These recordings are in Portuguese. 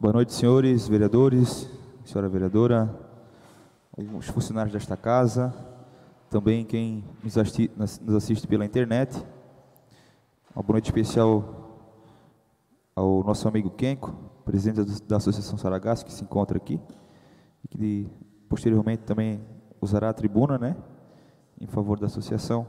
Boa noite, senhores vereadores, senhora vereadora, os funcionários desta casa, também quem nos assiste pela internet. Uma boa noite especial ao nosso amigo Kenko, presidente da Associação Saragasso, que se encontra aqui, e que posteriormente também usará a tribuna, né, em favor da associação.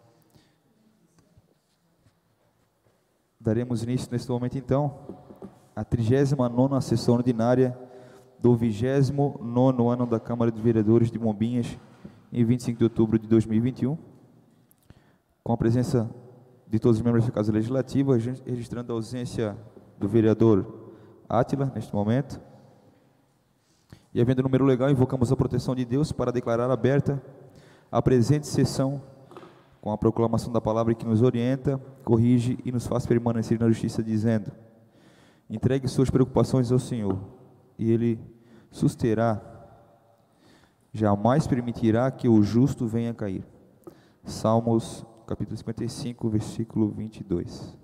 Daremos início neste momento, então, à 39ª sessão ordinária do 29º ano da Câmara de Vereadores de Bombinhas, em 25 de outubro de 2021, com a presença de todos os membros da Casa Legislativa, registrando a ausência do vereador Átila, neste momento. E, havendo número legal, invocamos a proteção de Deus para declarar aberta a presente sessão, com a proclamação da palavra que nos orienta, corrige e nos faz permanecer na justiça, dizendo: entregue suas preocupações ao Senhor, e Ele susterá, jamais permitirá que o justo venha a cair. Salmos, capítulo 55, versículo 22.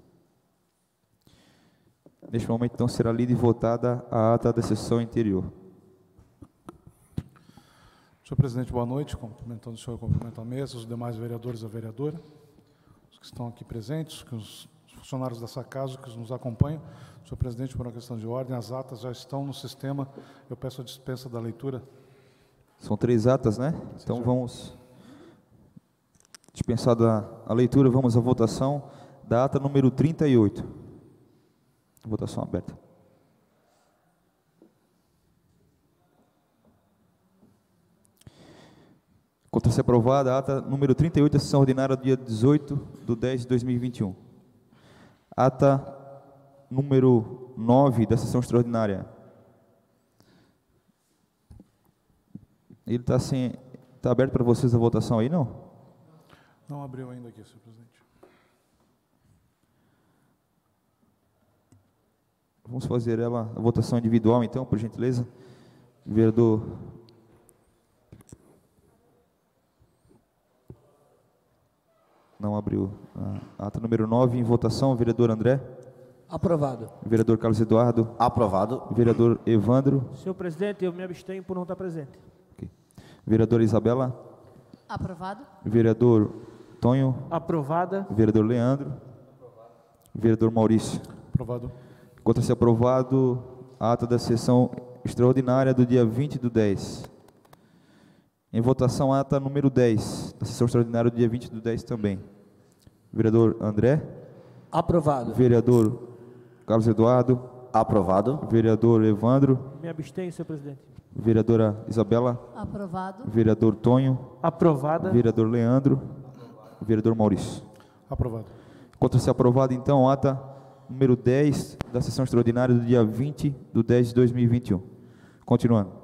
Neste momento, então, será lida e votada a ata da sessão anterior. Senhor presidente, boa noite. Cumprimentando o senhor, cumprimento a mesa, os demais vereadores e a vereadora, os que estão aqui presentes, os funcionários dessa casa que nos acompanham. Senhor presidente, por uma questão de ordem, as atas já estão no sistema. Eu peço a dispensa da leitura. São 3 atas, né? Então vamos, dispensada a leitura, vamos à votação da ata número 38. Votação aberta. Conta-se aprovada a ata número 38, da sessão ordinária do dia 18/10/2021. Ata número 9 da sessão extraordinária. Ele está aberto para vocês a votação aí, não? Não abriu ainda aqui, senhor presidente. Vamos fazer ela, a votação individual, então, por gentileza. Vereador... Não abriu. A ata número 9 em votação, vereador André. Aprovado. Vereador Carlos Eduardo. Aprovado. Vereador Evandro. Senhor presidente, eu me abstenho por não estar presente. Okay. Vereadora Isabela. Aprovado. Vereador Tonho. Aprovada. Vereador Leandro. Aprovado. Vereador Maurício. Aprovado. Encontra-se aprovado a ata da sessão extraordinária do dia 20/10. Em votação, a ata número 10, da sessão extraordinária do dia 20/10 também. Vereador André. Aprovado. Vereador Carlos Eduardo. Aprovado. Vereador Evandro. Me abstenho, senhor presidente. Vereadora Isabela. Aprovado. Vereador Tonho. Aprovada. Vereador Leandro. Vereador Maurício. Aprovado. Encontra-se aprovado, então, a ata número 10 da sessão extraordinária do dia 20/10/2021. Continuando.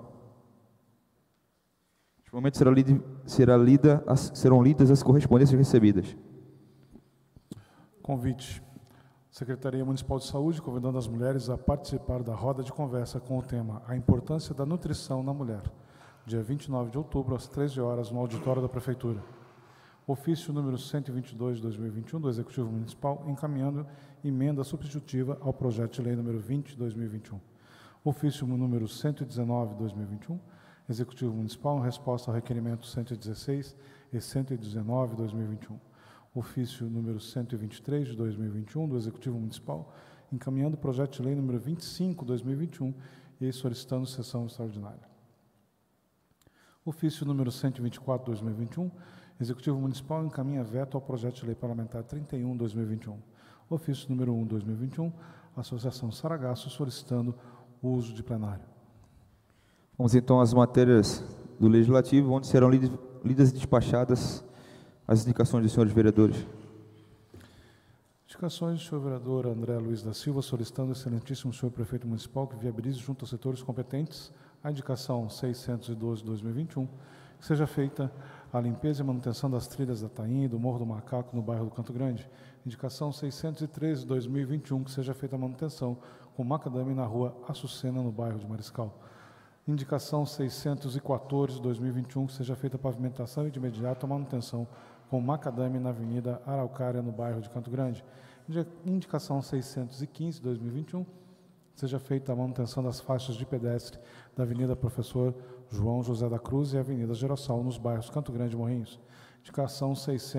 Neste momento serão lidas as correspondências recebidas. Convite. Secretaria Municipal de Saúde convidando as mulheres a participar da roda de conversa com o tema A Importância da Nutrição na Mulher, dia 29 de outubro, às 13 horas, no auditório da Prefeitura. Ofício número 122 de 2021 do Executivo Municipal, encaminhando emenda substitutiva ao projeto de lei número 20 de 2021. Ofício número 119 de 2021, Executivo Municipal, em resposta ao requerimento 116 e 119 de 2021. Ofício número 123 de 2021 do Executivo Municipal, encaminhando o projeto de lei número 25 de 2021 e solicitando sessão extraordinária. Ofício número 124 de 2021, Executivo Municipal encaminha veto ao projeto de lei parlamentar 31 de 2021. Ofício número 1 de 2021, Associação Saragasso, solicitando o uso de plenário. Vamos então às matérias do Legislativo, onde serão lidas e despachadas as indicações dos senhores vereadores. Indicações do senhor vereador André Luiz da Silva, solicitando ao excelentíssimo senhor prefeito municipal que viabilize junto aos setores competentes a indicação 612 de 2021, que seja feita a limpeza e manutenção das trilhas da Tainha e do Morro do Macaco no bairro do Canto Grande. Indicação 613 de 2021, que seja feita a manutenção com macadame na rua Açucena, no bairro de Mariscal. Indicação 614 de 2021, que seja feita a pavimentação e de imediato a manutenção com macadame na Avenida Araucária, no bairro de Canto Grande. Indicação 615 de 2021, seja feita a manutenção das faixas de pedestre da Avenida Professor João José da Cruz e Avenida Girassol, nos bairros Canto Grande e Morrinhos. Indicação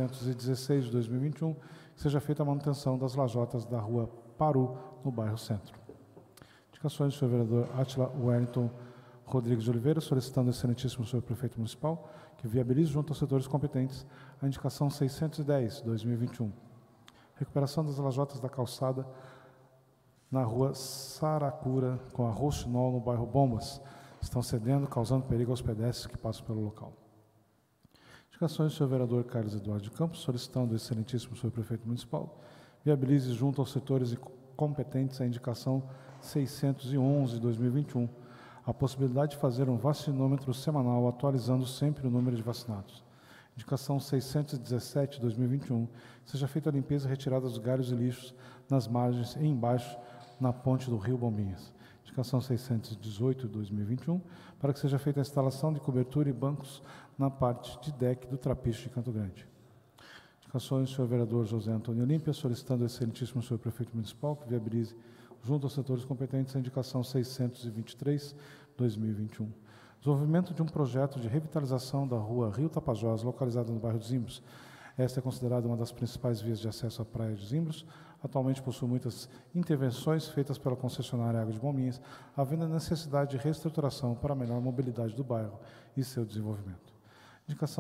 616 de 2021, que seja feita a manutenção das lajotas da Rua Paru, no bairro Centro. Indicações do senhor vereador Átila Wellington Rodrigues de Oliveira, solicitando ao excelentíssimo senhor prefeito municipal que viabilize junto aos setores competentes a indicação 610 de 2021. Recuperação das lajotas da calçada na Rua Saracura com a Roxinol, no bairro Bombas. Estão cedendo, causando perigo aos pedestres que passam pelo local. Indicações do senhor vereador Carlos Eduardo de Campos, solicitando ao excelentíssimo senhor prefeito municipal viabilize junto aos setores competentes a indicação 611 de 2021, a possibilidade de fazer um vacinômetro semanal, atualizando sempre o número de vacinados. Indicação 617 de 2021, seja feita a limpeza e retirada dos galhos e lixos nas margens e embaixo na ponte do Rio Bombinhas. Indicação 618 de 2021, para que seja feita a instalação de cobertura e bancos na parte de deck do Trapiche de Canto Grande. Indicações do senhor vereador José Antônio Olímpia, solicitando ao excelentíssimo senhor prefeito municipal que viabilize, junto aos setores competentes, a indicação 623 de 2021. Desenvolvimento de um projeto de revitalização da rua Rio Tapajós, localizada no bairro de Zimbros. Esta é considerada uma das principais vias de acesso à praia de Zimbros. Atualmente possui muitas intervenções feitas pela concessionária Água de Bombinhas, havendo necessidade de reestruturação para a melhor mobilidade do bairro e seu desenvolvimento. Indicação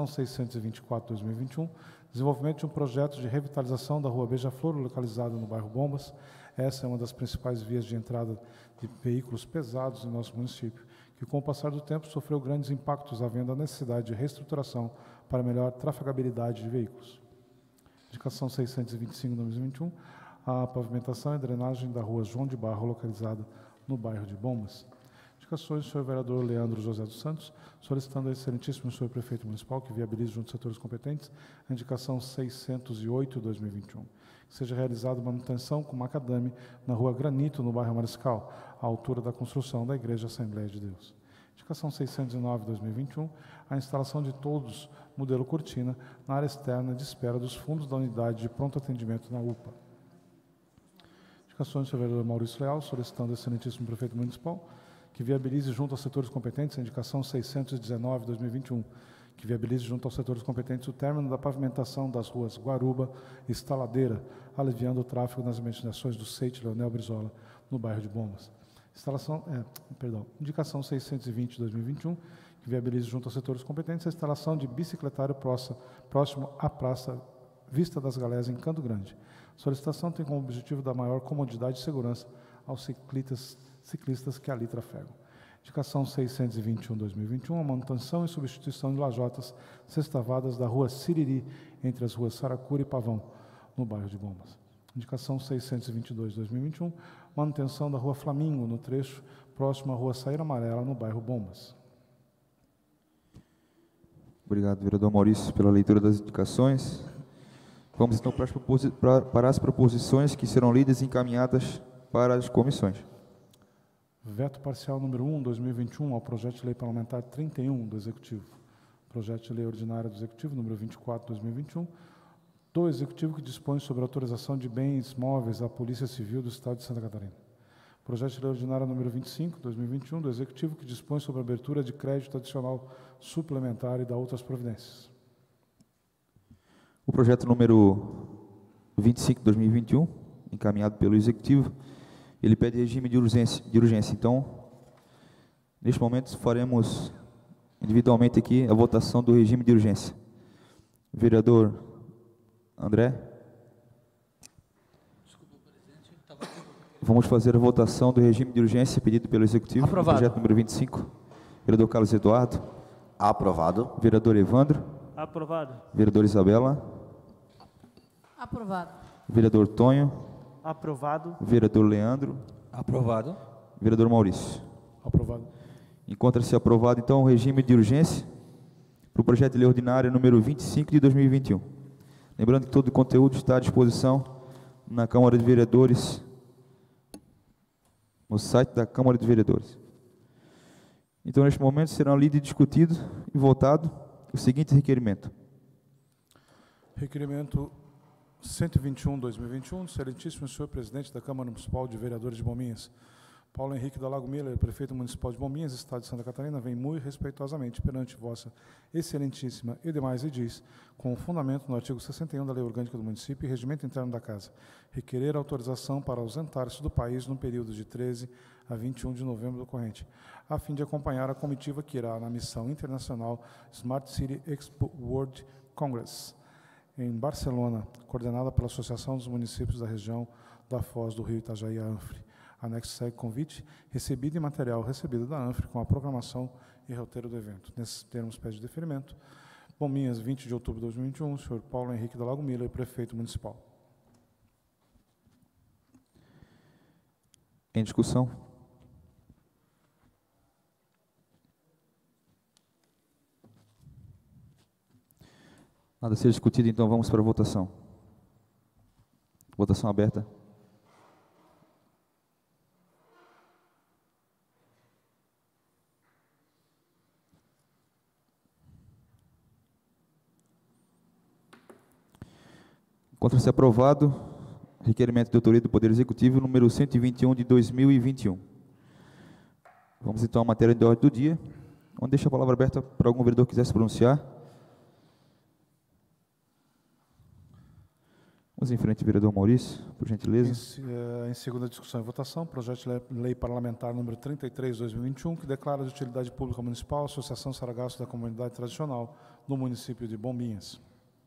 624 de 2021, desenvolvimento de um projeto de revitalização da rua Beija-Flor, localizada no bairro Bombas. Essa é uma das principais vias de entrada de veículos pesados em nosso município, que com o passar do tempo sofreu grandes impactos, havendo a necessidade de reestruturação para melhor trafegabilidade de veículos. Indicação 625 de 2021, a pavimentação e drenagem da rua João de Barro, localizada no bairro de Bombas. Indicações do senhor vereador Leandro José dos Santos, solicitando ao excelentíssimo senhor prefeito municipal que viabilize junto aos setores competentes a indicação 608 de 2021. Que seja realizada manutenção com macadame na rua Granito, no bairro Mariscal, à altura da construção da Igreja Assembleia de Deus. Indicação 609 de 2021, a instalação de toldos modelo cortina na área externa de espera dos fundos da unidade de pronto atendimento na UPA. Indicações do senhor vereador Maurício Leal, solicitando ao excelentíssimo prefeito municipal que viabilize junto aos setores competentes a indicação 619 de 2021, que viabilize junto aos setores competentes o término da pavimentação das ruas Guaruba e Estaladeira, aliviando o tráfego nas imediações do Seite Leonel Brizola, no bairro de Bombas. Indicação 620 de 2021, que viabilize junto aos setores competentes a instalação de bicicletário próximo à Praça Vista das Galés, em Canto Grande. A solicitação tem como objetivo dar maior comodidade e segurança aos ciclistas que ali trafegam. Indicação 621 de 2021, a manutenção e substituição de lajotas sextavadas da rua Siriri, entre as ruas Saracura e Pavão, no bairro de Bombas. Indicação 622 de 2021, manutenção da rua Flamingo, no trecho próximo à rua Saíra Amarela, no bairro Bombas. Obrigado, vereador Maurício, pela leitura das indicações. Vamos então para as proposições que serão lidas e encaminhadas para as comissões. Veto parcial número 1, 2021, ao projeto de lei parlamentar 31 do Executivo. Projeto de lei ordinária do Executivo, número 24, 2021, do Executivo que dispõe sobre a autorização de bens móveis à Polícia Civil do Estado de Santa Catarina. Projeto de lei ordinária número 25, 2021, do Executivo que dispõe sobre a abertura de crédito adicional suplementar e da outras providências. O projeto número 25 de 2021, encaminhado pelo Executivo, ele pede regime de urgência. Então, neste momento, faremos individualmente aqui a votação do regime de urgência. Vereador André? Vamos fazer a votação do regime de urgência pedido pelo Executivo. Aprovado. Projeto número 25. Vereador Carlos Eduardo? Aprovado. Vereador Evandro? Aprovado. Vereador Isabela? Aprovado. Vereador Tonho? Aprovado. Vereador Leandro? Aprovado. Vereador Maurício? Aprovado. Encontra-se aprovado, então, o regime de urgência para o projeto de lei ordinária número 25 de 2021. Lembrando que todo o conteúdo está à disposição na Câmara de Vereadores, no site da Câmara de Vereadores. Então, neste momento, será lido e discutido e votado o seguinte requerimento. Requerimento 121/2021, do excelentíssimo senhor presidente da Câmara Municipal de Vereadores de Bombinhas, Paulo Henrique da Lago Miller, prefeito municipal de Bombinhas, Estado de Santa Catarina, vem muito respeitosamente perante vossa excelentíssima e demais edis, com fundamento no artigo 61 da Lei Orgânica do Município e Regimento Interno da Casa, requerer autorização para ausentar-se do país no período de 13 a 21 de novembro do corrente, a fim de acompanhar a comitiva que irá na missão internacional Smart City Expo World Congress, em Barcelona, coordenada pela Associação dos Municípios da Região da Foz do Rio Itajaí, a ANFRE. Anexo segue convite, recebido e material recebido da ANFRE com a programação e roteiro do evento. Nesses termos, pede deferimento. Bombinhas, 20 de outubro de 2021, senhor Paulo Henrique da Lago Miller, prefeito municipal. Em discussão? Nada a ser discutido, então vamos para a votação. Votação aberta. Encontra-se aprovado requerimento de autoria do Poder Executivo número 121 de 2021. Vamos então à matéria de ordem do dia, onde deixo a palavra aberta para algum vereador que quiser se pronunciar. Vamos em frente, vereador Maurício, por gentileza. Em segunda discussão e votação, projeto de lei parlamentar número 33 de 2021, que declara de utilidade pública municipal a Associação Saragasso da Comunidade Tradicional do município de Bombinhas.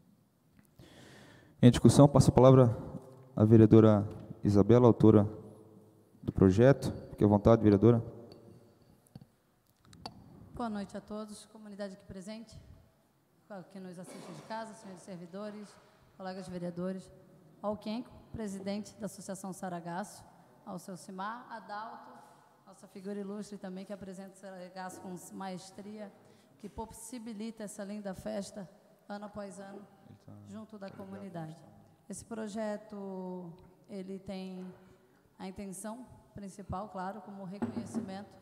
Em discussão, passo a palavra à vereadora Isabela, autora do projeto. Fique à vontade, vereadora. Boa noite a todos, comunidade aqui presente, que nos assiste de casa, senhores servidores, colegas vereadores, ao Kenko, presidente da Associação Saragasso, ao seu Cimar, Adalto, nossa figura ilustre também, que apresenta o Saragasso com maestria, que possibilita essa linda festa, ano após ano, junto da comunidade. Esse projeto, ele tem a intenção principal, claro, como reconhecimento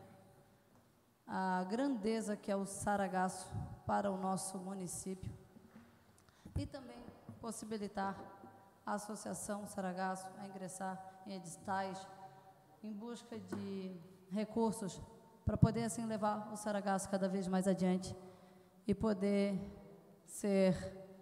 a grandeza que é o Saragasso para o nosso município e também possibilitar a Associação Saragasso a ingressar em editais em busca de recursos para poder assim levar o Saragasso cada vez mais adiante e poder ser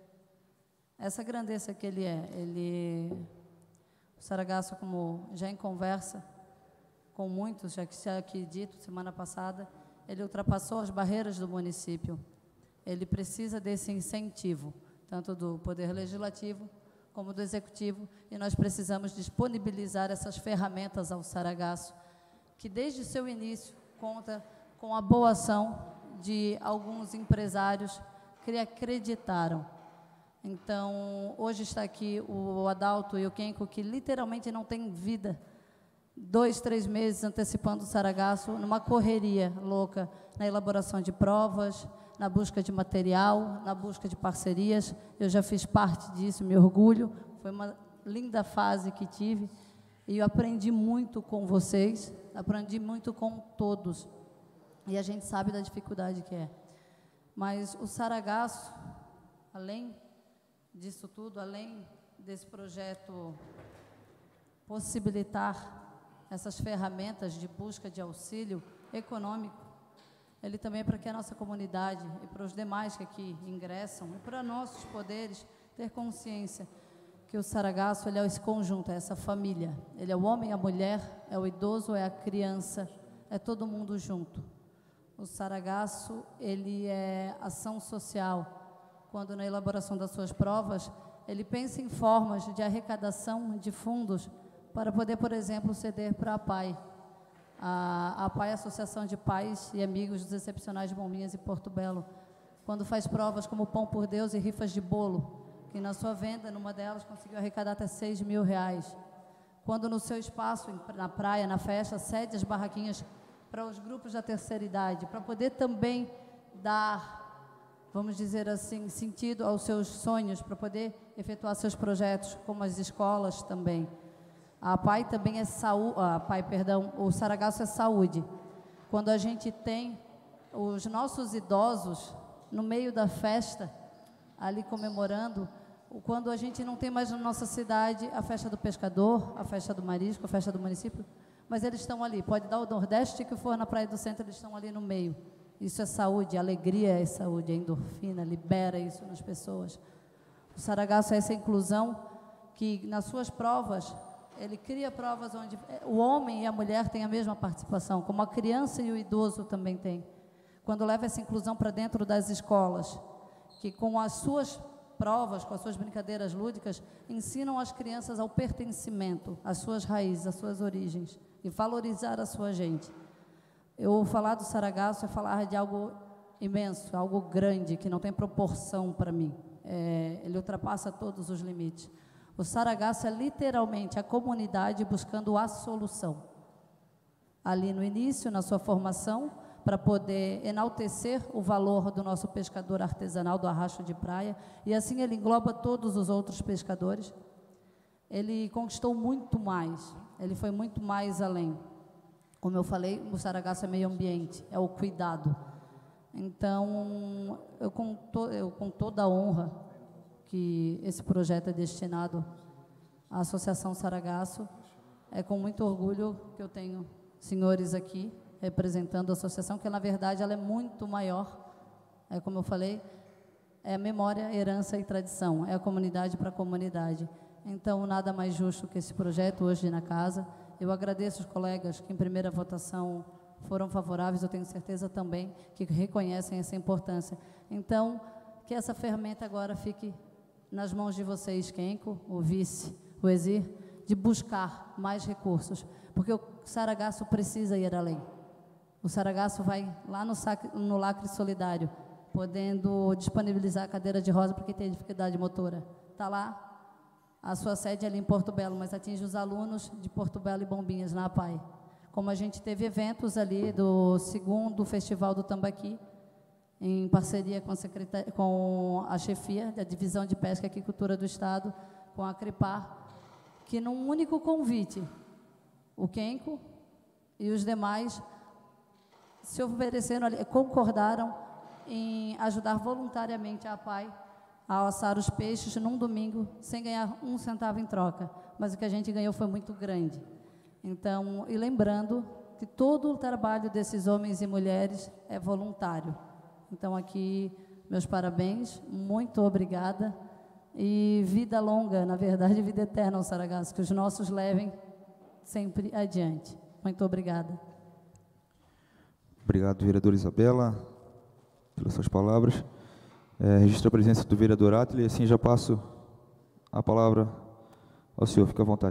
essa grandeza que ele é. O Saragasso, como já em conversa com muitos, já aqui dito semana passada, ele ultrapassou as barreiras do município. Ele precisa desse incentivo, tanto do Poder Legislativo como do Executivo, e nós precisamos disponibilizar essas ferramentas ao Saragasso, que desde seu início conta com a boa ação de alguns empresários que acreditaram. Então, hoje está aqui o Adalto e o Kenko, que literalmente não tem vida, 2, 3 meses antecipando o Saragasso, numa correria louca, na elaboração de provas, na busca de material, na busca de parcerias. Eu já fiz parte disso, me orgulho, foi uma linda fase que tive, e eu aprendi muito com vocês, aprendi muito com todos, e a gente sabe da dificuldade que é. Mas o Saragasso, além disso tudo, além desse projeto possibilitar essas ferramentas de busca de auxílio econômico, ele também é para que a nossa comunidade e para os demais que aqui ingressam, e para nossos poderes, ter consciência que o Saragasso, ele é esse conjunto, é essa família. Ele é o homem, a mulher, é o idoso, é a criança, é todo mundo junto. O Saragasso, ele é ação social. Quando na elaboração das suas provas, ele pensa em formas de arrecadação de fundos para poder, por exemplo, ceder para a PAI. A PAI, Associação de Pais e Amigos dos Excepcionais de Bombinhas e Porto Belo, quando faz provas como Pão por Deus e rifas de bolo, que na sua venda, numa delas, conseguiu arrecadar até R$6.000. Quando no seu espaço, na praia, na festa, cede as barraquinhas para os grupos da terceira idade, para poder também dar, vamos dizer assim, sentido aos seus sonhos, para poder efetuar seus projetos, como as escolas também. A PAI também é saúde, o Saragasso é saúde. Quando a gente tem os nossos idosos no meio da festa, ali comemorando, quando a gente não tem mais na nossa cidade a festa do pescador, a festa do marisco, a festa do município, mas eles estão ali. Pode dar o Nordeste que for na Praia do Centro, eles estão ali no meio. Isso é saúde, alegria é saúde, é endorfina, libera isso nas pessoas. O Saragasso é essa inclusão que, nas suas provas, ele cria provas onde o homem e a mulher têm a mesma participação, como a criança e o idoso também têm. Quando leva essa inclusão para dentro das escolas, que com as suas provas, com as suas brincadeiras lúdicas, ensinam as crianças ao pertencimento, às suas raízes, às suas origens, e valorizar a sua gente. Eu falar do Saragasso é falar de algo imenso, algo grande, que não tem proporção para mim. Ele ultrapassa todos os limites. O Saragasso é literalmente a comunidade buscando a solução. Ali no início, na sua formação, para poder enaltecer o valor do nosso pescador artesanal do Arracho de Praia, e assim ele engloba todos os outros pescadores. Ele conquistou muito mais, ele foi muito mais além. Como eu falei, o Saragasso é meio ambiente, é o cuidado. Então, eu com toda a honra que esse projeto é destinado à Associação Saragasso, é com muito orgulho que eu tenho senhores aqui representando a associação, que na verdade ela é muito maior. Como eu falei, é memória, herança e tradição, é a comunidade para a comunidade. Então, nada mais justo que esse projeto hoje na casa. Eu agradeço os colegas que em primeira votação foram favoráveis, eu tenho certeza também que reconhecem essa importância. Então, que essa ferramenta agora fique nas mãos de vocês, Kenco, o vice, o Exir, de buscar mais recursos, porque o Saragasso precisa ir além. O Saragasso vai lá no Lacre Solidário, podendo disponibilizar a cadeira de rosa para quem tem dificuldade motora. Está lá, a sua sede é ali em Porto Belo, mas atinge os alunos de Porto Belo e Bombinhas, na APAE. Como a gente teve eventos ali do 2º Festival do Tambaqui, em parceria com a chefia da Divisão de Pesca e Aquicultura do Estado, com a CRIPAR, que num único convite, o Kenco e os demais se ofereceram, concordaram em ajudar voluntariamente a APAE a assar os peixes num domingo, sem ganhar 1 centavo em troca, mas o que a gente ganhou foi muito grande. Então, e lembrando que todo o trabalho desses homens e mulheres é voluntário. Então, aqui, meus parabéns, muito obrigada, e vida longa, na verdade, vida eterna ao Saragasso, que os nossos levem sempre adiante. Muito obrigada. Obrigado, vereadora Isabela, pelas suas palavras. Registro a presença do vereador Átila, e assim já passo a palavra ao senhor. Fique à vontade.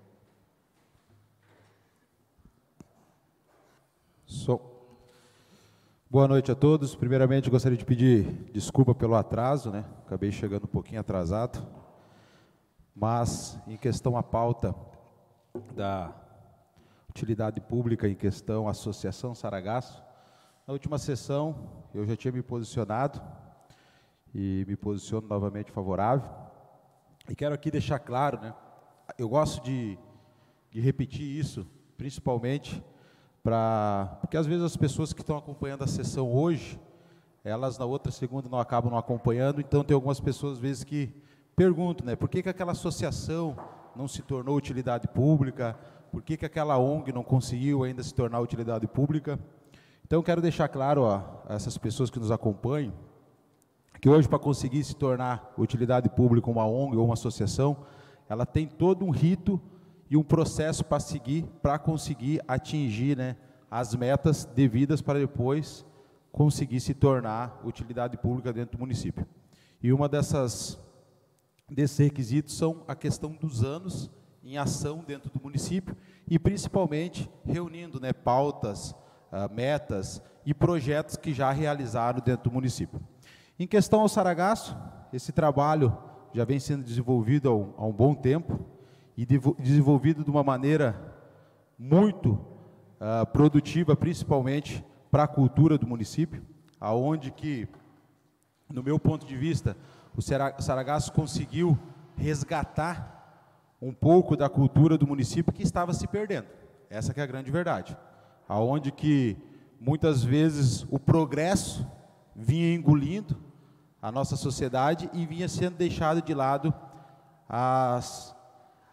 Boa noite a todos. Primeiramente, gostaria de pedir desculpa pelo atraso, né? Acabei chegando um pouquinho atrasado. Mas, em questão à pauta da utilidade pública, em questão à Associação Saragasso, na última sessão eu já tinha me posicionado e me posiciono novamente favorável. E quero aqui deixar claro, né? Eu gosto de repetir isso, principalmente porque às vezes as pessoas que estão acompanhando a sessão hoje, elas na outra segunda não acabam não acompanhando, então tem algumas pessoas às vezes que perguntam, né, por que aquela associação não se tornou utilidade pública, por que aquela ONG não conseguiu ainda se tornar utilidade pública. Então eu quero deixar claro a essas pessoas que nos acompanham, que hoje para conseguir se tornar utilidade pública uma ONG ou uma associação, ela tem todo um rito e um processo para seguir, para conseguir atingir, né, as metas devidas para depois conseguir se tornar utilidade pública dentro do município. E uma desses requisitos são a questão dos anos em ação dentro do município e principalmente reunindo, né, pautas, metas e projetos que já realizaram dentro do município. Em questão ao Saragasso, esse trabalho já vem sendo desenvolvido há um bom tempo, e desenvolvido de uma maneira muito produtiva, principalmente para a cultura do município, aonde que, no meu ponto de vista, o Saragasso conseguiu resgatar um pouco da cultura do município que estava se perdendo. Essa que é a grande verdade. Aonde que, muitas vezes, o progresso vinha engolindo a nossa sociedade e vinha sendo deixado de lado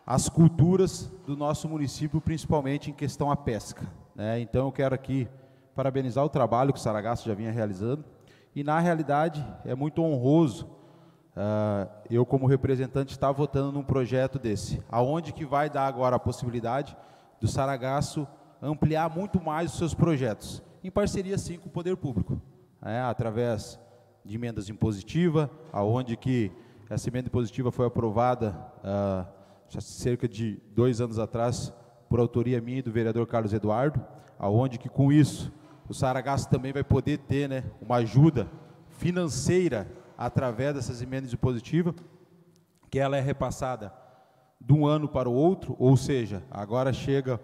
as culturas do nosso município, principalmente em questão à pesca, né? Então eu quero aqui parabenizar o trabalho que o Saragasso já vinha realizando, e na realidade é muito honroso eu como representante estar votando num projeto desse, aonde que vai dar agora a possibilidade do Saragasso ampliar muito mais os seus projetos, em parceria sim com o poder público, através de emendas impositivas, aonde que essa emenda impositiva foi aprovada já cerca de 2 anos atrás, por autoria minha e do vereador Carlos Eduardo, aonde que com isso o Saragasso também vai poder ter, né, uma ajuda financeira através dessas emendas impositivas, que ela é repassada de um ano para o outro, ou seja, agora chega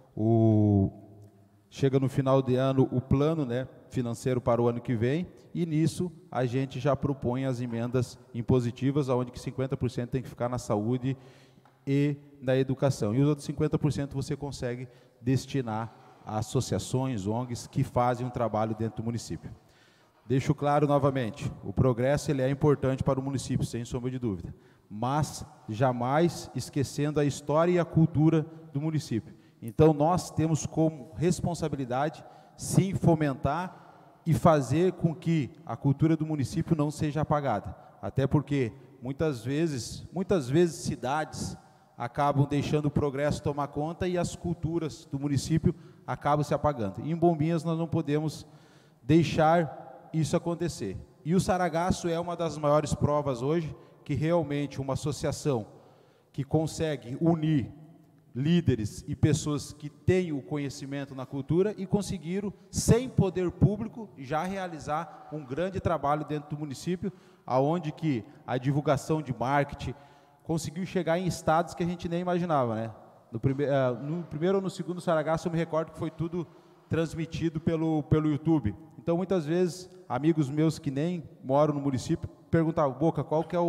no final de ano o plano, né, financeiro para o ano que vem, e nisso a gente já propõe as emendas impositivas, onde que 50% tem que ficar na saúde e na educação, e os outros 50% você consegue destinar a associações, ONGs, que fazem um trabalho dentro do município. Deixo claro novamente, o progresso ele é importante para o município, sem sombra de dúvida, mas jamais esquecendo a história e a cultura do município. Então nós temos como responsabilidade, sim, fomentar e fazer com que a cultura do município não seja apagada, até porque muitas vezes cidades acabam deixando o progresso tomar conta e as culturas do município acabam se apagando. E em Bombinhas nós não podemos deixar isso acontecer. E o Saragasso é uma das maiores provas hoje que realmente uma associação que consegue unir líderes e pessoas que têm o conhecimento na cultura e conseguiram, sem poder público, já realizar um grande trabalho dentro do município, aonde que a divulgação de marketing conseguiu chegar em estados que a gente nem imaginava, né? No primeiro ou no segundo Saragasso, eu me recordo que foi tudo transmitido pelo YouTube. Então, muitas vezes, amigos meus que nem moram no município perguntavam: Boca, qual que é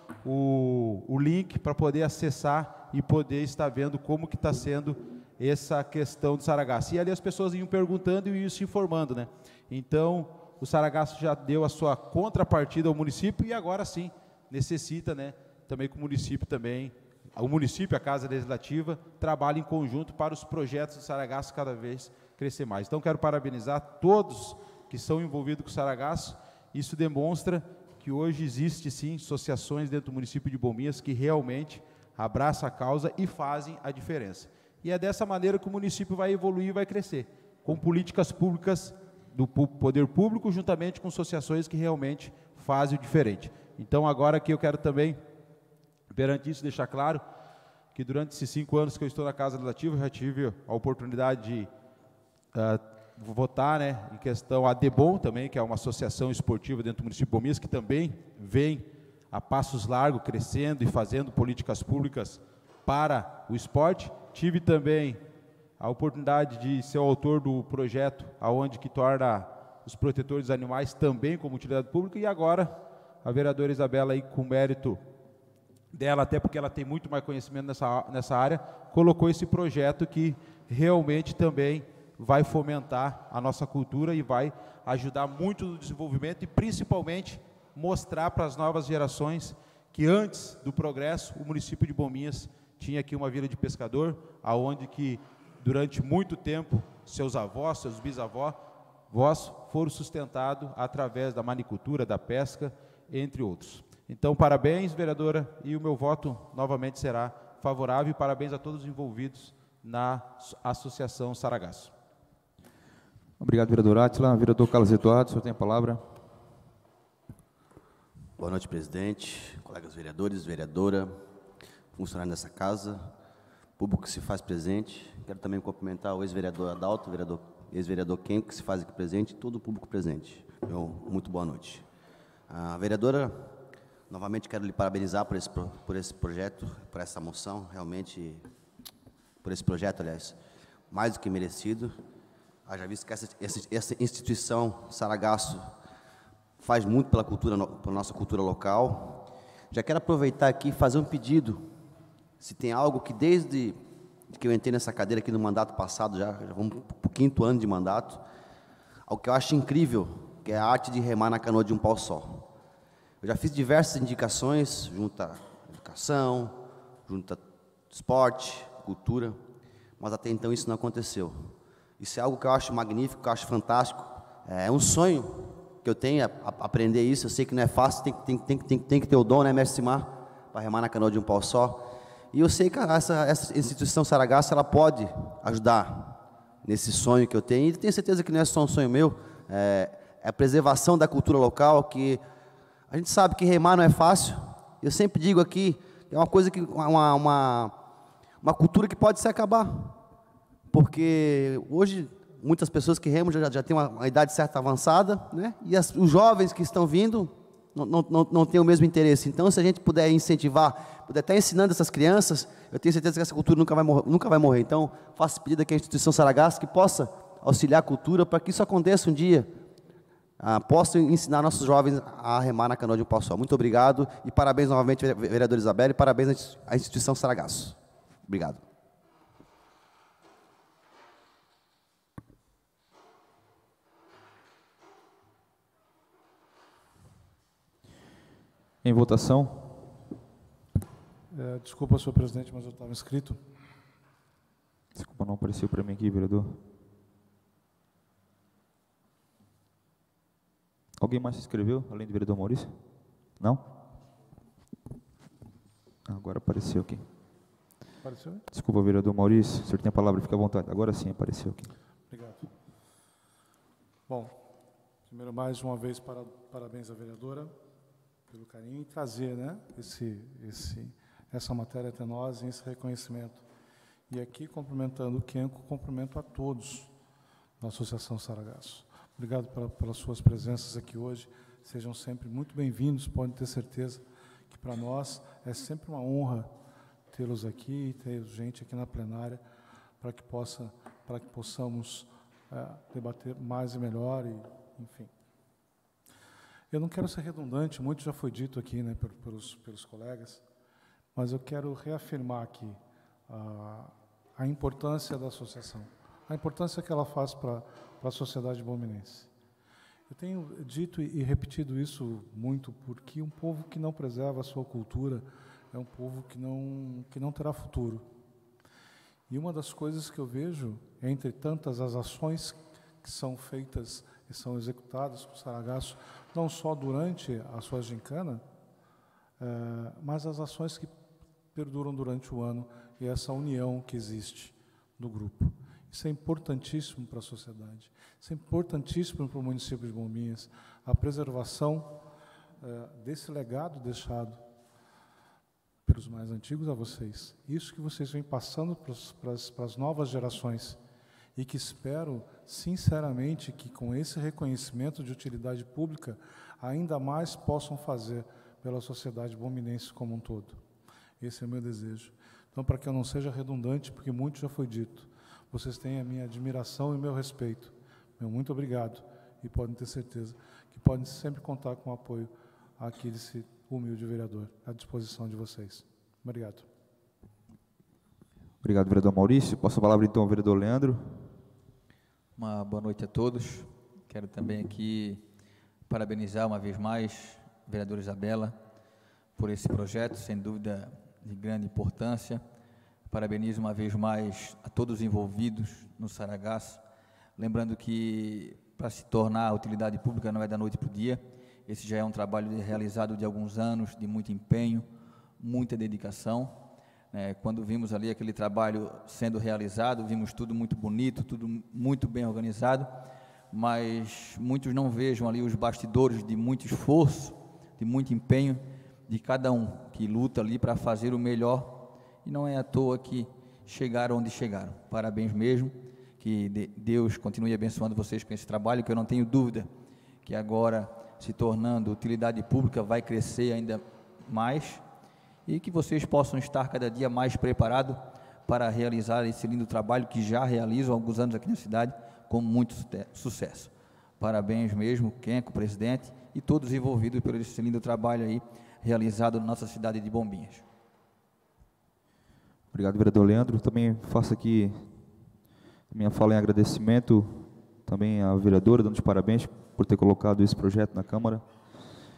o link para poder acessar e poder estar vendo como que está sendo essa questão do Saragasso? E ali as pessoas iam perguntando e iam se informando, né? Então, o Saragasso já deu a sua contrapartida ao município e agora sim necessita, né, também que o município também, a Casa Legislativa, trabalhe em conjunto para os projetos do Saragasso cada vez crescer mais. Então, quero parabenizar todos que são envolvidos com o Saragasso. Isso demonstra que hoje existe, sim, associações dentro do município de Bombinhas que realmente abraçam a causa e fazem a diferença. E é dessa maneira que o município vai evoluir e vai crescer, com políticas públicas do poder público, juntamente com associações que realmente fazem o diferente. Então, agora aqui eu quero também, perante isso, deixar claro que durante esses 5 anos que eu estou na Casa Legislativa, eu já tive a oportunidade de votar, né, em questão a DEBOM também, que é uma associação esportiva dentro do município de Bombinhas, que também vem a passos largos, crescendo e fazendo políticas públicas para o esporte. Tive também a oportunidade de ser o autor do projeto, aonde que torna os protetores dos animais também como utilidade pública, e agora a vereadora Isabela, aí, com mérito dela, até porque ela tem muito mais conhecimento nessa área, colocou esse projeto que realmente também vai fomentar a nossa cultura e vai ajudar muito no desenvolvimento e principalmente mostrar para as novas gerações que antes do progresso o município de Bombinhas tinha aqui uma vila de pescador, aonde que durante muito tempo seus avós, seus bisavós foram sustentados através da manicultura, da pesca, entre outros. Então, parabéns, vereadora, e o meu voto novamente será favorável, e parabéns a todos os envolvidos na Associação Saragasso. Obrigado, vereador Átila. Vereador Carlos Eduardo, o senhor tem a palavra. Boa noite, presidente, colegas vereadores, vereadora, funcionários dessa casa, público que se faz presente. Quero também cumprimentar o ex-vereador Adalto, ex-vereador Kenko, que se faz aqui presente, e todo o público presente. Muito boa noite. A vereadora, novamente quero lhe parabenizar por esse projeto, por essa moção, realmente, por esse projeto, aliás, mais do que merecido. Haja visto que essa instituição, Saragasso, faz muito pela nossa cultura local. Já quero aproveitar aqui e fazer um pedido, se tem algo que desde que eu entrei nessa cadeira aqui no mandato passado, já vamos para o 5º ano de mandato, algo que eu acho incrível, que é a arte de remar na canoa de um pau só. Eu já fiz diversas indicações, junto à educação, junto à esporte, cultura, mas até então isso não aconteceu. Isso é algo que eu acho magnífico, que eu acho fantástico. É um sonho que eu tenho, aprender isso. Eu sei que não é fácil, tem que ter o dom, né, mestre Simar, para remar na canoa de um pau só. E eu sei que essa instituição Saragasso, ela pode ajudar nesse sonho que eu tenho. E tenho certeza que não é só um sonho meu, é a preservação da cultura local, que a gente sabe que remar não é fácil. Eu sempre digo aqui, é uma coisa que uma cultura que pode se acabar, porque hoje muitas pessoas que remam já têm uma idade certa avançada, né? E os jovens que estão vindo não têm o mesmo interesse. Então, se a gente puder incentivar, puder estar ensinando essas crianças, eu tenho certeza que essa cultura nunca vai morrer. Então, faço pedido aqui à instituição Saragasso que possa auxiliar a cultura para que isso aconteça um dia. Posso ensinar nossos jovens a remar na canoa de um pau só. Muito obrigado e parabéns novamente, vereadora Isabela, e parabéns à instituição Saragasso. Obrigado. Em votação. Desculpa, senhor presidente, mas eu estava inscrito. Desculpa, não apareceu para mim aqui, vereador. Alguém mais se inscreveu, além do vereador Maurício? Não? Agora apareceu aqui. Apareceu? Desculpa, vereador Maurício, o senhor tem a palavra, fica à vontade. Agora sim, apareceu aqui. Obrigado. Bom, primeiro, mais uma vez, parabéns à vereadora pelo carinho e trazer, né, essa matéria até nós e esse reconhecimento. E aqui, cumprimentando o Kenco, cumprimento a todos da Associação Saragasso. Obrigado pelas suas presenças aqui hoje. Sejam sempre muito bem-vindos. Podem ter certeza que para nós é sempre uma honra tê-los aqui e ter gente aqui na plenária para que possamos debater mais e melhor, e, enfim. Eu não quero ser redundante, muito já foi dito aqui, né, pelos colegas, mas eu quero reafirmar aqui a importância da associação, a importância que ela faz para a sociedade bombinense. Eu tenho dito e repetido isso muito, porque um povo que não preserva a sua cultura é um povo que não terá futuro. E uma das coisas que eu vejo, entre tantas as ações que são feitas e são executadas com o Saragasso, não só durante a sua gincana, mas as ações que perduram durante o ano e essa união que existe do grupo. Isso é importantíssimo para a sociedade, isso é importantíssimo para o município de Bombinhas, a preservação desse legado deixado pelos mais antigos a vocês. Isso que vocês vêm passando para as novas gerações e que espero, sinceramente, que com esse reconhecimento de utilidade pública, ainda mais possam fazer pela sociedade bombinense como um todo. Esse é o meu desejo. Então, para que eu não seja redundante, porque muito já foi dito, vocês têm a minha admiração e o meu respeito. Meu muito obrigado, e podem ter certeza que podem sempre contar com o apoio aqui desse humilde vereador, à disposição de vocês. Obrigado. Obrigado, vereador Maurício. Passo a palavra, então, ao vereador Leandro. Uma boa noite a todos. Quero também aqui parabenizar uma vez mais a vereadora Isabela por esse projeto, sem dúvida de grande importância. Parabenizo uma vez mais a todos os envolvidos no Saragasso, lembrando que para se tornar utilidade pública não é da noite para o dia. Esse já é um trabalho realizado de alguns anos, de muito empenho, muita dedicação. Quando vimos ali aquele trabalho sendo realizado, vimos tudo muito bonito, tudo muito bem organizado, mas muitos não vejam ali os bastidores de muito esforço, de muito empenho de cada um que luta ali para fazer o melhor, e não é à toa que chegaram onde chegaram. Parabéns mesmo, que Deus continue abençoando vocês com esse trabalho, que eu não tenho dúvida que agora, se tornando utilidade pública, vai crescer ainda mais, e que vocês possam estar cada dia mais preparados para realizar esse lindo trabalho que já realizam há alguns anos aqui na cidade, com muito sucesso. Parabéns mesmo, Kenco, presidente, e todos envolvidos por esse lindo trabalho aí, realizado na nossa cidade de Bombinhas. Obrigado, vereador Leandro. Também faço aqui minha fala em agradecimento também à vereadora, dando os parabéns por ter colocado esse projeto na Câmara.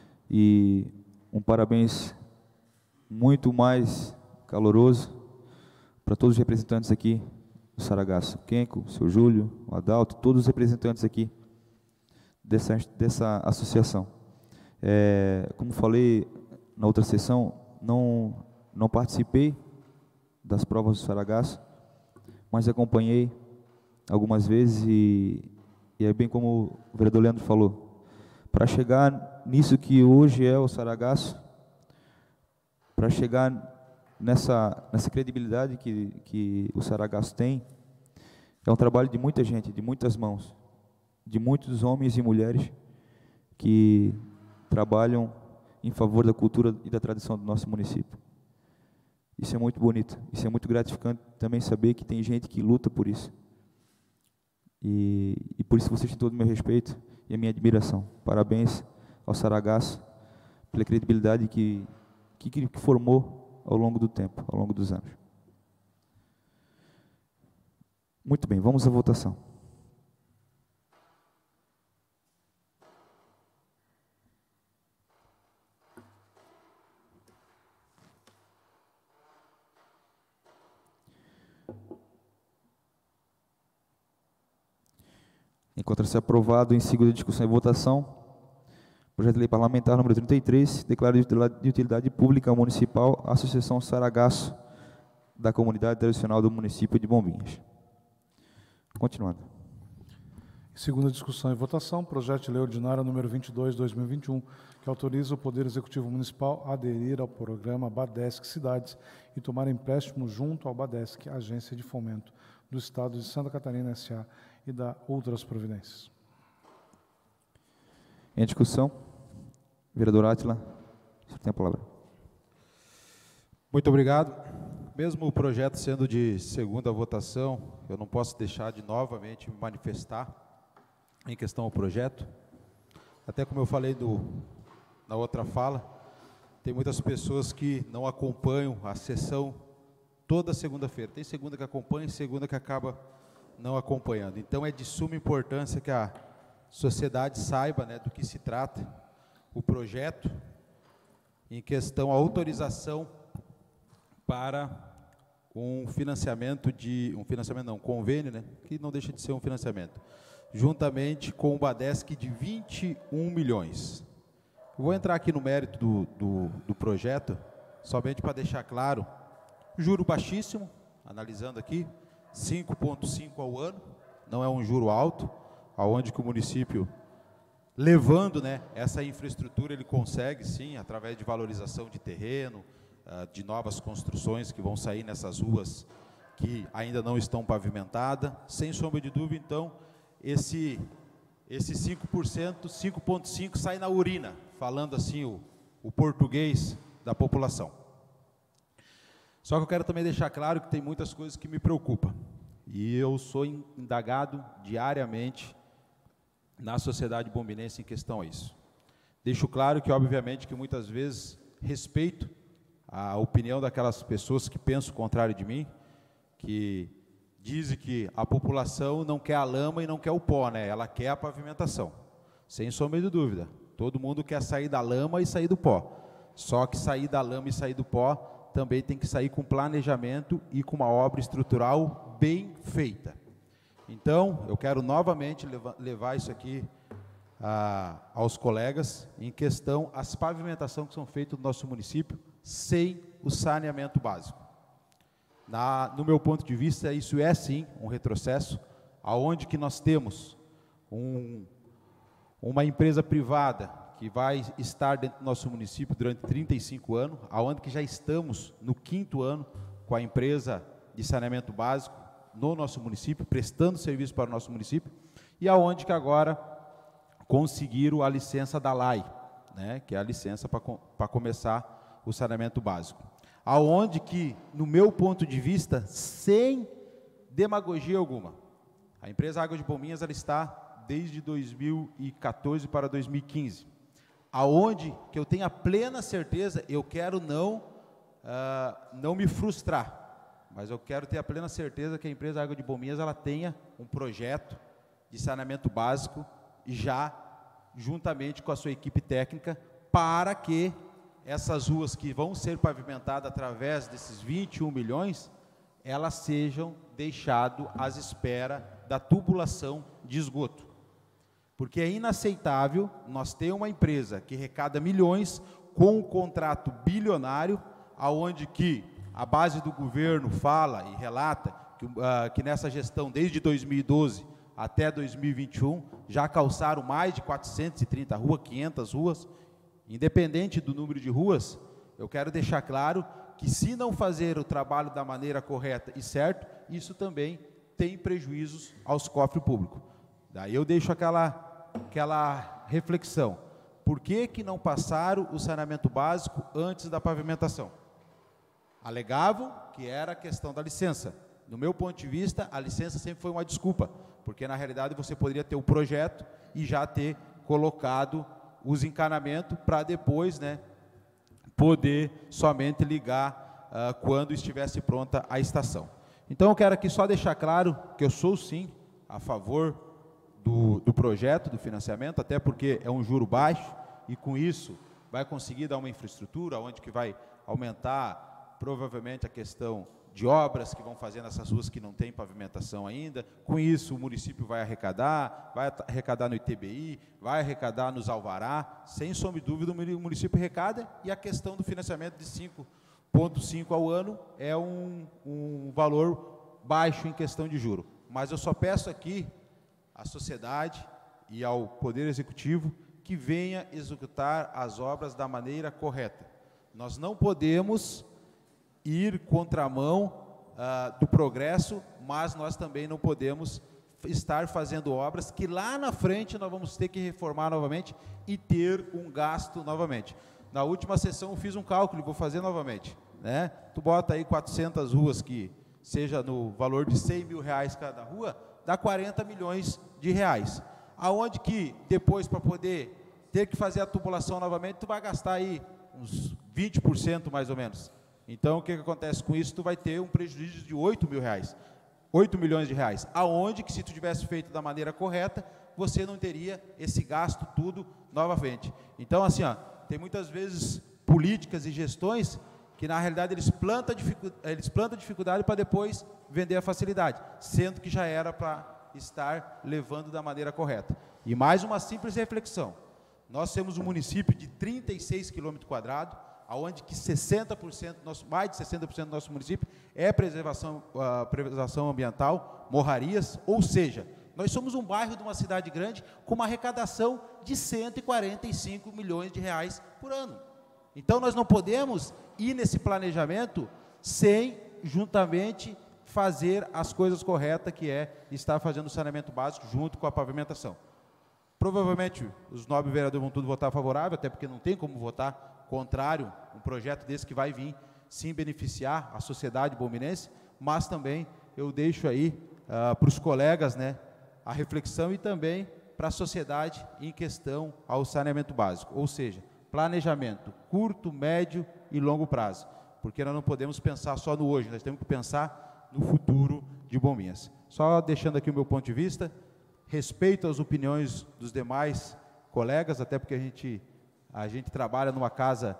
E um parabéns muito mais caloroso para todos os representantes aqui do Saragasso, Kenko, o seu Júlio, o Adalto, todos os representantes aqui dessa associação. Como falei na outra sessão, não participei das provas do Saragasso, mas acompanhei algumas vezes e é bem como o vereador Leandro falou, para chegar nisso que hoje é o Saragasso, para chegar nessa credibilidade que o Saragasso tem, é um trabalho de muita gente, de muitas mãos, de muitos homens e mulheres que trabalham em favor da cultura e da tradição do nosso município. Isso é muito bonito, isso é muito gratificante também saber que tem gente que luta por isso. E por isso vocês têm todo o meu respeito e a minha admiração. Parabéns ao Saragasso pela credibilidade que formou ao longo do tempo, ao longo dos anos. Muito bem, vamos à votação. Encontra-se aprovado em segunda discussão e votação, projeto de lei parlamentar número 33, declara de utilidade pública municipal a Associação Saragasso da Comunidade Tradicional do município de Bombinhas. Continuando. Em segunda discussão e votação, projeto de lei ordinária número 22/2021, que autoriza o Poder Executivo Municipal a aderir ao programa BADESC Cidades e tomar empréstimo junto ao BADESC, Agência de Fomento do Estado de Santa Catarina S.A., e da outras providências. Em discussão, vereador Átila, o senhor tem a palavra. Muito obrigado. Mesmo o projeto sendo de segunda votação, eu não posso deixar de novamente me manifestar em questão ao projeto. Até como eu falei na outra fala, tem muitas pessoas que não acompanham a sessão toda segunda-feira. Tem segunda que acompanha e segunda que acaba não acompanhando. Então é de suma importância que a sociedade saiba, né, do que se trata o projeto em questão a autorização para um convênio, né, que não deixa de ser um financiamento, juntamente com o BADESC de 21 milhões. Eu vou entrar aqui no mérito do projeto, somente para deixar claro, juro baixíssimo, analisando aqui, 5,5 ao ano, não é um juro alto, aonde que o município, levando, né, essa infraestrutura, ele consegue, sim, através de valorização de terreno, de novas construções que vão sair nessas ruas que ainda não estão pavimentadas, sem sombra de dúvida, então, esse 5%, 5,5% sai na urina, falando assim o português da população. Só que eu quero também deixar claro que tem muitas coisas que me preocupam. E eu sou indagado diariamente na sociedade bombinense em questão a isso. Deixo claro que, obviamente, que muitas vezes respeito a opinião daquelas pessoas que pensam o contrário de mim, que dizem que a população não quer a lama e não quer o pó, né? Ela quer a pavimentação. Sem sombra de dúvida. Todo mundo quer sair da lama e sair do pó. Só que sair da lama e sair do pó também tem que sair com planejamento e com uma obra estrutural bem feita. Então, eu quero novamente levar isso aqui aos colegas, em questão às pavimentações que são feitas no nosso município, sem o saneamento básico. No meu ponto de vista, isso é sim um retrocesso, aonde que nós temos uma empresa privada que vai estar dentro do nosso município durante 35 anos, aonde que já estamos no 5º ano com a empresa de saneamento básico no nosso município, prestando serviço para o nosso município, e aonde que agora conseguiram a licença da LAI, né, que é a licença para começar o saneamento básico. Aonde que, no meu ponto de vista, sem demagogia alguma, a empresa Água de Bombinhas ela está desde 2014 para 2015, aonde que eu tenho a plena certeza, eu quero não me frustrar, mas eu quero ter a plena certeza que a empresa Água de Bombinhas ela tenha um projeto de saneamento básico já juntamente com a sua equipe técnica, para que essas ruas que vão ser pavimentadas através desses 21 milhões, elas sejam deixadas à espera da tubulação de esgoto. Porque é inaceitável nós ter uma empresa que arrecada milhões com um contrato bilionário, aonde que a base do governo fala e relata que nessa gestão, desde 2012 até 2021, já calçaram mais de 430 ruas, 500 ruas. Independente do número de ruas, eu quero deixar claro que, se não fazer o trabalho da maneira correta e certa, isso também tem prejuízos aos cofres públicos. Daí eu deixo aquela reflexão. Por que não passaram o saneamento básico antes da pavimentação? Alegavam que era a questão da licença. No meu ponto de vista, a licença sempre foi uma desculpa, porque na realidade você poderia ter o projeto e já ter colocado os encanamentos para depois, né, poder somente ligar quando estivesse pronta a estação. Então eu quero aqui só deixar claro que eu sou sim a favor do projeto, do financiamento, até porque é um juro baixo e com isso vai conseguir dar uma infraestrutura onde que vai aumentar provavelmente a questão de obras que vão fazer nessas ruas que não tem pavimentação ainda. Com isso o município vai arrecadar no ITBI, vai arrecadar nos alvará, sem sombra de dúvida o município arrecada, e a questão do financiamento de 5,5 ao ano é um valor baixo em questão de juro. Mas eu só peço aqui à sociedade e ao Poder Executivo que venha executar as obras da maneira correta. Nós não podemos ir contramão do progresso, mas nós também não podemos estar fazendo obras que lá na frente nós vamos ter que reformar novamente e ter um gasto novamente. Na última sessão eu fiz um cálculo, vou fazer novamente, né? Tu bota aí 400 ruas, que seja no valor de 100 mil reais cada rua, dá 40 milhões de reais. Aonde que depois, para poder ter que fazer a tubulação novamente, tu vai gastar aí uns 20% mais ou menos. Então, o que acontece com isso? Tu vai ter um prejuízo de 8 milhões de reais, aonde que, se tu tivesse feito da maneira correta, você não teria esse gasto tudo novamente. Então, assim, ó, tem muitas vezes políticas e gestões que, na realidade, eles plantam dificuldade para depois vender a facilidade, sendo que já era para estar levando da maneira correta. E mais uma simples reflexão: nós temos um município de 36 km², onde que 60%, mais de 60% do nosso município é preservação ambiental, morrarias, ou seja, nós somos um bairro de uma cidade grande com uma arrecadação de 145 milhões de reais por ano. Então nós não podemos ir nesse planejamento sem juntamente fazer as coisas corretas, que é estar fazendo o saneamento básico junto com a pavimentação. Provavelmente os nobres vereadores vão tudo votar favorável, até porque não tem como votar contrário um projeto desse que vai vir sim beneficiar a sociedade bombinense, mas também eu deixo aí para os colegas, né, a reflexão, e também para a sociedade em questão ao saneamento básico, ou seja, planejamento curto, médio e longo prazo, porque nós não podemos pensar só no hoje, nós temos que pensar no futuro de Bombinhas. Só deixando aqui o meu ponto de vista, respeito às opiniões dos demais colegas, até porque a gente trabalha na casa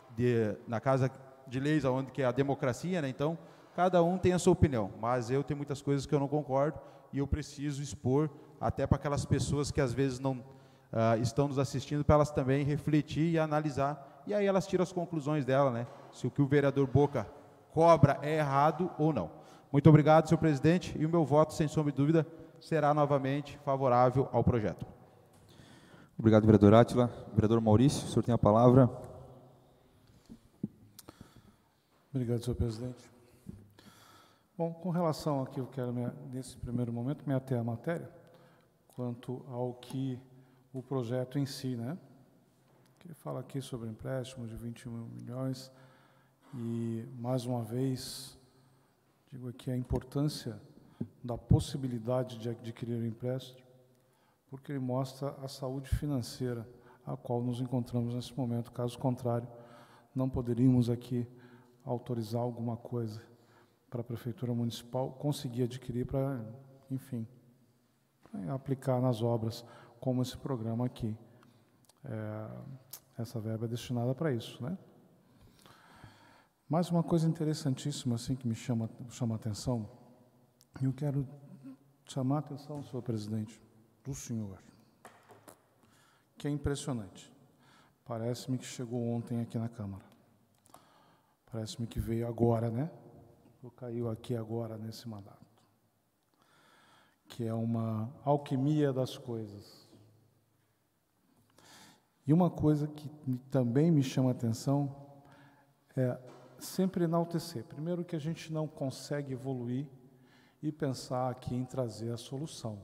de leis, onde que é a democracia, né? Então cada um tem a sua opinião, mas eu tenho muitas coisas que eu não concordo e eu preciso expor até para aquelas pessoas que às vezes não estão nos assistindo, para elas também refletir e analisar, e aí elas tiram as conclusões dela, né? Se o que o vereador Boca cobra é errado ou não. Muito obrigado, senhor presidente, e o meu voto, sem sombra de dúvida, será novamente favorável ao projeto. Obrigado, vereador Átila. Vereador Maurício, o senhor tem a palavra. Obrigado, senhor presidente. Bom, com relação aqui, eu quero, nesse primeiro momento, me ater à matéria, quanto ao que o projeto em si, né? Que ele fala aqui sobre empréstimo de 21 milhões, e, mais uma vez, digo aqui a importância da possibilidade de adquirir o empréstimo, porque ele mostra a saúde financeira a qual nos encontramos nesse momento. Caso contrário, não poderíamos aqui autorizar alguma coisa para a Prefeitura Municipal conseguir adquirir para, enfim, aplicar nas obras, como esse programa aqui. Essa verba é destinada para isso, né? Mais uma coisa interessantíssima assim que me chama a atenção, e eu quero chamar a atenção, senhor presidente, do senhor, que é impressionante. Parece-me que chegou ontem aqui na Câmara. Parece-me que veio agora, né? Ou caiu aqui agora nesse mandato. Que é uma alquimia das coisas. E uma coisa que também me chama a atenção é sempre enaltecer. Primeiro, que a gente não consegue evoluir e pensar aqui em trazer a solução.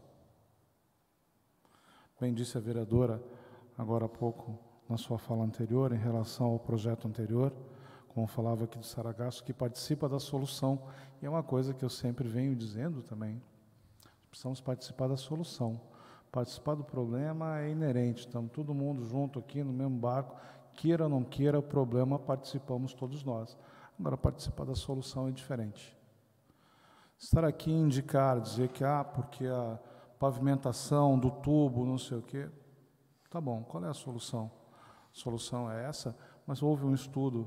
Bem disse a vereadora, agora há pouco, na sua fala anterior, em relação ao projeto anterior, como falava aqui do Saragasso, que participa da solução. E é uma coisa que eu sempre venho dizendo também. Precisamos participar da solução. Participar do problema é inerente. Estamos todo mundo junto aqui no mesmo barco. Queira ou não queira, o problema participamos todos nós. Agora, participar da solução é diferente. Estar aqui e indicar, dizer que, porque a pavimentação do tubo, não sei o quê, tá bom, qual é a solução? A solução é essa, mas houve um estudo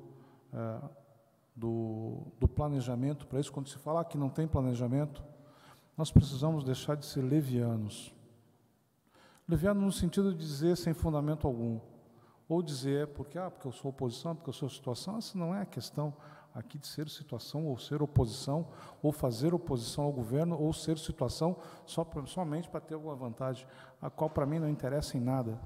do planejamento para isso. Quando se fala que não tem planejamento, nós precisamos deixar de ser levianos. Leviano no sentido de dizer sem fundamento algum. Ou dizer, porque eu sou oposição, porque eu sou situação. Essa não é a questão aqui de ser situação, ou ser oposição, ou fazer oposição ao governo, ou ser situação somente para ter alguma vantagem, a qual para mim não interessa em nada,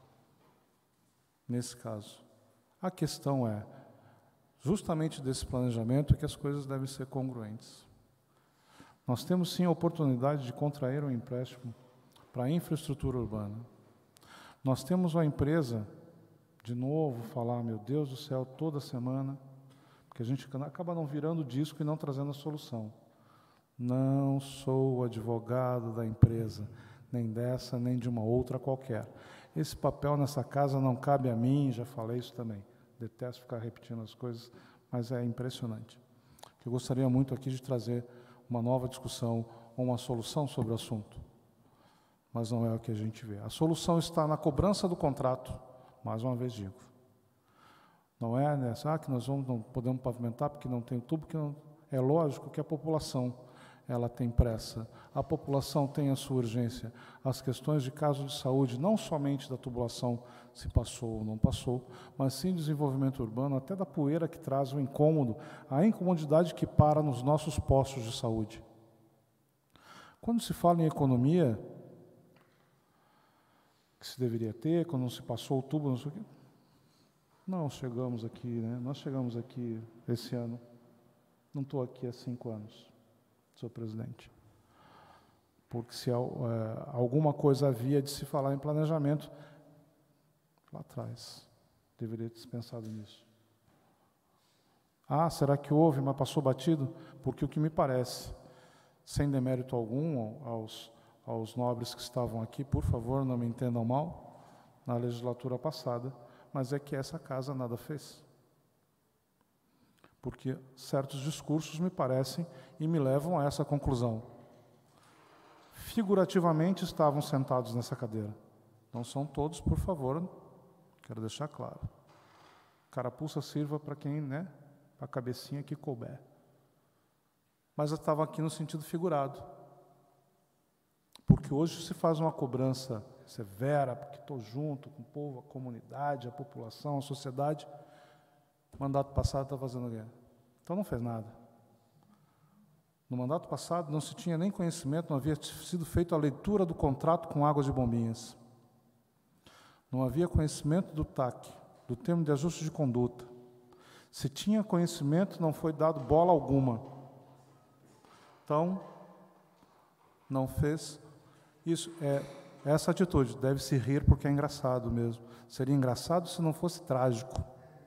nesse caso. A questão é, justamente desse planejamento, que as coisas devem ser congruentes. Nós temos sim a oportunidade de contrair um empréstimo para a infraestrutura urbana. Nós temos uma empresa, de novo, falar, meu Deus do céu, toda semana, porque a gente acaba não virando o disco e não trazendo a solução. Não sou o advogado da empresa, nem dessa, nem de uma outra qualquer. Esse papel nessa casa não cabe a mim, já falei isso também. Detesto ficar repetindo as coisas, mas é impressionante. Eu gostaria muito aqui de trazer uma nova discussão ou uma solução sobre o assunto. Mas não é o que a gente vê. A solução está na cobrança do contrato, mais uma vez digo. Não é nessa, que nós não podemos pavimentar porque não tem tubo, que não... É lógico que a população, ela tem pressa. A população tem a sua urgência. As questões de caso de saúde, não somente da tubulação, se passou ou não passou, mas sim desenvolvimento urbano, até da poeira que traz o incômodo, a incomodidade que para nos nossos postos de saúde. Quando se fala em economia, que se deveria ter, quando não se passou o tubo, não sei o quê. Não chegamos aqui, né? Nós chegamos aqui esse ano. Não estou aqui há 5 anos, senhor presidente. Porque se alguma coisa havia de se falar em planejamento, lá atrás, deveria ter se pensado nisso. Será que houve, mas passou batido? Porque o que me parece, sem demérito algum aos nobres que estavam aqui, por favor, não me entendam mal, na legislatura passada, mas é que essa casa nada fez. Porque certos discursos me parecem e me levam a essa conclusão. Figurativamente estavam sentados nessa cadeira. Não são todos, por favor, quero deixar claro. Carapuça sirva para quem, né, para a cabecinha que couber. Mas eu estava aqui no sentido figurado. Porque hoje se faz uma cobrança severa, porque estou junto com o povo, a comunidade, a população, a sociedade. O mandato passado está fazendo o quê? Então não fez nada. No mandato passado não se tinha nem conhecimento, não havia sido feita a leitura do contrato com Águas de Bombinhas. Não havia conhecimento do TAC, do termo de ajuste de conduta. Se tinha conhecimento, não foi dado bola alguma. Então, não fez isso. Essa atitude deve-se rir porque é engraçado mesmo. Seria engraçado se não fosse trágico.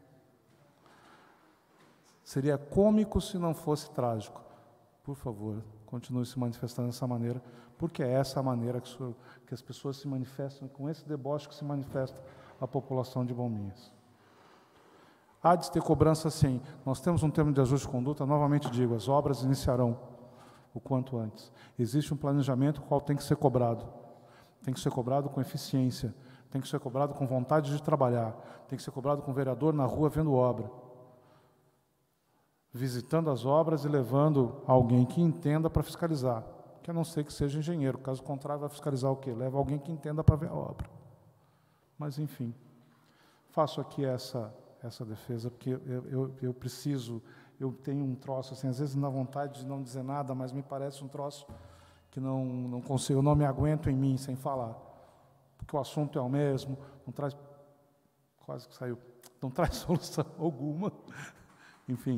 Seria cômico se não fosse trágico. Por favor, continue se manifestando dessa maneira, porque é essa a maneira que as pessoas se manifestam, com esse deboche que se manifesta a população de Bombinhas. Há de ter cobrança, sim. Nós temos um termo de ajuste de conduta, novamente digo, as obras iniciarão o quanto antes. Existe um planejamento qual tem que ser cobrado. Tem que ser cobrado com eficiência, tem que ser cobrado com vontade de trabalhar, tem que ser cobrado com o vereador na rua vendo obra. visitando as obras e levando alguém que entenda para fiscalizar, que a não ser que seja engenheiro, caso contrário vai fiscalizar o quê? Leva alguém que entenda para ver a obra. Mas, enfim, faço aqui essa defesa, porque eu preciso, eu tenho um troço, assim, às vezes na vontade de não dizer nada, mas me parece um troço que não consigo, eu não me aguento em mim sem falar, porque o assunto é o mesmo, não traz, quase que saiu, não traz solução alguma, enfim.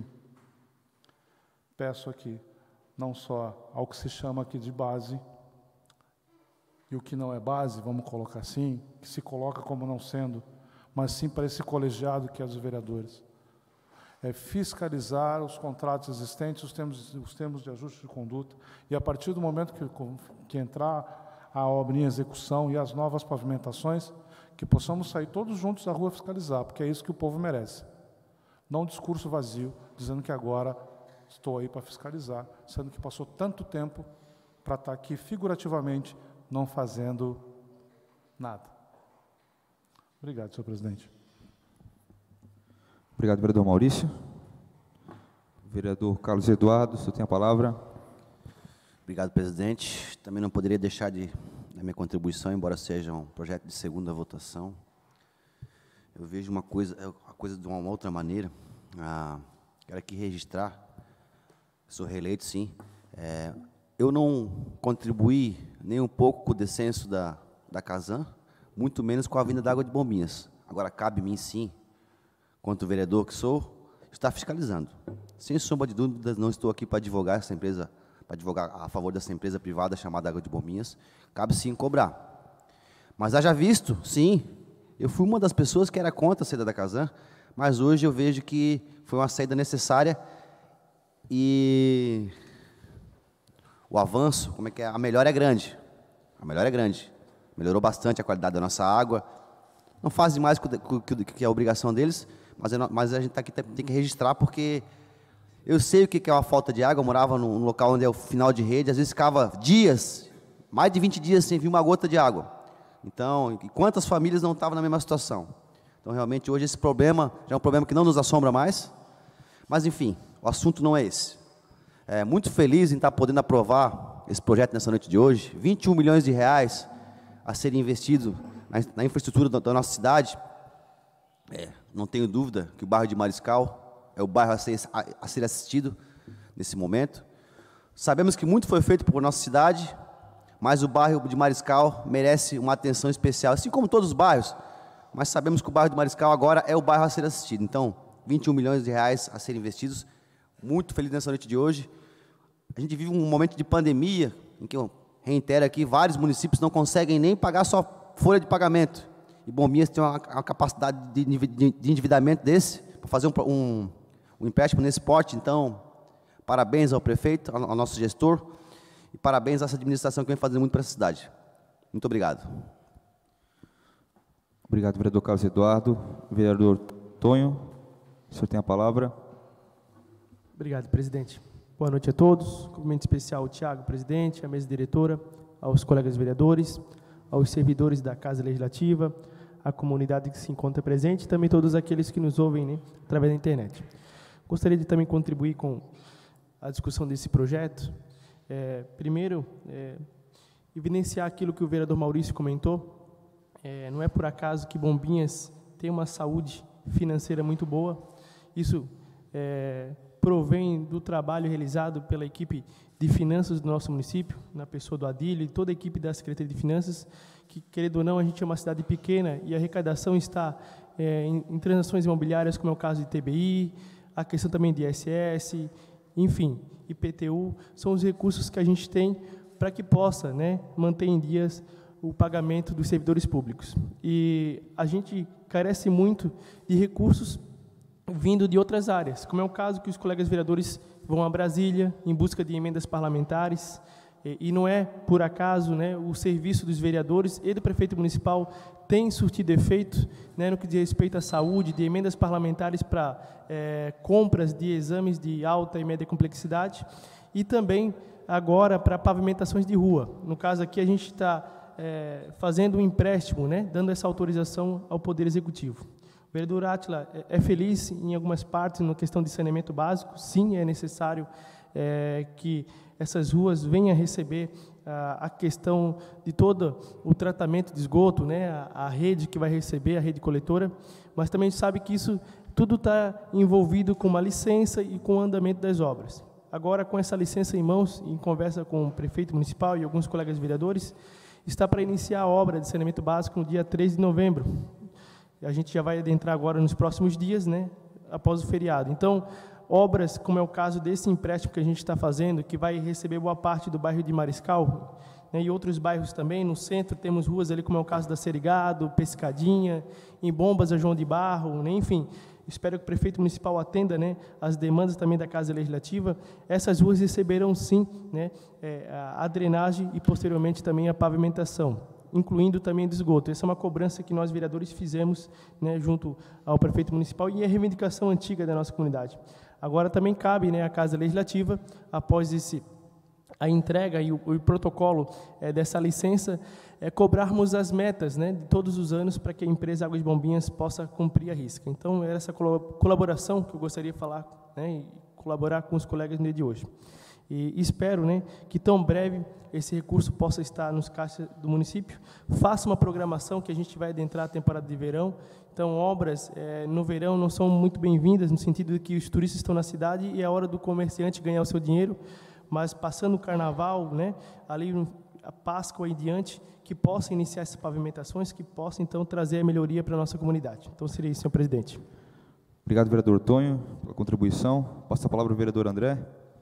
Peço aqui, não só ao que se chama aqui de base, e o que não é base, vamos colocar assim, que se coloca como não sendo, mas sim para esse colegiado que é dos vereadores. É fiscalizar os contratos existentes, os termos de ajuste de conduta, e a partir do momento que entrar a obra em execução e as novas pavimentações, que possamos sair todos juntos à rua fiscalizar, porque é isso que o povo merece. Não um discurso vazio, dizendo que agora estou aí para fiscalizar, sendo que passou tanto tempo para estar aqui figurativamente não fazendo nada. Obrigado, senhor presidente. Obrigado, vereador Maurício. Vereador Carlos Eduardo, o senhor tem a palavra. Obrigado, presidente. Também não poderia deixar da minha contribuição, embora seja um projeto de segunda votação. Eu vejo a coisa de uma outra maneira. Quero aqui registrar, sou reeleito, sim. Eu não contribuí nem um pouco com o descenso da Casan, muito menos com a vinda da água de Bombinhas. Agora, cabe a mim, sim, quanto vereador que sou, estar fiscalizando. Sem sombra de dúvidas, não estou aqui para advogar essa empresa, para advogar a favor dessa empresa privada chamada Água de Bombinhas. Cabe, sim, cobrar. Mas haja visto, sim, eu fui uma das pessoas que era contra a saída da Casan, mas hoje eu vejo que foi uma saída necessária e o avanço, a melhora é grande. A melhora é grande. Melhorou bastante a qualidade da nossa água. Não fazem mais que é a obrigação deles, mas a gente tá aqui, tem que registrar, porque eu sei o que é uma falta de água. Eu morava num local onde é o final de rede, às vezes ficava dias, mais de 20 dias sem vir uma gota de água. Então, e quantas famílias não estavam na mesma situação? Então, realmente, hoje esse problema já é um problema que não nos assombra mais. Mas, enfim, o assunto não é esse. Muito feliz em estar podendo aprovar esse projeto nessa noite de hoje. 21 milhões de reais a serem investidos na infraestrutura da nossa cidade. Não tenho dúvida que o bairro de Mariscal é o bairro a ser assistido nesse momento. Sabemos que muito foi feito por nossa cidade, mas o bairro de Mariscal merece uma atenção especial, assim como todos os bairros, mas sabemos que o bairro de Mariscal agora é o bairro a ser assistido. Então, 21 milhões de reais a serem investidos. Muito feliz nessa noite de hoje. A gente vive um momento de pandemia, em que eu reitero aqui, vários municípios não conseguem nem pagar sua folha de pagamento. E Bombinhas tem uma capacidade de endividamento desse, para fazer um empréstimo nesse porte. Então, parabéns ao prefeito, ao nosso gestor, e parabéns a essa administração que vem fazendo muito para essa cidade. Muito obrigado. Obrigado, vereador Carlos Eduardo. Vereador Tonho, o senhor tem a palavra. Obrigado, presidente. Boa noite a todos. Cumprimento especial ao Tiago, presidente, à mesa diretora, aos colegas vereadores, aos servidores da Casa Legislativa, à comunidade que se encontra presente e também todos aqueles que nos ouvem, né, através da internet. Gostaria de também contribuir com a discussão desse projeto. Primeiro, evidenciar aquilo que o vereador Maurício comentou. Não é por acaso que Bombinhas tem uma saúde financeira muito boa. Isso provém do trabalho realizado pela equipe de finanças do nosso município, na pessoa do Adílio e toda a equipe da Secretaria de Finanças, que, querendo ou não, a gente é uma cidade pequena e a arrecadação está em transações imobiliárias, como é o caso de TBI, a questão também de ISS, enfim, IPTU, são os recursos que a gente tem para que possa, né, manter em dias o pagamento dos servidores públicos. E a gente carece muito de recursos vindo de outras áreas, como é o caso que os colegas vereadores vão a Brasília em busca de emendas parlamentares, e não é por acaso, né, o serviço dos vereadores e do prefeito municipal tem surtido efeito, né, no que diz respeito à saúde, de emendas parlamentares para compras de exames de alta e média complexidade, e também agora para pavimentações de rua. No caso aqui a gente está fazendo um empréstimo, né, dando essa autorização ao Poder Executivo. O vereador Átila é feliz em algumas partes na questão de saneamento básico. Sim, é necessário que essas ruas venham a receber a questão de todo o tratamento de esgoto, né, a rede que vai receber, a rede coletora, mas também a gente sabe que isso tudo está envolvido com uma licença e com o andamento das obras. Agora, com essa licença em mãos, em conversa com o prefeito municipal e alguns colegas vereadores, está para iniciar a obra de saneamento básico no dia 3 de novembro. A gente já vai adentrar agora nos próximos dias, né, após o feriado. Então, obras, como é o caso desse empréstimo que a gente está fazendo, que vai receber boa parte do bairro de Mariscal, né, e outros bairros também. No centro temos ruas ali, como é o caso da Serigado, Pescadinha, em Bombas a João de Barro, né, enfim. Espero que o prefeito municipal atenda, né, as demandas também da Casa Legislativa. Essas ruas receberão, sim, né, a drenagem e, posteriormente, também a pavimentação, incluindo também do esgoto. Essa é uma cobrança que nós, vereadores, fizemos, né, junto ao prefeito municipal, e é reivindicação antiga da nossa comunidade. Agora também cabe, né, à Casa Legislativa, após a entrega e o protocolo dessa licença, cobrarmos as metas, né, de todos os anos, para que a empresa Águas de Bombinhas possa cumprir a risca. Então, era essa colaboração que eu gostaria de falar, né, e colaborar com os colegas no dia de hoje. E espero, né, que tão breve esse recurso possa estar nos caixas do município. Faça uma programação, que a gente vai adentrar a temporada de verão. Então, obras no verão não são muito bem-vindas, no sentido de que os turistas estão na cidade e é a hora do comerciante ganhar o seu dinheiro, mas passando o carnaval, né, ali a Páscoa e diante, que possa iniciar essas pavimentações, que possa, então, trazer a melhoria para a nossa comunidade. Então, seria isso, senhor presidente. Obrigado, vereador Tonho, pela contribuição. Passo a palavra ao vereador André.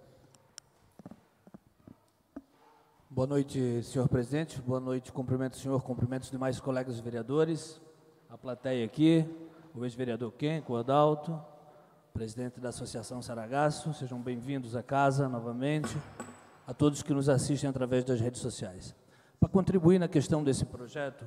Boa noite, senhor presidente. Boa noite, cumprimento o senhor, cumprimento os demais colegas vereadores, a plateia aqui, o ex-vereador Kenco, o Adalto, presidente da Associação Saragasso. Sejam bem-vindos à casa novamente, a todos que nos assistem através das redes sociais. Para contribuir na questão desse projeto,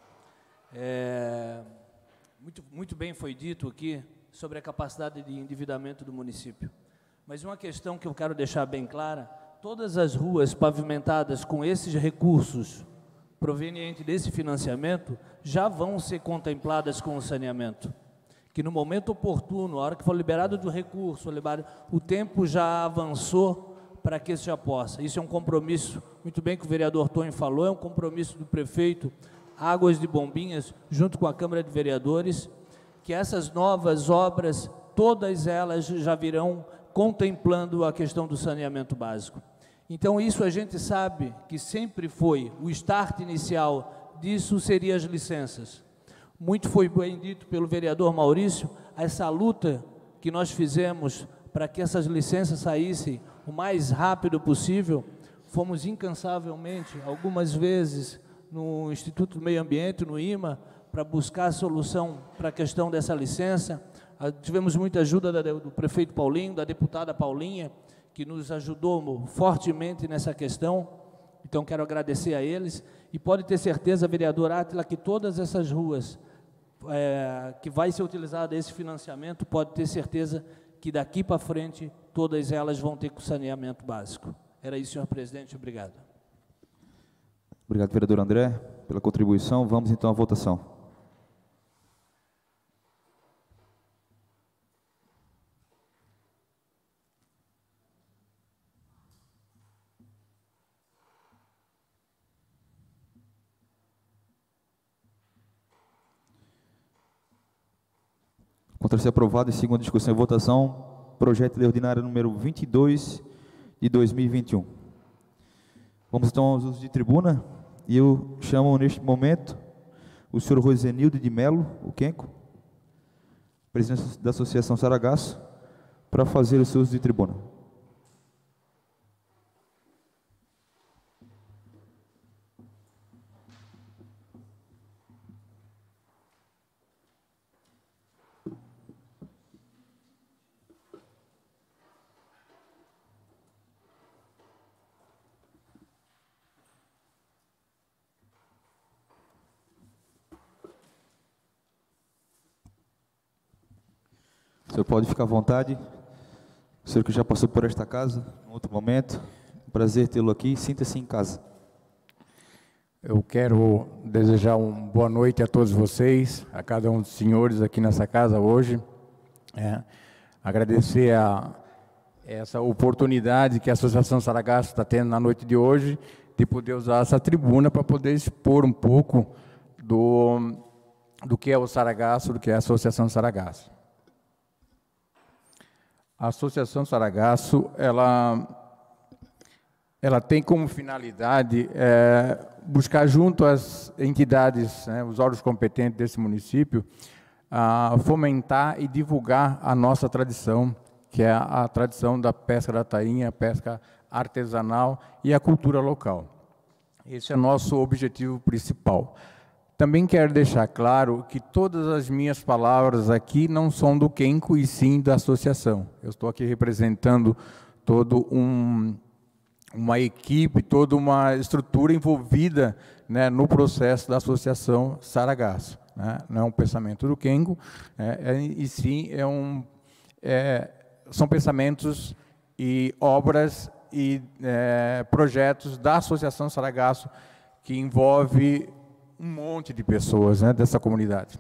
muito bem foi dito aqui sobre a capacidade de endividamento do município. Mas uma questão que eu quero deixar bem clara: todas as ruas pavimentadas com esses recursos provenientes desse financiamento já vão ser contempladas com o saneamento. Que no momento oportuno, a hora que for liberado do recurso, o tempo já avançou para que isso já possa. Isso é um compromisso, muito bem que o vereador Tonho falou, é um compromisso do prefeito Águas de Bombinhas, junto com a Câmara de Vereadores, que essas novas obras, todas elas já virão contemplando a questão do saneamento básico. Então, isso a gente sabe que sempre foi, o start inicial disso seria as licenças. Muito foi bem dito pelo vereador Maurício, essa luta que nós fizemos para que essas licenças saíssem o mais rápido possível. Fomos incansavelmente, algumas vezes, no Instituto do Meio Ambiente, no IMA, para buscar a solução para a questão dessa licença. Tivemos muita ajuda do prefeito Paulinho, da deputada Paulinha, que nos ajudou fortemente nessa questão. Então, quero agradecer a eles. E pode ter certeza, vereador Átila, que todas essas ruas que vai ser utilizado esse financiamento, pode ter certeza que daqui para frente, todas elas vão ter com saneamento básico. Era isso, senhor presidente. Obrigado. Obrigado, vereador André, pela contribuição. Vamos, então, à votação. Contra ser aprovado, em segunda discussão e votação, projeto de lei ordinária número 22 de 2021. Vamos então aos usos de tribuna, e eu chamo neste momento o senhor Rosenildo de Melo, o Kenco, presidente da Associação Saragasso, para fazer o seu uso de tribuna. O senhor pode ficar à vontade. O senhor que já passou por esta casa, em outro momento, um prazer tê-lo aqui, sinta-se em casa. Eu quero desejar uma boa noite a todos vocês, a cada um dos senhores aqui nessa casa hoje. Agradecer essa oportunidade que a Associação Saragasso está tendo na noite de hoje, de poder usar essa tribuna para poder expor um pouco do que é o Saragasso, do que é a Associação Saragasso. A Associação Saragasso, ela tem como finalidade buscar junto às entidades, né, os órgãos competentes desse município, fomentar e divulgar a nossa tradição, que é a tradição da pesca da tainha, a pesca artesanal e a cultura local. Esse é o nosso objetivo principal. Também quero deixar claro que todas as minhas palavras aqui não são do Kenco e sim da associação. Eu estou aqui representando todo uma equipe, toda uma estrutura envolvida, né, no processo da Associação Saragasso. Né? Não é um pensamento do Kenco, e sim são pensamentos e obras e projetos da Associação Saragasso, que envolve um monte de pessoas, né, dessa comunidade.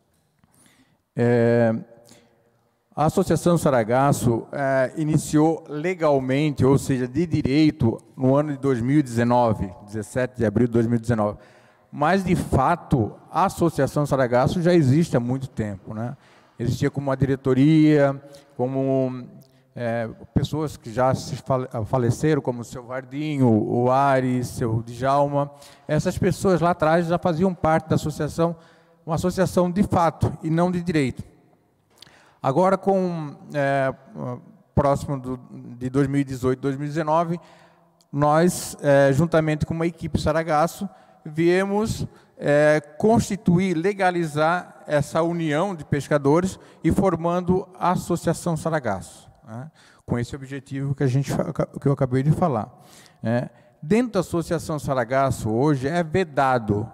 A Associação Saragasso iniciou legalmente, ou seja, de direito, no ano de 2019, 17 de abril de 2019. Mas, de fato, a Associação Saragasso já existe há muito tempo, né? Existia como uma diretoria, como pessoas que já se faleceram, como o seu Vardinho, o Ares, o seu Djalma. Essas pessoas lá atrás já faziam parte da associação, uma associação de fato e não de direito. Agora, próximo de 2018, 2019, nós, juntamente com uma equipe Saragasso, viemos constituir, legalizar essa união de pescadores e formando a Associação Saragasso, né, com esse objetivo que eu acabei de falar. Dentro da Associação Saragasso, hoje, é vedado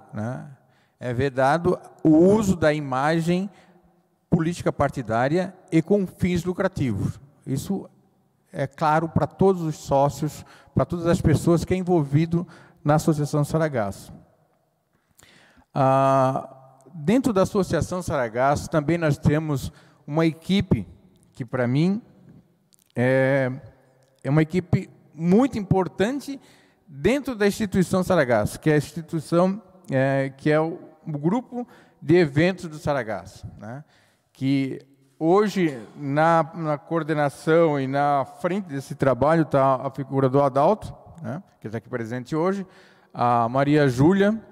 o uso da imagem política partidária e com fins lucrativos. Isso é claro para todos os sócios, para todas as pessoas que é envolvido na Associação Saragasso. Dentro da Associação Saragasso, também nós temos uma equipe que, para mim, é uma equipe muito importante dentro da instituição Saragasso, que é a instituição, que é o grupo de eventos do Saragasso, né? Que hoje, na coordenação e na frente desse trabalho, está a figura do Adalto, né, que está aqui presente hoje, a Maria Júlia,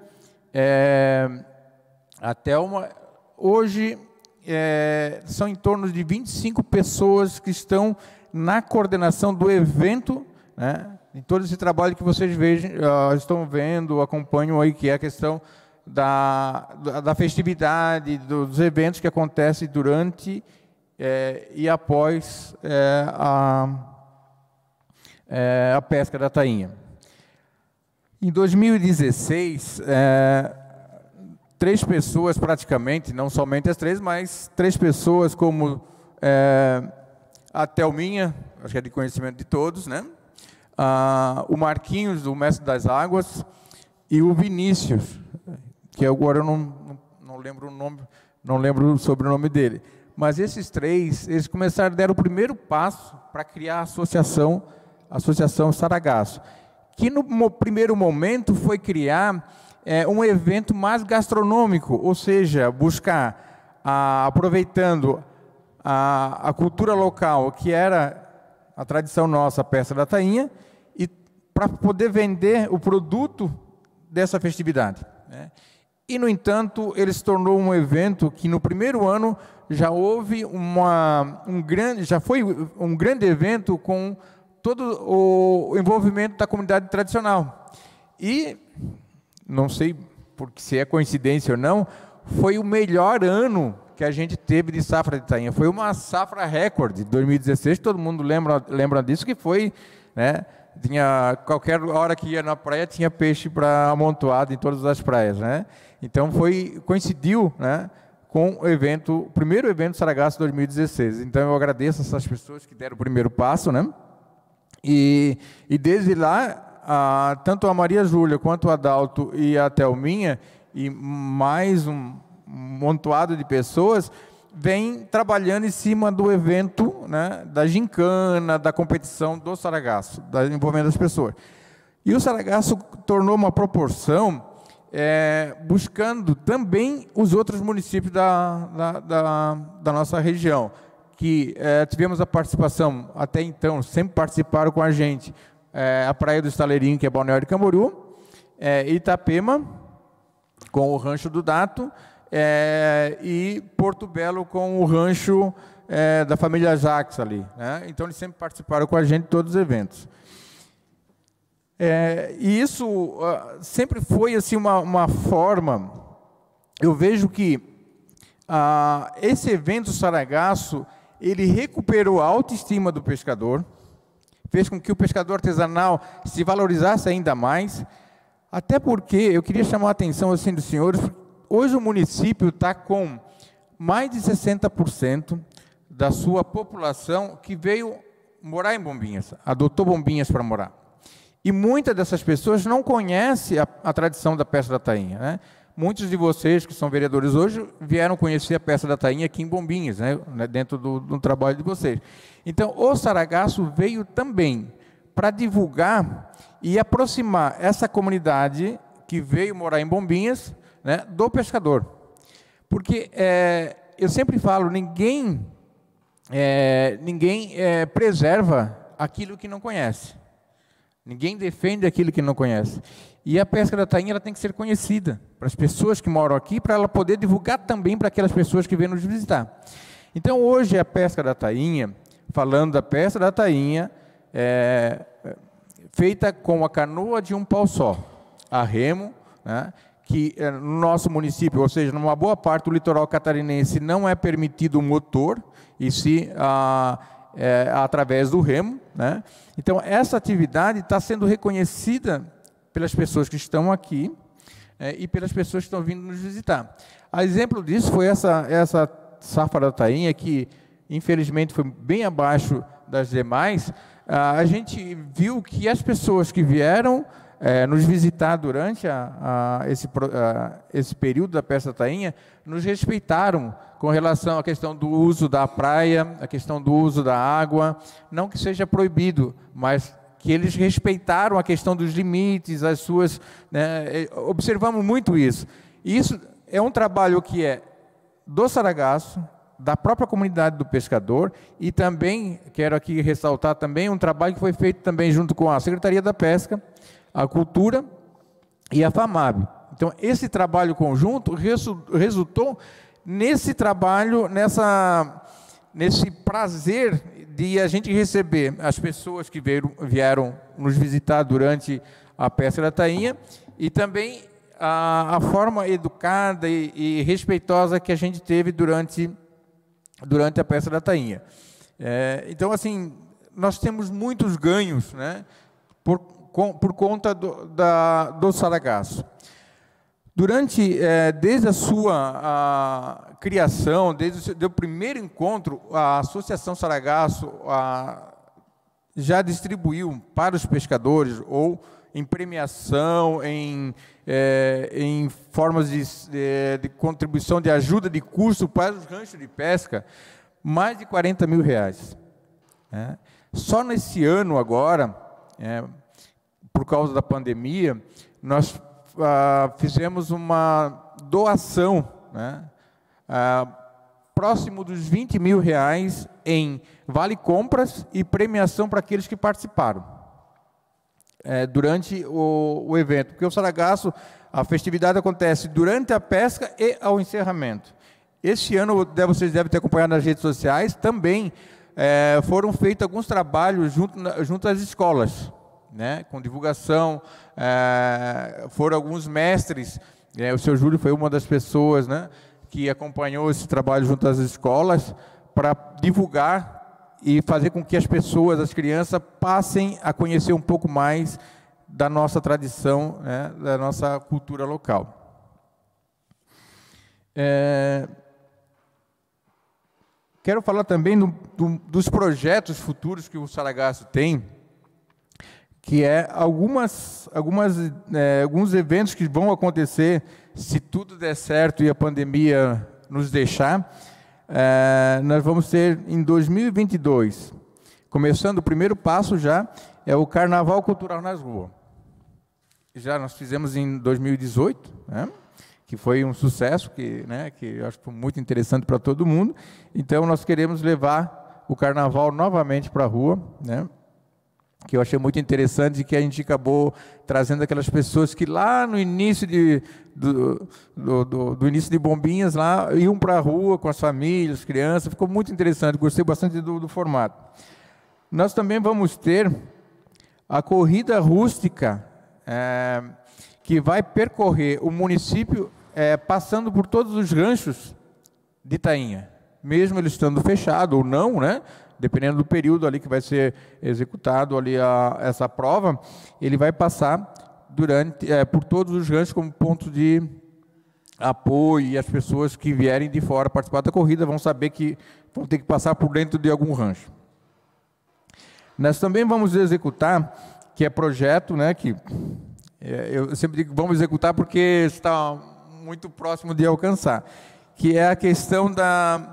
a Thelma. Hoje, são em torno de 25 pessoas que estão na coordenação do evento, né, em todo esse trabalho que vocês estão vendo, acompanham aí, que é a questão da festividade, dos eventos que acontecem durante e após a pesca da tainha. Em 2016, 3 pessoas praticamente, não somente as 3, mas 3 pessoas como a Thelminha, acho que é de conhecimento de todos, né? O Marquinhos, do Mestre das Águas, e o Vinícius, que agora eu não lembro o nome, não lembro o sobrenome dele. Mas esses 3, eles deram o primeiro passo para criar a Associação Saragasso, que no primeiro momento foi criar um evento mais gastronômico, ou seja, buscar, aproveitando a cultura local, que era a tradição nossa, a pesca da tainha, e para poder vender o produto dessa festividade, né? E, no entanto, ele se tornou um evento que, no primeiro ano, já houve já foi um grande evento com todo o envolvimento da comunidade tradicional. E, não sei se é coincidência ou não, foi o melhor ano que a gente teve de safra de tainha. Foi uma safra recorde de 2016, todo mundo lembra disso, que foi, né, qualquer hora que ia na praia tinha peixe para amontoado em todas as praias, né? Então coincidiu, né, com o primeiro evento Saragasso 2016. Então eu agradeço essas pessoas que deram o primeiro passo, né? E desde lá tanto a Maria Júlia quanto o Adalto e a Thelminha, e mais um montoado de pessoas, vem trabalhando em cima do evento, né, da gincana, da competição do Saragaço, envolvendo as pessoas. E o Saragaço tornou uma proporção, buscando também os outros municípios da nossa região, que tivemos a participação, até então, sempre participaram com a gente, a Praia do Estaleirinho, que é Balneário Camboriú, Itapema, com o Rancho do Dato, e Porto Belo com o rancho da família Jacques ali, né? Então eles sempre participaram com a gente de todos os eventos. E isso sempre foi assim uma forma. Eu vejo que esse evento Saragaço, ele recuperou a autoestima do pescador, fez com que o pescador artesanal se valorizasse ainda mais, até porque eu queria chamar a atenção assim dos senhores. Hoje o município está com mais de 60% da sua população que veio morar em Bombinhas, adotou Bombinhas para morar. E muitas dessas pessoas não conhecem a tradição da Pesca da Tainha, né? Muitos de vocês que são vereadores hoje vieram conhecer a Pesca da Tainha aqui em Bombinhas, né? Dentro do trabalho de vocês. Então, o Saragaço veio também para divulgar e aproximar essa comunidade que veio morar em Bombinhas, né, do pescador. Porque eu sempre falo, ninguém preserva aquilo que não conhece. Ninguém defende aquilo que não conhece. E a Pesca da Tainha ela tem que ser conhecida para as pessoas que moram aqui, para ela poder divulgar também para aquelas pessoas que vêm nos visitar. Então, hoje, a Pesca da Tainha, falando da Pesca da Tainha, feita com a canoa de um pau só, a remo, né, que no nosso município, ou seja, numa boa parte do litoral catarinense, não é permitido o motor, e sim através do remo, né? Então, essa atividade está sendo reconhecida pelas pessoas que estão aqui e pelas pessoas que estão vindo nos visitar. A exemplo disso foi essa safra da tainha, que infelizmente foi bem abaixo das demais. A gente viu que as pessoas que vieram nos visitar durante esse período da Pesca da Tainha, nos respeitaram com relação à questão do uso da praia, a questão do uso da água, não que seja proibido, mas que eles respeitaram a questão dos limites, as suas, né, observamos muito isso. E isso é um trabalho que é do Saragaço, da própria comunidade do pescador, e também, quero aqui ressaltar também, um trabalho que foi feito também junto com a Secretaria da Pesca, a Cultura e a FAMAB. Então, esse trabalho conjunto resultou nesse trabalho, nesse prazer de a gente receber as pessoas que vieram nos visitar durante a Pesca da Tainha, e também a forma educada e respeitosa que a gente teve durante a Pesca da Tainha. Então, assim, nós temos muitos ganhos, né, por conta do Saragaço. Desde a sua criação, desde o primeiro encontro, a Associação Saragaço já distribuiu para os pescadores, ou em premiação, em formas de contribuição de ajuda de custo para os ranchos de pesca, mais de R$40 mil. Só nesse ano agora, por causa da pandemia, nós fizemos uma doação, né, próximo dos R$20 mil em vale compras e premiação para aqueles que participaram durante o evento, porque o Saragaço, a festividade acontece durante a pesca e ao encerramento. Este ano, vocês devem ter acompanhado nas redes sociais, também foram feitos alguns trabalhos junto às escolas, né, com divulgação, foram alguns mestres, o seu Júlio foi uma das pessoas, né, que acompanhou esse trabalho junto às escolas, para divulgar e fazer com que as pessoas, as crianças, passem a conhecer um pouco mais da nossa tradição, né, da nossa cultura local. Quero falar também dos projetos futuros que o Saragaço tem, que é alguns eventos que vão acontecer, se tudo der certo e a pandemia nos deixar. Nós vamos ter em 2022, começando o primeiro passo já, é o Carnaval Cultural nas ruas. Já nós fizemos em 2018, né, que foi um sucesso, que eu acho que foi muito interessante para todo mundo. Então, nós queremos levar o Carnaval novamente para a rua, né, que eu achei muito interessante, que a gente acabou trazendo aquelas pessoas que lá no início do início de Bombinhas, lá iam para a rua com as famílias, crianças, ficou muito interessante, gostei bastante do formato. Nós também vamos ter a corrida rústica, que vai percorrer o município, passando por todos os ranchos de Itainha, mesmo ele estando fechado ou não, né? Dependendo do período ali que vai ser executado ali essa prova, ele vai passar por todos os ranchos como ponto de apoio, e as pessoas que vierem de fora participar da corrida vão saber que vão ter que passar por dentro de algum rancho. Nós também vamos executar, que é projeto, né, que eu sempre digo vamos executar porque está muito próximo de alcançar, que é a questão da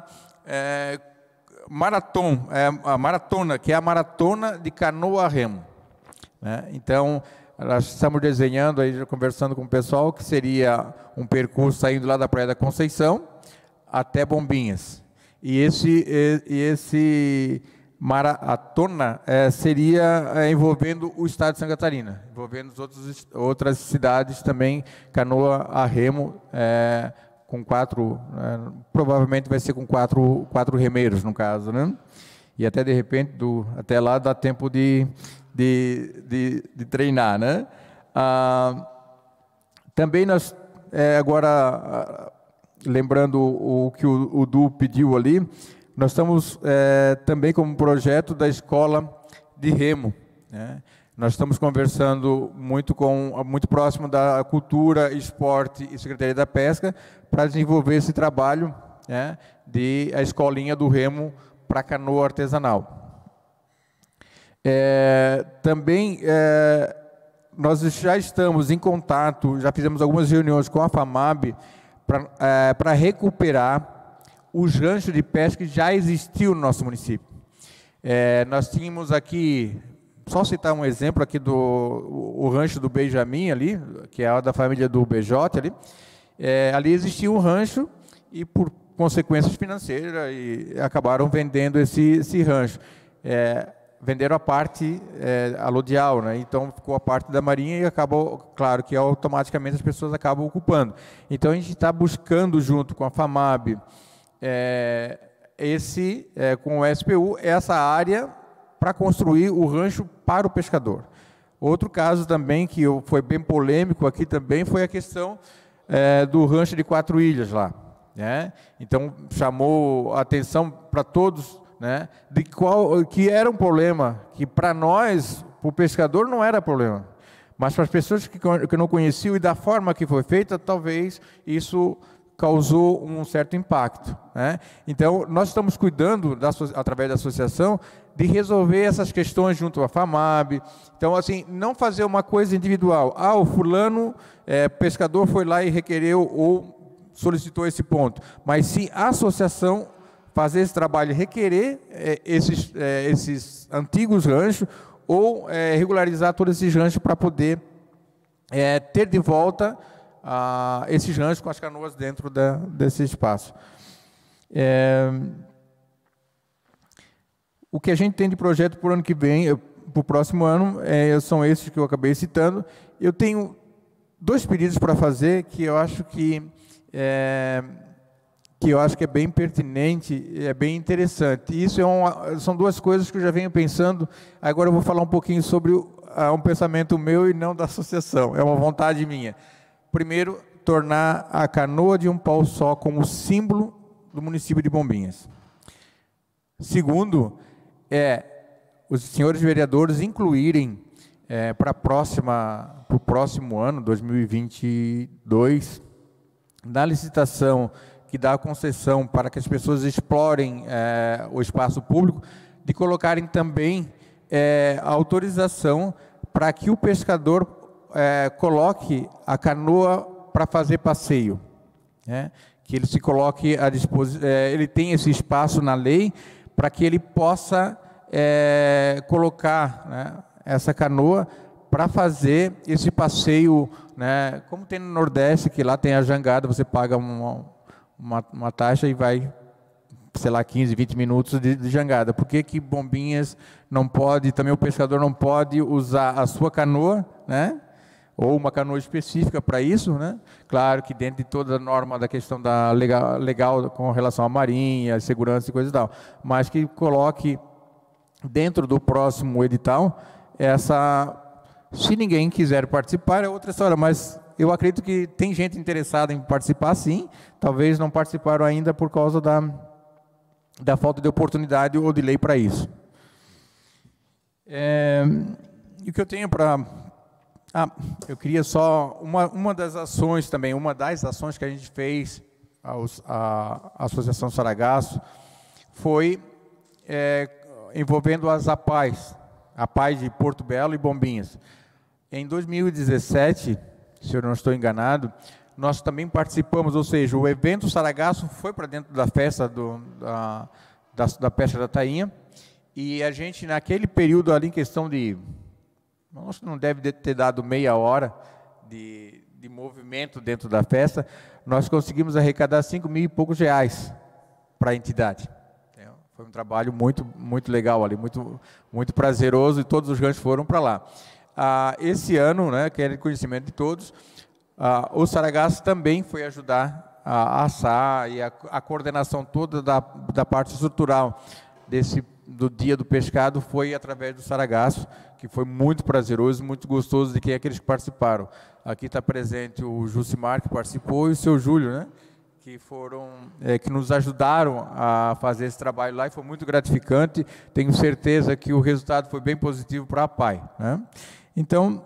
maratona, que é a maratona de canoa-remo, né? Então, nós estamos desenhando, aí, conversando com o pessoal, que seria um percurso saindo lá da Praia da Conceição até Bombinhas. E esse maratona seria envolvendo o estado de Santa Catarina, envolvendo outras cidades também, canoa-remo, com provavelmente vai ser com quatro remeiros, no caso, né? E até, de repente, até lá dá tempo de treinar, né? Também nós, agora, lembrando o que o Du pediu ali, nós estamos também com um projeto da Escola de Remo, né? Nós estamos conversando muito próximo da Cultura, Esporte e Secretaria da Pesca para desenvolver esse trabalho, né, de a escolinha do remo para canoa artesanal. Também nós já estamos em contato, já fizemos algumas reuniões com a FAMAB para recuperar os ranchos de pesca que já existiam no nosso município. Nós tínhamos aqui, só citar um exemplo aqui o rancho do Benjamin ali, que é da família do BJ ali. Ali existia um rancho e por consequências financeiras acabaram vendendo esse rancho. Venderam a parte alodial, né? Então ficou a parte da marinha e acabou, claro que automaticamente as pessoas acabam ocupando. Então a gente está buscando junto com a FAMAB, com o SPU, essa área para construir o rancho para o pescador. Outro caso também que foi bem polêmico aqui também foi a questão do rancho de 4 Ilhas lá, né? Então chamou a atenção para todos, né, que era um problema, que para nós, para o pescador não era problema, mas para as pessoas que não conheciam e da forma que foi feita, talvez isso causou um certo impacto, né? Então, nós estamos cuidando, através da associação, de resolver essas questões junto à FAMAB. Então, assim, não fazer uma coisa individual. O fulano, pescador, foi lá e requereu ou solicitou esse ponto. Mas sim, a associação fazer esse trabalho, requerer esses antigos ranchos ou regularizar todos esses ranchos para poder ter de volta esses ranchos com as canoas dentro desse espaço. O que a gente tem de projeto para o ano que vem, para o próximo ano, são esses que eu acabei citando. Eu tenho 2 pedidos para fazer que eu acho que é bem pertinente, é bem interessante. Isso são 2 coisas que eu já venho pensando. Agora eu vou falar um pouquinho sobre um pensamento meu e não da associação. É uma vontade minha. Primeiro, tornar a canoa de um pau só como símbolo do município de Bombinhas. Segundo, os senhores vereadores incluírem para o próximo ano, 2022, na licitação que dá a concessão para que as pessoas explorem o espaço público, de colocarem também a autorização para que o pescador coloque a canoa para fazer passeio, né? Que ele se coloque à disposição, ele tem esse espaço na lei para que ele possa colocar, né, essa canoa para fazer esse passeio, né, como tem no Nordeste, que lá tem a jangada, você paga uma taxa e vai, sei lá, 15, 20 minutos de jangada. Por que que Bombinhas não pode, também o pescador não pode usar a sua canoa, né, ou uma canoa específica para isso, né? Claro que dentro de toda a norma da questão da legal com relação à marinha, segurança e coisa e tal, mas que coloque dentro do próximo edital se ninguém quiser participar é outra história, mas eu acredito que tem gente interessada em participar, sim, talvez não participaram ainda por causa da falta de oportunidade ou de lei para isso. E o que eu tenho para... eu queria só... Uma das ações também, uma das ações que a gente fez, a Associação Saragasso, foi envolvendo as APAES, APAES de Porto Belo e Bombinhas. Em 2017, se eu não estou enganado, nós também participamos, ou seja, o evento Saragasso foi para dentro da festa da pesca da tainha, e a gente, naquele período ali, em questão de... Acho que não deve ter dado meia hora de movimento dentro da festa, nós conseguimos arrecadar 5 mil e poucos reais para a entidade. Foi um trabalho muito, muito legal ali, muito, muito prazeroso, e todos os ganchos foram para lá. Esse ano, né, que é de conhecimento de todos, o Saragasso também foi ajudar a assar, e a coordenação toda da parte estrutural do Dia do Pescado foi através do Saragasso, que foi muito prazeroso, muito gostoso de quem é aqueles que participaram. Aqui está presente o Jucimar, que participou, e o seu Júlio, né, que nos ajudaram a fazer esse trabalho lá, e foi muito gratificante. Tenho certeza que o resultado foi bem positivo para a APAE, né? Então,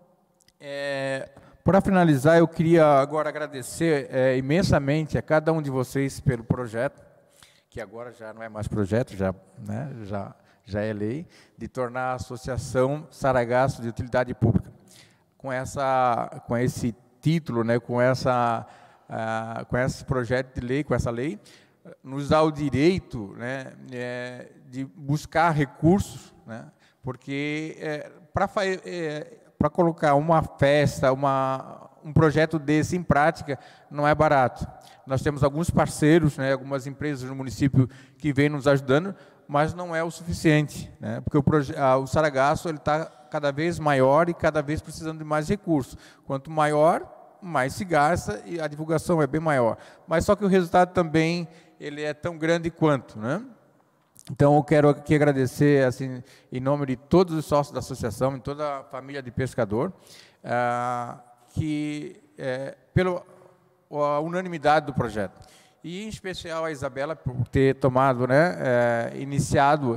para finalizar, eu queria agora agradecer imensamente a cada um de vocês pelo projeto, que agora já não é mais projeto, já é lei, de tornar a Associação Saragasso de Utilidade Pública. Com esse título, né, com esse projeto de lei, com essa lei, nos dá o direito, né, de buscar recursos, né, porque para colocar uma festa, um projeto desse em prática, não é barato. Nós temos alguns parceiros, né, algumas empresas no município que vêm nos ajudando, mas não é o suficiente, né, porque o Saragasso está cada vez maior e cada vez precisando de mais recursos. Quanto maior, mais se gasta, e a divulgação é bem maior. Mas só que o resultado também ele é tão grande quanto, né? Então, eu quero aqui agradecer, assim, em nome de todos os sócios da associação, em toda a família de pescador, pela unanimidade do projeto. E, em especial, a Isabela, por ter tomado, né, iniciado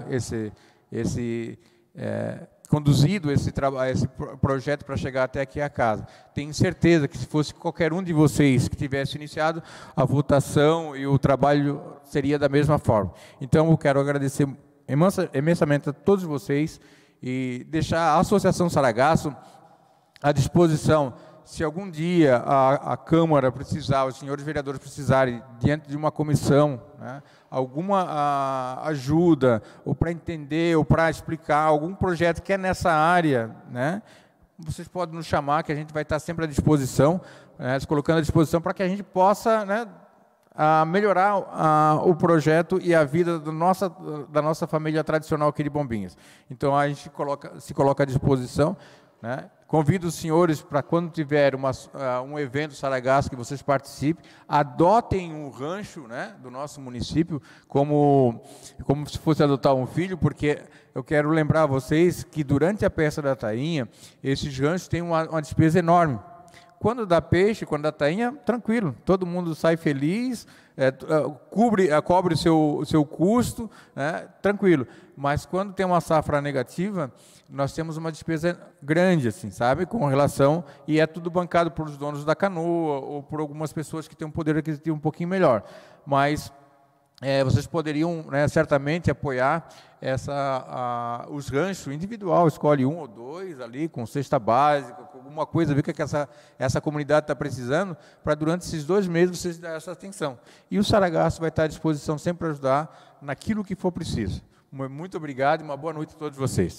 conduzido esse projeto para chegar até aqui a casa. Tenho certeza que se fosse qualquer um de vocês que tivesse iniciado, a votação e o trabalho seria da mesma forma. Então, eu quero agradecer imensamente a todos vocês e deixar a Associação Saragasso à disposição. Se algum dia a Câmara precisar, os senhores vereadores precisarem, diante de uma comissão, né, alguma ajuda, ou para entender, ou para explicar algum projeto que é nessa área, né, vocês podem nos chamar, que a gente vai estar sempre à disposição, se colocando à disposição para que a gente possa, né, melhorar o projeto e a vida da nossa família tradicional aqui de Bombinhas. Então, a gente se coloca à disposição, né? Convido os senhores para, quando tiver um evento Saragasso, que vocês participem, adotem um rancho, né, do nosso município, como se fosse adotar um filho, porque eu quero lembrar a vocês que, durante a pesca da tainha, esses ranchos têm uma despesa enorme. Quando dá peixe, quando dá tainha, tranquilo, todo mundo sai feliz, cobre o seu custo, né, tranquilo. Mas quando tem uma safra negativa, nós temos uma despesa grande, assim, sabe, com relação, e é tudo bancado por os donos da canoa, ou por algumas pessoas que têm um poder aquisitivo um pouquinho melhor. Mas vocês poderiam, né, certamente apoiar os ranchos individual, escolhe 1 ou 2 ali, com cesta básica, com alguma coisa, ver o que essa comunidade está precisando, para durante esses 2 meses vocês darem essa atenção. E o Saragasso vai estar à disposição sempre para ajudar naquilo que for preciso. Muito obrigado e uma boa noite a todos vocês.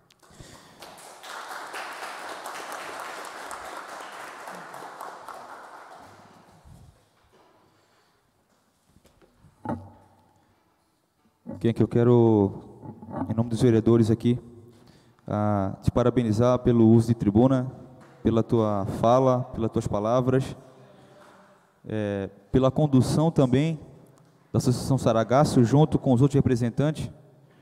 Quem é que eu quero, em nome dos vereadores aqui, te parabenizar pelo uso de tribuna, pela tua fala, pelas tuas palavras, pela condução também da Associação Saragasso, junto com os outros representantes,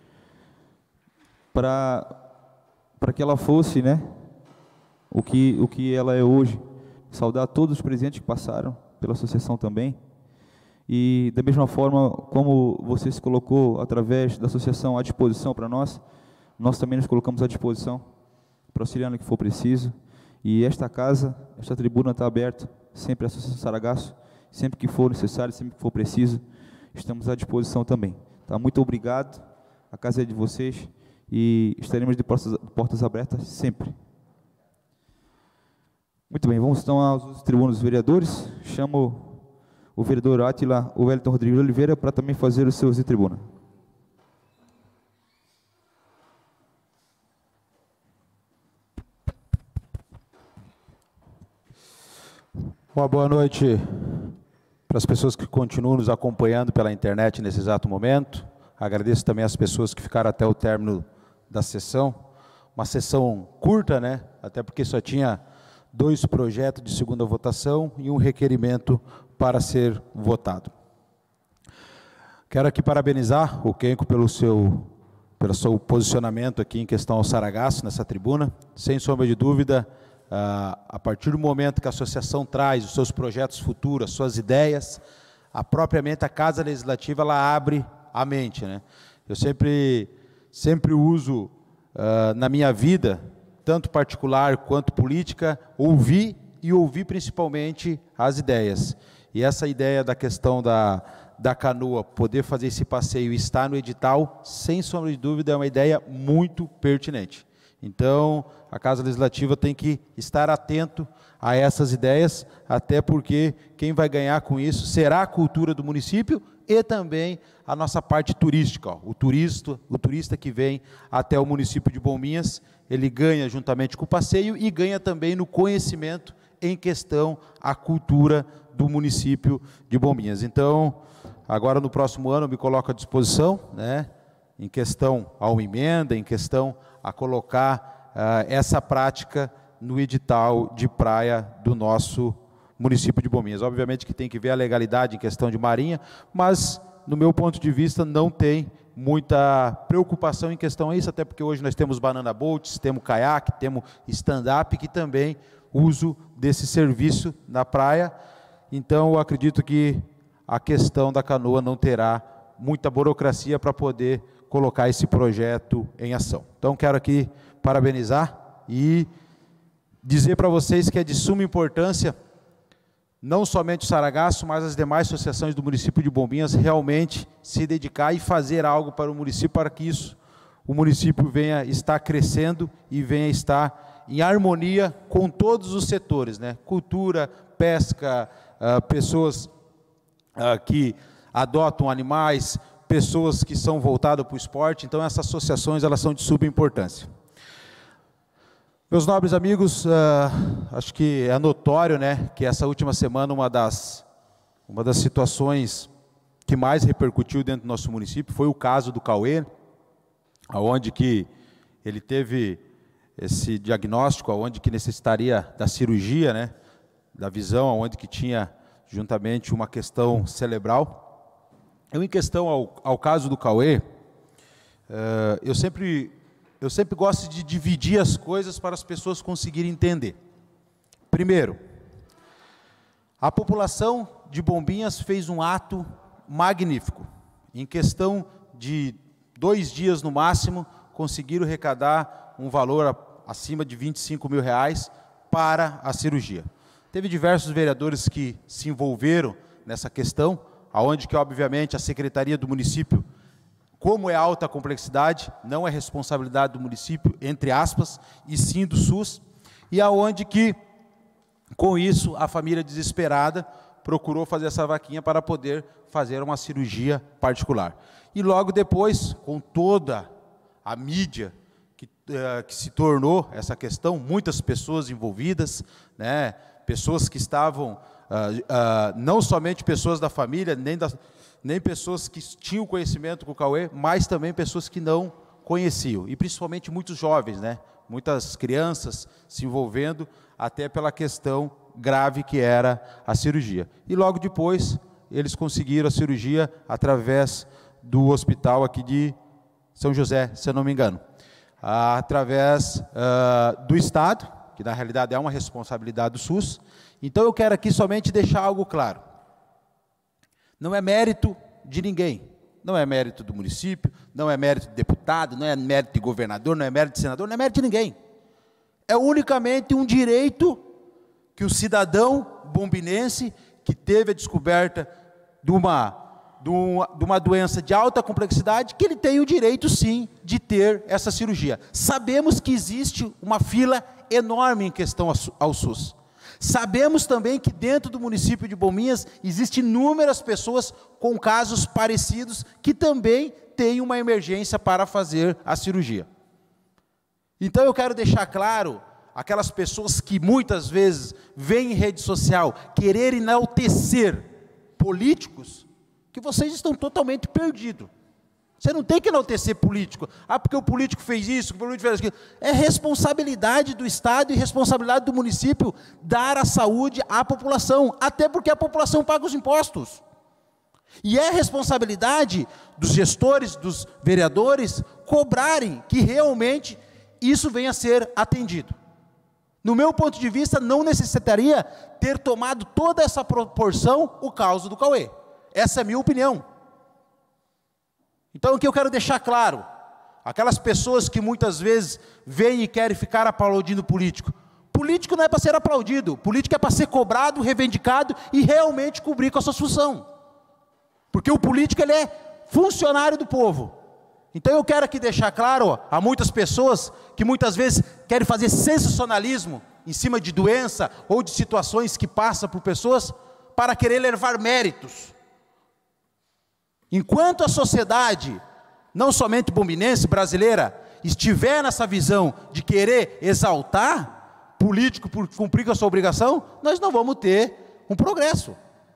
para que ela fosse, né, o que ela é hoje. Saudar todos os presentes que passaram pela associação também. E, da mesma forma como você se colocou através da associação à disposição para nós também nos colocamos à disposição para auxiliar no que for preciso. E esta casa, esta tribuna está aberta sempre à Associação Saragasso, sempre que for necessário, sempre que for preciso, estamos à disposição também. Tá? Muito obrigado, a casa é de vocês e estaremos de portas abertas sempre. Muito bem, vamos então aos tribunos dos vereadores. Chamo o vereador Átila Wellington Rodrigues de Oliveira para também fazer o seu uso de tribuna. Uma boa noite para as pessoas que continuam nos acompanhando pela internet nesse exato momento. Agradeço também as pessoas que ficaram até o término da sessão. Uma sessão curta, né? Até porque só tinha 2 projetos de segunda votação e um requerimento para ser votado. Quero aqui parabenizar o Kenco pelo seu posicionamento aqui em questão ao Saragasso, nessa tribuna. Sem sombra de dúvida, a partir do momento que a associação traz os seus projetos futuros, as suas ideias, propriamente a Casa Legislativa ela abre a mente, né? Eu sempre uso na minha vida, tanto particular quanto política, ouvir principalmente as ideias. E essa ideia da questão da canoa, poder fazer esse passeio e estar no edital, sem sombra de dúvida, é uma ideia muito pertinente. Então, a Casa Legislativa tem que estar atento a essas ideias, até porque quem vai ganhar com isso será a cultura do município e também a nossa parte turística. O turista que vem até o município de Bombinhas, ele ganha juntamente com o passeio e ganha também no conhecimento em questão à cultura do município de Bombinhas. Então, agora no próximo ano eu me coloco à disposição, né, em questão a uma emenda, em questão a colocar essa prática no edital de praia do nosso município de Bombinhas. Obviamente que tem que ver a legalidade em questão de marinha, mas, no meu ponto de vista, não tem muita preocupação em questão a isso, até porque hoje nós temos banana boats, temos caiaque, temos stand-up, que também uso desse serviço na praia. Então, eu acredito que a questão da canoa não terá muita burocracia para poder colocar esse projeto em ação. Então, quero aqui parabenizar e dizer para vocês que é de suma importância, não somente o Saragasso, mas as demais associações do município de Bombinhas realmente se dedicar e fazer algo para o município, para que o município venha estar crescendo e venha estar em harmonia com todos os setores, né? Cultura, pesca, pessoas que adotam animais, pessoas que são voltadas para o esporte. Então, essas associações elas são de suma importância. Meus nobres amigos, acho que é notório, né, que essa última semana uma das situações que mais repercutiu dentro do nosso município foi o caso do Cauê, aonde que ele teve esse diagnóstico, aonde que necessitaria da cirurgia, né, da visão, aonde que tinha juntamente uma questão cerebral. Eu, em questão ao caso do Cauê, eu sempre gosto de dividir as coisas para as pessoas conseguirem entender. Primeiro, a população de Bombinhas fez um ato magnífico. Em questão de 2 dias no máximo, conseguiram arrecadar um valor acima de R$25 mil para a cirurgia. Teve diversos vereadores que se envolveram nessa questão, onde que, obviamente, a Secretaria do Município, como é alta complexidade, não é responsabilidade do município, entre aspas, e sim do SUS, e aonde que, com isso, a família desesperada procurou fazer essa vaquinha para poder fazer uma cirurgia particular. E logo depois, com toda a mídia que se tornou essa questão, muitas pessoas envolvidas, né, pessoas que estavam, não somente pessoas da família, nem pessoas que tinham conhecimento com o Cauê, mas também pessoas que não conheciam, e principalmente muitos jovens, né, muitas crianças se envolvendo, até pela questão grave que era a cirurgia. E logo depois, eles conseguiram a cirurgia através do hospital aqui de São José, se eu não me engano. Através do Estado, que na realidade é uma responsabilidade do SUS. Então eu quero aqui somente deixar algo claro. Não é mérito de ninguém. Não é mérito do município, não é mérito de deputado, não é mérito de governador, não é mérito de senador, não é mérito de ninguém. É unicamente um direito que o cidadão bombinense, que teve a descoberta de uma doença de alta complexidade, que ele tem o direito, sim, de ter essa cirurgia. Sabemos que existe uma fila enorme em questão ao SUS. Sabemos também que dentro do município de Bombinhas existem inúmeras pessoas com casos parecidos que também têm uma emergência para fazer a cirurgia. Então eu quero deixar claro, aquelas pessoas que muitas vezes vêm em rede social querer enaltecer políticos, que vocês estão totalmente perdidos. Você não tem que enaltecer político. Porque o político fez isso, o político fez aquilo. É responsabilidade do Estado e responsabilidade do município dar a saúde à população, até porque a população paga os impostos. E é responsabilidade dos gestores, dos vereadores, cobrarem que realmente isso venha a ser atendido. No meu ponto de vista, não necessitaria ter tomado toda essa proporção o caso do Cauê. Essa é a minha opinião. Então, o que eu quero deixar claro, aquelas pessoas que muitas vezes vêm e querem ficar aplaudindo político. Político não é para ser aplaudido, político é para ser cobrado, reivindicado e realmente cumprir com a sua função. Porque o político, ele é funcionário do povo. Então eu quero aqui deixar claro, há muitas pessoas que muitas vezes querem fazer sensacionalismo em cima de doença ou de situações que passam por pessoas para querer levar méritos. Enquanto a sociedade, não somente bombinense, brasileira, estiver nessa visão de querer exaltar político por cumprir com a sua obrigação, nós não vamos ter um progresso.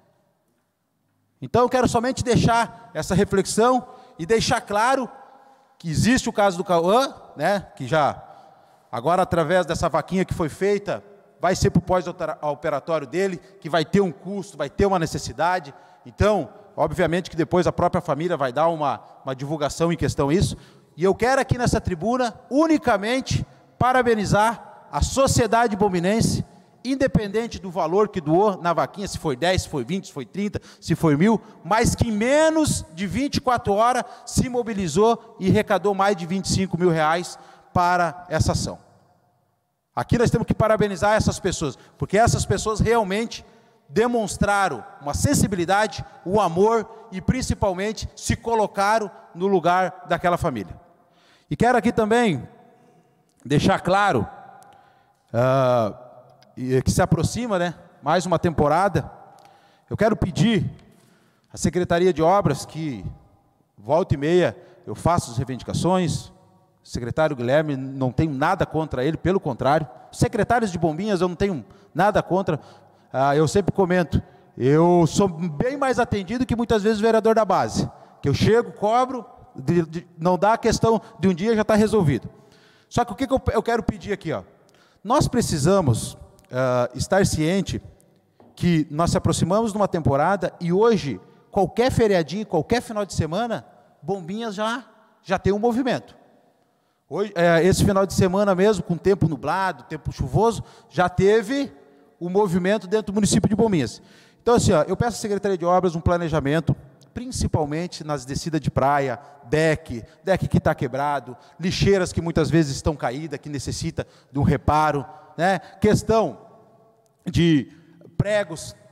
Então eu quero somente deixar essa reflexão e deixar claro que existe o caso do Cauã, né, que já, agora através dessa vaquinha que foi feita, vai ser para o pós-operatório dele, que vai ter um custo, vai ter uma necessidade. Então, obviamente que depois a própria família vai dar uma divulgação em questão a isso. E eu quero aqui nessa tribuna, unicamente, parabenizar a sociedade bombinense, independente do valor que doou na vaquinha, se foi 10, se foi 20, se foi 30, se foi 1.000, mas que em menos de 24 horas se mobilizou e arrecadou mais de 25 mil reais para essa ação. Aqui nós temos que parabenizar essas pessoas, porque essas pessoas realmente demonstraram uma sensibilidade, o amor e principalmente se colocaram no lugar daquela família. E quero aqui também deixar claro que se aproxima, né, mais uma temporada. Eu quero pedir à Secretaria de Obras que volta e meia eu faço as reivindicações. O secretário Guilherme, não tenho nada contra ele, pelo contrário. Secretários de Bombinhas eu não tenho nada contra. Eu sempre comento, eu sou bem mais atendido que muitas vezes o vereador da base, que eu chego, cobro, não dá a questão de um dia já está resolvido. Só que o que eu quero pedir aqui, ó, nós precisamos estar ciente que nós se aproximamos de uma temporada e hoje, qualquer feriadinho, qualquer final de semana, Bombinhas já tem um movimento. Hoje, esse final de semana mesmo, com tempo nublado, tempo chuvoso, já teve o movimento dentro do município de Bombinhas. Então, assim, ó, eu peço à Secretaria de Obras um planejamento, principalmente nas descidas de praia, deck que está quebrado, lixeiras que muitas vezes estão caídas, que necessita de um reparo, né? Questão de pregos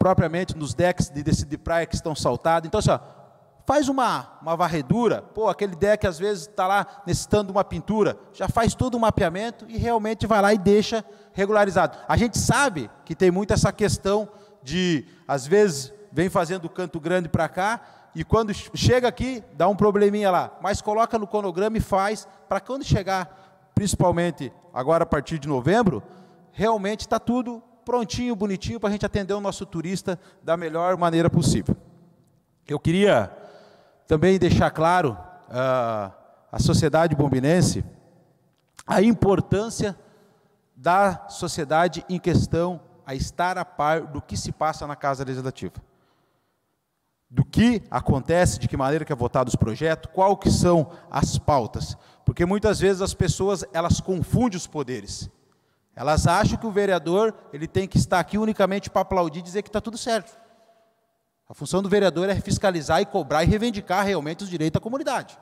propriamente nos decks de praia que estão saltados. Então, assim, ó, faz uma varredura, pô, aquele deck às vezes está lá necessitando de uma pintura, já faz todo o mapeamento e realmente vai lá e deixa regularizado. A gente sabe que tem muito essa questão de, às vezes, vem fazendo o Canto Grande para cá, e quando chega aqui, dá um probleminha lá, mas coloca no cronograma e faz, para quando chegar, principalmente agora a partir de novembro, realmente está tudo prontinho, bonitinho, para a gente atender o nosso turista da melhor maneira possível. Eu queria também deixar claro a sociedade bombinense, a importância da sociedade em questão a estar a par do que se passa na Casa Legislativa. Do que acontece, de que maneira que é votado os projetos, qual que são as pautas. Porque muitas vezes as pessoas, elas confundem os poderes. Elas acham que o vereador, ele tem que estar aqui unicamente para aplaudir e dizer que está tudo certo. A função do vereador é fiscalizar e cobrar e reivindicar realmente os direitos da comunidade.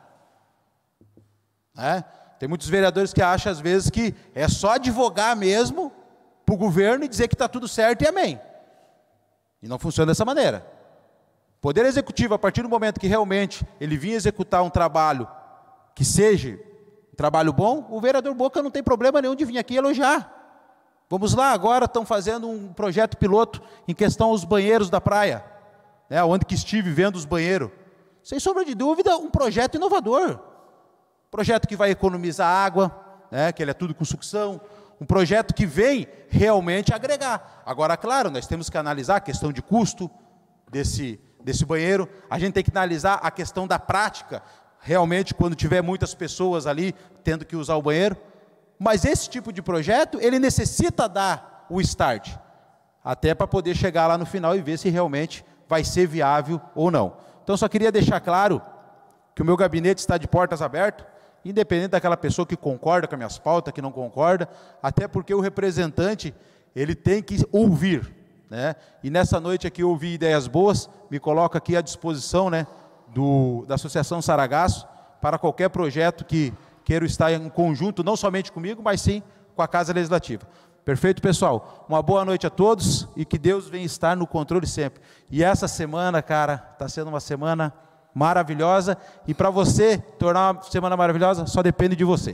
Tem muitos vereadores que acham, às vezes, que é só advogar mesmo para o governo e dizer que está tudo certo e amém. E não funciona dessa maneira. O Poder Executivo, a partir do momento que realmente ele vinha executar um trabalho que seja um trabalho bom, o vereador Boca não tem problema nenhum de vir aqui elogiar. Vamos lá, agora estão fazendo um projeto piloto em questão aos banheiros da praia, né, onde que estive vendo os banheiros. Sem sombra de dúvida, um projeto inovador. Projeto que vai economizar água, né, que ele é tudo com sucção. Um projeto que vem realmente agregar. Agora, claro, nós temos que analisar a questão de custo desse banheiro. A gente tem que analisar a questão da prática, realmente, quando tiver muitas pessoas ali tendo que usar o banheiro. Mas esse tipo de projeto, ele necessita dar o start, até para poder chegar lá no final e ver se realmente vai ser viável ou não. Então, só queria deixar claro que o meu gabinete está de portas abertas, independente daquela pessoa que concorda com as minhas pautas, que não concorda, até porque o representante, ele tem que ouvir, né? E nessa noite aqui eu ouvi ideias boas, me coloco aqui à disposição, né, da Associação Saragasso, para qualquer projeto que queira estar em conjunto, não somente comigo, mas sim com a Casa Legislativa. Perfeito, pessoal? Uma boa noite a todos e que Deus venha estar no controle sempre. E essa semana, cara, está sendo uma semana maravilhosa, e para você tornar uma semana maravilhosa, só depende de você.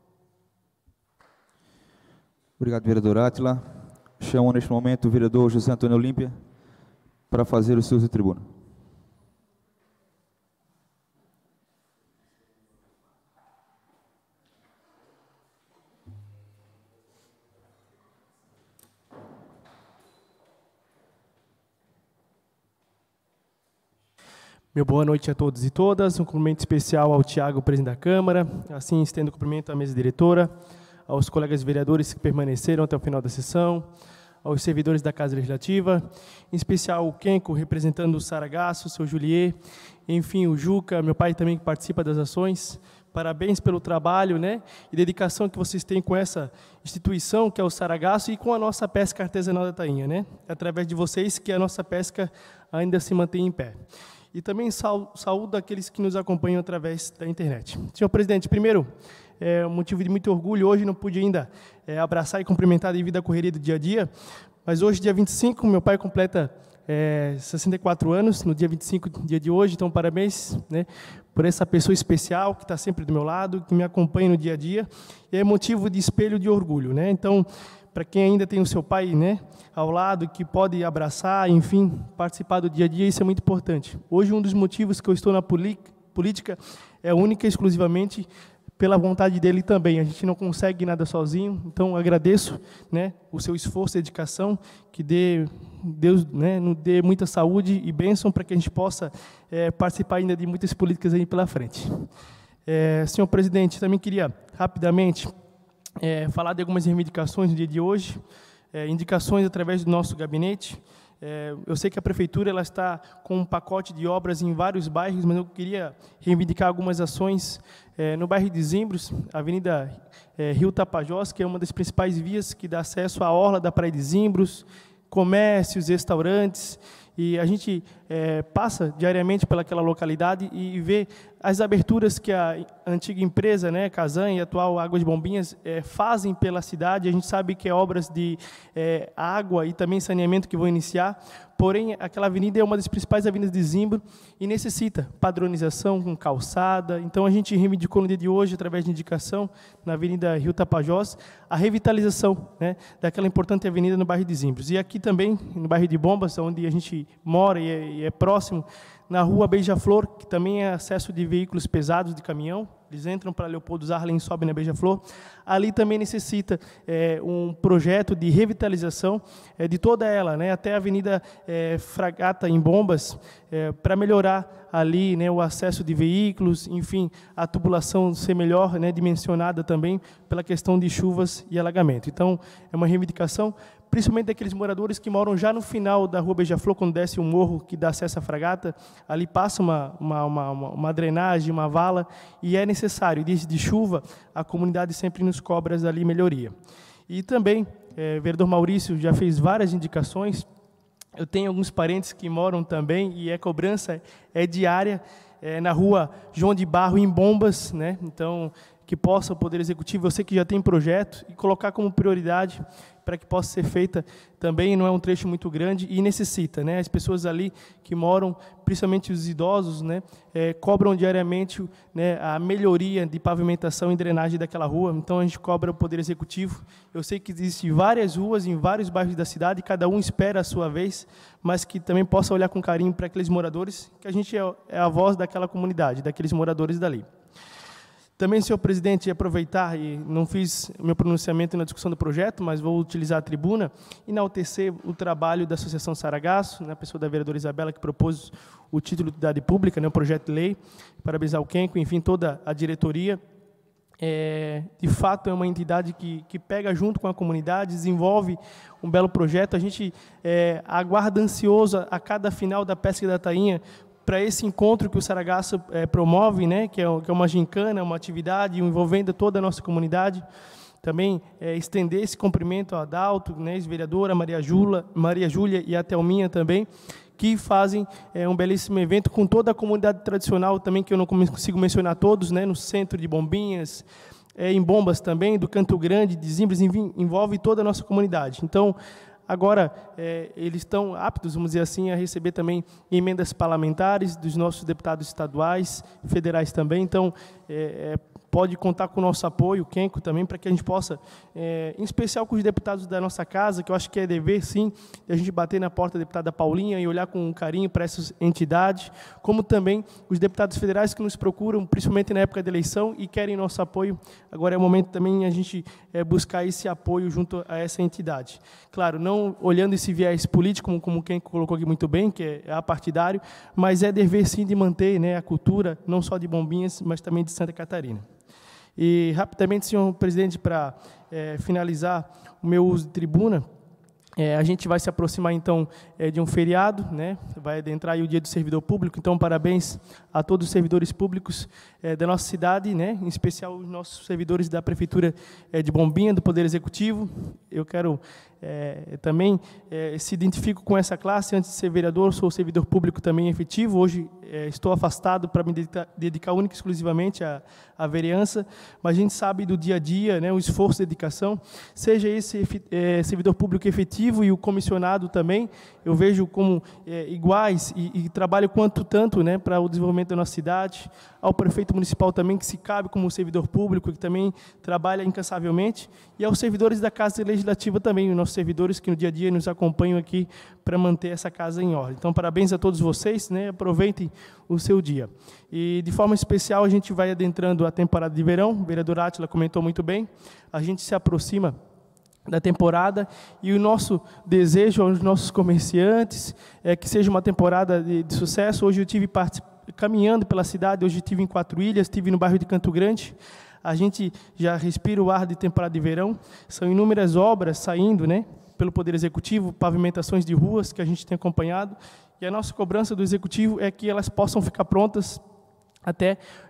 Obrigado, vereador Átila. Chamo neste momento o vereador José Antônio Olímpia para fazer o seu uso de tribuna. Meu boa noite a todos e todas. Um cumprimento especial ao Tiago, presidente da Câmara. Assim, estendo o cumprimento à mesa diretora, aos colegas vereadores que permaneceram até o final da sessão, aos servidores da Casa Legislativa, em especial o Kenko, representando o Saragasso, o seu Julier, enfim, o Juca, meu pai também que participa das ações. Parabéns pelo trabalho, né, e dedicação que vocês têm com essa instituição, que é o Saragasso, e com a nossa pesca artesanal da Tainha, né? É através de vocês que a nossa pesca ainda se mantém em pé. E também saúdo aqueles que nos acompanham através da internet. Senhor presidente, primeiro, um motivo de muito orgulho, hoje não pude ainda abraçar e cumprimentar devido à correria do dia a dia, mas hoje, dia 25, meu pai completa 64 anos, no dia 25, dia de hoje, então parabéns, né, por essa pessoa especial que está sempre do meu lado, que me acompanha no dia a dia, e é motivo de espelho de orgulho, né? Então, para quem ainda tem o seu pai, né, ao lado, que pode abraçar, enfim, participar do dia a dia, isso é muito importante. Hoje, um dos motivos que eu estou na política é única e exclusivamente pela vontade dele também. A gente não consegue nada sozinho, então agradeço, né, o seu esforço e dedicação, que Deus, né, nos dê muita saúde e bênção para que a gente possa participar ainda de muitas políticas aí pela frente. Senhor presidente, também queria rapidamente falar de algumas reivindicações no dia de hoje, indicações através do nosso gabinete. Eu sei que a prefeitura ela está com um pacote de obras em vários bairros, mas eu queria reivindicar algumas ações no bairro de Zimbros, Avenida Rio Tapajós, que é uma das principais vias que dá acesso à orla da Praia de Zimbros, comércios, restaurantes, E a gente passa diariamente pelaquela localidade e vê as aberturas que a antiga empresa, né, Casan e a atual Águas de Bombinhas, fazem pela cidade. A gente sabe que é obras de água e também saneamento que vão iniciar, porém, aquela avenida é uma das principais avenidas de Zimbro e necessita padronização com calçada. Então, a gente reivindicou no dia de hoje, através de indicação, na Avenida Rio Tapajós, a revitalização, né, daquela importante avenida no bairro de Zimbro. E aqui também, no bairro de Bombas, onde a gente mora e é próximo, na rua Beija-Flor, que também é acesso de veículos pesados de caminhão, eles entram para Leopoldo Zarlin e sobem na Beija-Flor. Ali também necessita um projeto de revitalização de toda ela, né, até a Avenida Fragata, em Bombas, para melhorar ali, né, o acesso de veículos, enfim, a tubulação ser melhor, né, dimensionada também pela questão de chuvas e alagamento. Então, é uma reivindicação, principalmente daqueles moradores que moram já no final da rua Beija-Flor, quando desce um morro que dá acesso à Fragata, ali passa uma drenagem, uma vala, e é necessário, dias de chuva, a comunidade sempre nos cobra ali melhoria. E também, o vereador Maurício já fez várias indicações, eu tenho alguns parentes que moram também, e a cobrança é diária, na rua João de Barro, em Bombas, né? Então, que possa o Poder Executivo, eu sei que já tem projeto, e colocar como prioridade para que possa ser feita também. Não é um trecho muito grande e necessita, né? As pessoas ali que moram, principalmente os idosos, né, cobram diariamente, né, a melhoria de pavimentação e drenagem daquela rua. Então, a gente cobra o Poder Executivo. Eu sei que existem várias ruas em vários bairros da cidade, cada um espera a sua vez, mas que também possa olhar com carinho para aqueles moradores, que a gente é a voz daquela comunidade, daqueles moradores dali. Também, senhor presidente, aproveitar, e não fiz meu pronunciamento na discussão do projeto, mas vou utilizar a tribuna, enaltecer o trabalho da Associação Saragasso, na pessoa da vereadora Isabela, que propôs o título de utilidade pública, né, o projeto de lei, parabenizar o Kenco, enfim, toda a diretoria. De fato, é uma entidade que pega junto com a comunidade, desenvolve um belo projeto. A gente aguarda ansioso a cada final da pesca da tainha, para esse encontro que o Saragasso promove, né, que é uma gincana, uma atividade envolvendo toda a nossa comunidade. Também estender esse cumprimento ao Adalto, né, ex-vereadora, Maria Júlia e a Thelminha também, que fazem um belíssimo evento com toda a comunidade tradicional também, que eu não consigo mencionar todos, né, no centro de Bombinhas, em Bombas também, do Canto Grande, de Zimbros, enfim, envolve toda a nossa comunidade. Então, agora, eles estão aptos, vamos dizer assim, a receber também emendas parlamentares dos nossos deputados estaduais, federais também. Então, pode contar com o nosso apoio, o Kenco também, para que a gente possa, em especial com os deputados da nossa casa, que eu acho que é dever, sim, de a gente bater na porta da deputada Paulinha e olhar com carinho para essas entidades, como também os deputados federais que nos procuram, principalmente na época da eleição, e querem nosso apoio. Agora é o momento também a gente buscar esse apoio junto a essa entidade. Claro, não olhando esse viés político, como quem colocou aqui muito bem, que é apartidário, mas é dever, sim, de manter, né, a cultura, não só de Bombinhas, mas também de Santa Catarina. E, rapidamente, senhor presidente, para finalizar o meu uso de tribuna, a gente vai se aproximar, então, de um feriado, né? Vai adentrar aí o Dia do Servidor Público, então, parabéns a todos os servidores públicos da nossa cidade, né? Em especial os nossos servidores da Prefeitura de Bombinha, do Poder Executivo. Eu quero também se identifico com essa classe. Antes de ser vereador, sou servidor público também efetivo. Hoje estou afastado para me dedicar única e exclusivamente à vereança, mas a gente sabe do dia a dia, né, o esforço e dedicação, seja esse servidor público efetivo e o comissionado também, eu vejo como iguais e trabalho quanto tanto, né, para o desenvolvimento da nossa cidade, ao prefeito municipal também, que se cabe como servidor público, que também trabalha incansavelmente, e aos servidores da Casa Legislativa também, os nossos servidores que no dia a dia nos acompanham aqui para manter essa casa em ordem. Então, parabéns a todos vocês, né? Aproveitem o seu dia. E, de forma especial, a gente vai adentrando a temporada de verão, o vereador Átila comentou muito bem, a gente se aproxima da temporada, e o nosso desejo aos nossos comerciantes é que seja uma temporada de sucesso. Hoje eu estive caminhando pela cidade, hoje estive em Quatro Ilhas, estive no bairro de Canto Grande. A gente já respira o ar de temporada de verão, são inúmeras obras saindo, né, pelo Poder Executivo, pavimentações de ruas que a gente tem acompanhado, e a nossa cobrança do Executivo é que elas possam ficar prontas até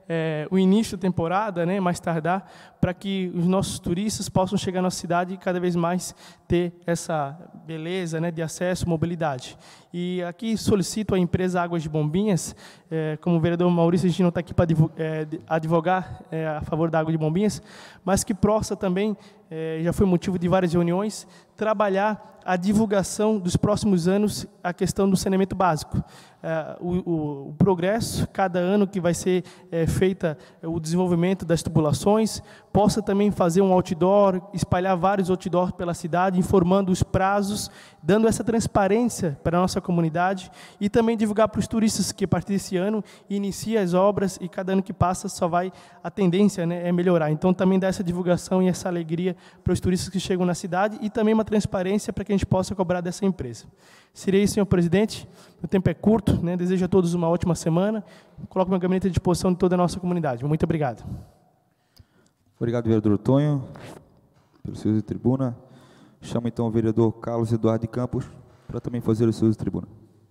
o início da temporada, né, mais tardar, para que os nossos turistas possam chegar na nossa cidade e cada vez mais ter essa beleza, né, de acesso, mobilidade. E aqui solicito à empresa Águas de Bombinhas, como o vereador Maurício, a gente não está aqui para advogar a favor da Água de Bombinhas, mas que possa também, já foi motivo de várias reuniões, trabalhar a divulgação dos próximos anos, a questão do saneamento básico. O progresso, cada ano que vai ser feita o desenvolvimento das tubulações, possa também fazer um outdoor, espalhar vários outdoors pela cidade, informando os prazos, dando essa transparência para a nossa comunidade e também divulgar para os turistas que a partir desse ano inicia as obras e cada ano que passa só vai, a tendência, né, é melhorar. Então também dá essa divulgação e essa alegria para os turistas que chegam na cidade e também uma transparência para que a gente possa cobrar dessa empresa. Seria isso, senhor presidente. O tempo é curto, né? Desejo a todos uma ótima semana. Coloco meu gabinete à disposição de toda a nossa comunidade. Muito obrigado. Obrigado, vereador Tonho, pelo seu uso de tribuna. Chamo então o vereador Carlos Eduardo de Campos para também fazer o seu uso de tribuna.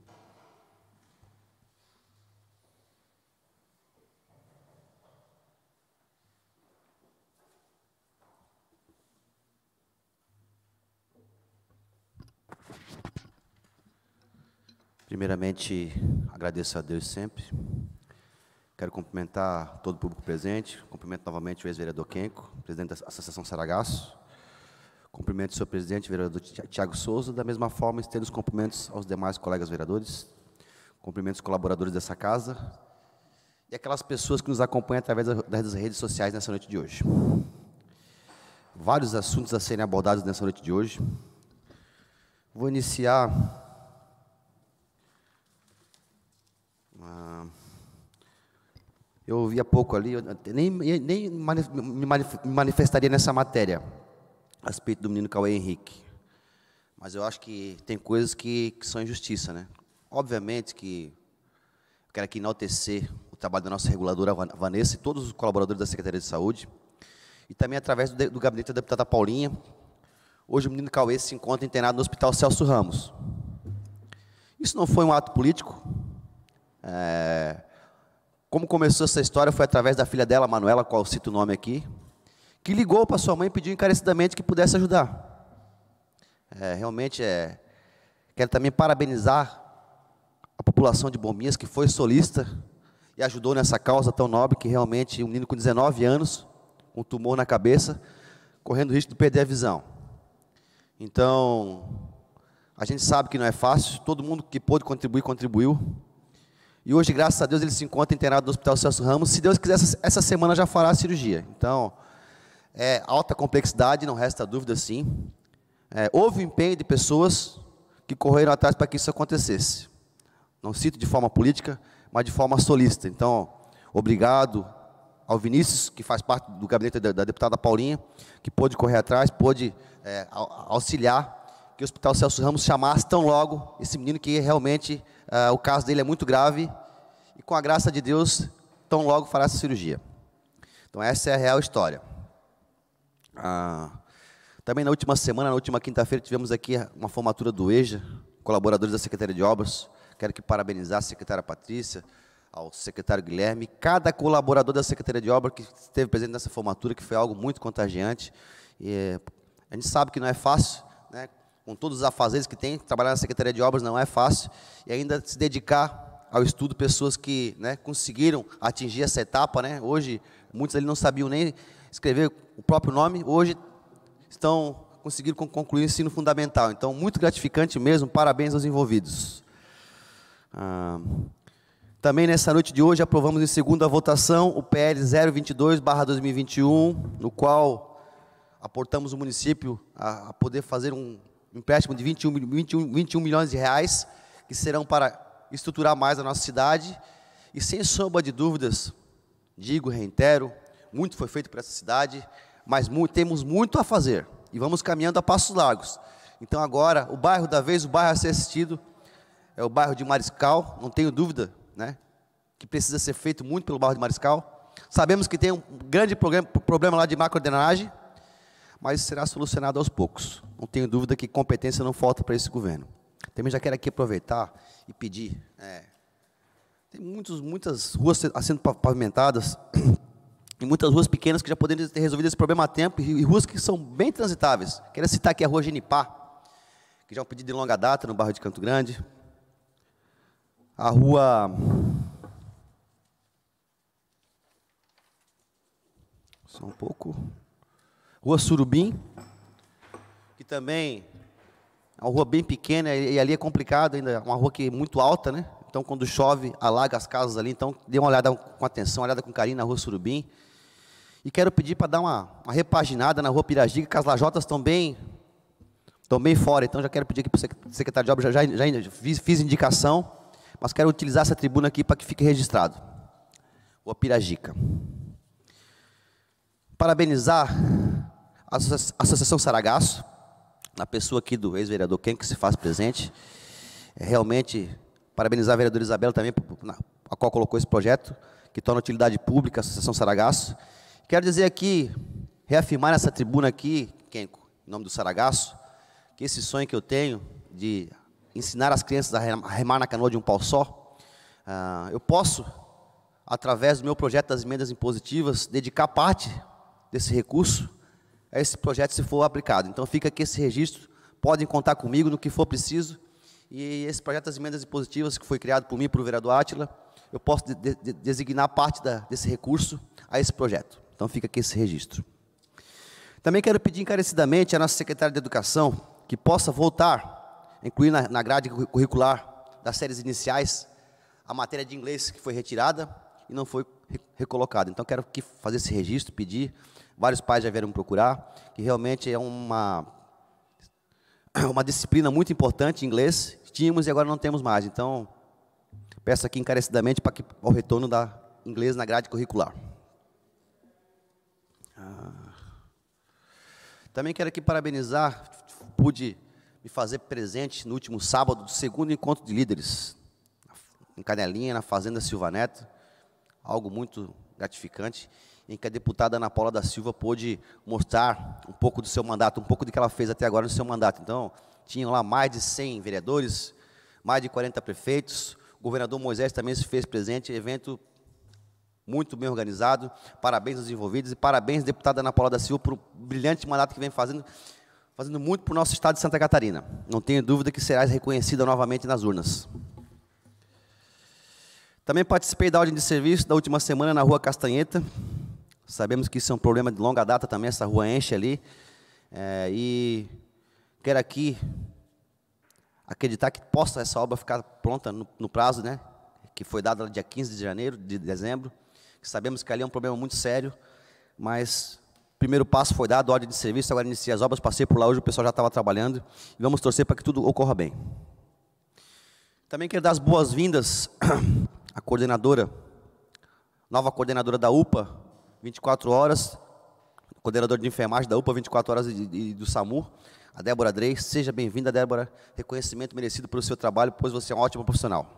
Primeiramente, agradeço a Deus sempre. Quero cumprimentar todo o público presente. Cumprimento novamente o ex-vereador Kenko, presidente da Associação Saragasso. Cumprimento o senhor presidente, vereador Tiago Souza. Da mesma forma, estendo os cumprimentos aos demais colegas vereadores. Cumprimento os colaboradores dessa casa. E aquelas pessoas que nos acompanham através das redes sociais nessa noite de hoje. Vários assuntos a serem abordados nessa noite de hoje. Vou iniciar... Eu ouvi há pouco ali, eu nem me manifestaria nessa matéria, a respeito do menino Cauê Henrique. Mas eu acho que tem coisas que são injustiça, né? Obviamente que eu quero aqui enaltecer o trabalho da nossa reguladora Vanessa e todos os colaboradores da Secretaria de Saúde, e também através do gabinete da deputada Paulinha. Hoje o menino Cauê se encontra internado no Hospital Celso Ramos. Isso não foi um ato político. Como começou essa história foi através da filha dela, Manuela, qual eu cito o nome aqui, que ligou para sua mãe e pediu encarecidamente que pudesse ajudar. Realmente, quero também parabenizar a população de Bombinhas, que foi solista e ajudou nessa causa tão nobre, que realmente um menino com 19 anos, com um tumor na cabeça, correndo o risco de perder a visão. Então, a gente sabe que não é fácil, todo mundo que pôde contribuir, contribuiu. E hoje, graças a Deus, ele se encontra internado no Hospital Celso Ramos. Se Deus quiser, essa semana já fará a cirurgia. Então, alta complexidade, não resta dúvida, sim. Houve o empenho de pessoas que correram atrás para que isso acontecesse. Não cito de forma política, mas de forma solista. Então, obrigado ao Vinícius, que faz parte do gabinete da deputada Paulinha, que pôde correr atrás, pôde auxiliar que o Hospital Celso Ramos chamasse tão logo esse menino que realmente... o caso dele é muito grave e, com a graça de Deus, tão logo fará essa cirurgia. Então, essa é a real história. Também na última semana, na última quinta-feira, tivemos aqui uma formatura do EJA, colaboradores da Secretaria de Obras. Quero aqui parabenizar a secretária Patrícia, ao secretário Guilherme, cada colaborador da Secretaria de Obras que esteve presente nessa formatura, que foi algo muito contagiante. E, a gente sabe que não é fácil, né? Com todos os afazeres que tem, trabalhar na Secretaria de Obras não é fácil, e ainda se dedicar ao estudo, pessoas que, né, conseguiram atingir essa etapa, né? Hoje, muitos ali não sabiam nem escrever o próprio nome, hoje conseguiram concluir o ensino fundamental. Então, muito gratificante mesmo, parabéns aos envolvidos. Também nessa noite de hoje, aprovamos em segunda votação o PL 022/2021, no qual aportamos o município a poder fazer um empréstimo de 21 milhões de reais, que serão para estruturar mais a nossa cidade. E, sem sombra de dúvidas, digo, reitero, muito foi feito para essa cidade, mas temos muito a fazer, e vamos caminhando a passos largos. Então, agora, o bairro da vez, o bairro a ser assistido, é o bairro de Mariscal, não tenho dúvida, né, que precisa ser feito muito pelo bairro de Mariscal. Sabemos que tem um grande problema lá de macrodrenagem, mas será solucionado aos poucos. Não tenho dúvida que competência não falta para esse governo. Também já quero aqui aproveitar e pedir, Tem muitas ruas sendo pavimentadas, e muitas ruas pequenas que já poderiam ter resolvido esse problema a tempo, e ruas que são bem transitáveis. Quero citar aqui a Rua Genipá, que já é um pedido de longa data no bairro de Canto Grande. A Rua... Só um pouco... Rua Surubim, que também é uma rua bem pequena, e ali é complicado ainda, uma rua que é muito alta, né? Então, quando chove, alaga as casas ali. Então, dê uma olhada com atenção, uma olhada com carinho na Rua Surubim. E quero pedir para dar uma repaginada na Rua Piragica, que as lajotas estão bem fora. Então, já quero pedir aqui para o secretário de obras, já fiz indicação, mas quero utilizar essa tribuna aqui para que fique registrado. Rua Piragica. Parabenizar a Associação Saragasso, na pessoa aqui do ex-vereador Ken, que se faz presente. Realmente... Parabenizar a vereadora Isabela também, a qual colocou esse projeto, que torna utilidade pública a Associação Saragasso. Quero dizer aqui, reafirmar nessa tribuna aqui, Kenko, em nome do Saragasso, que esse sonho que eu tenho de ensinar as crianças a remar na canoa de um pau só, eu posso, através do meu projeto das emendas impositivas, dedicar parte desse recurso a esse projeto, se for aplicado. Então, fica aqui esse registro, podem contar comigo no que for preciso. E esse projeto das emendas impositivas, que foi criado por mim e por o vereador Átila, eu posso designar parte desse recurso a esse projeto. Então, fica aqui esse registro. Também quero pedir encarecidamente à nossa secretária de Educação que possa voltar a incluir na grade curricular das séries iniciais a matéria de inglês que foi retirada e não foi recolocada. Então, quero aqui fazer esse registro, pedir. Vários pais já vieram me procurar, que realmente é uma disciplina muito importante, inglês, tínhamos e agora não temos mais. Então, peço aqui encarecidamente para que ao retorno da inglês na grade curricular. Também quero aqui parabenizar, pude me fazer presente no último sábado do segundo encontro de líderes, em Canelinha, na Fazenda Silva Neto, algo muito gratificante, em que a deputada Ana Paula da Silva pôde mostrar um pouco do seu mandato, um pouco do que ela fez até agora no seu mandato. Então, tinham lá mais de 100 vereadores, mais de 40 prefeitos, o governador Moisés também se fez presente, evento muito bem organizado, parabéns aos envolvidos e parabéns, deputada Ana Paula da Silva, por um brilhante mandato que vem fazendo muito para o nosso estado de Santa Catarina. Não tenho dúvida que será reconhecida novamente nas urnas. Também participei da ordem de serviço da última semana na Rua Castanheta. Sabemos que isso é um problema de longa data também, essa rua enche ali. E quero aqui acreditar que possa essa obra ficar pronta no prazo, né, que foi dado dia 15 de dezembro. Que sabemos que ali é um problema muito sério, mas o primeiro passo foi dado, ordem de serviço, agora inicia as obras, passei por lá hoje, o pessoal já estava trabalhando, e vamos torcer para que tudo ocorra bem. Também quero dar as boas-vindas à coordenadora, nova coordenadora da UPA, 24 horas, coordenador de enfermagem da UPA 24 horas e do SAMU, a Débora Drey. Seja bem-vinda, Débora. Reconhecimento merecido pelo seu trabalho, pois você é uma ótima profissional.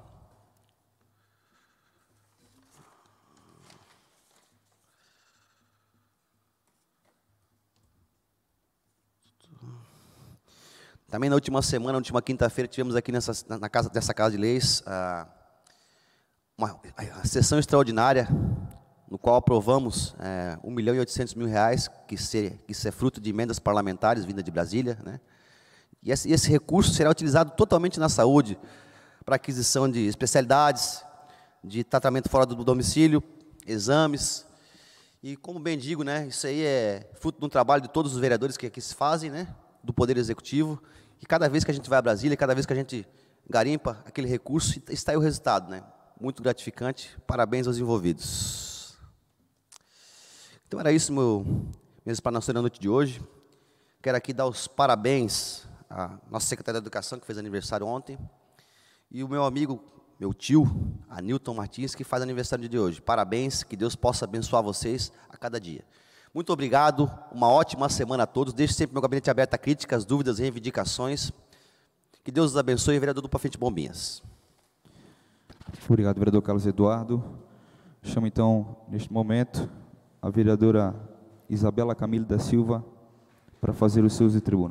Também na última semana, na última quinta-feira, tivemos aqui nessa Casa de Leis uma sessão extraordinária, no qual aprovamos R$ 1.800.000, que isso é fruto de emendas parlamentares vinda de Brasília, né? E esse recurso será utilizado totalmente na saúde, para aquisição de especialidades, de tratamento fora do domicílio, exames. E como bem digo, né, isso aí é fruto de um trabalho de todos os vereadores que aqui se fazem, né, do Poder Executivo. E cada vez que a gente vai a Brasília, cada vez que a gente garimpa aquele recurso, está aí o resultado, né? Muito gratificante. Parabéns aos envolvidos. Então, era isso, minha explanação da noite de hoje. Quero aqui dar os parabéns à nossa secretária de Educação, que fez aniversário ontem, e o meu amigo, meu tio, Anilton Martins, que faz aniversário de hoje. Parabéns, que Deus possa abençoar vocês a cada dia. Muito obrigado, uma ótima semana a todos. Deixe sempre meu gabinete aberto a críticas, dúvidas, reivindicações. Que Deus os abençoe, vereador do Prefeito Bombinhas. Obrigado, vereador Carlos Eduardo. Chamo então, neste momento, a vereadora Isabela Camilo da Silva para fazer o seu uso de tribuna.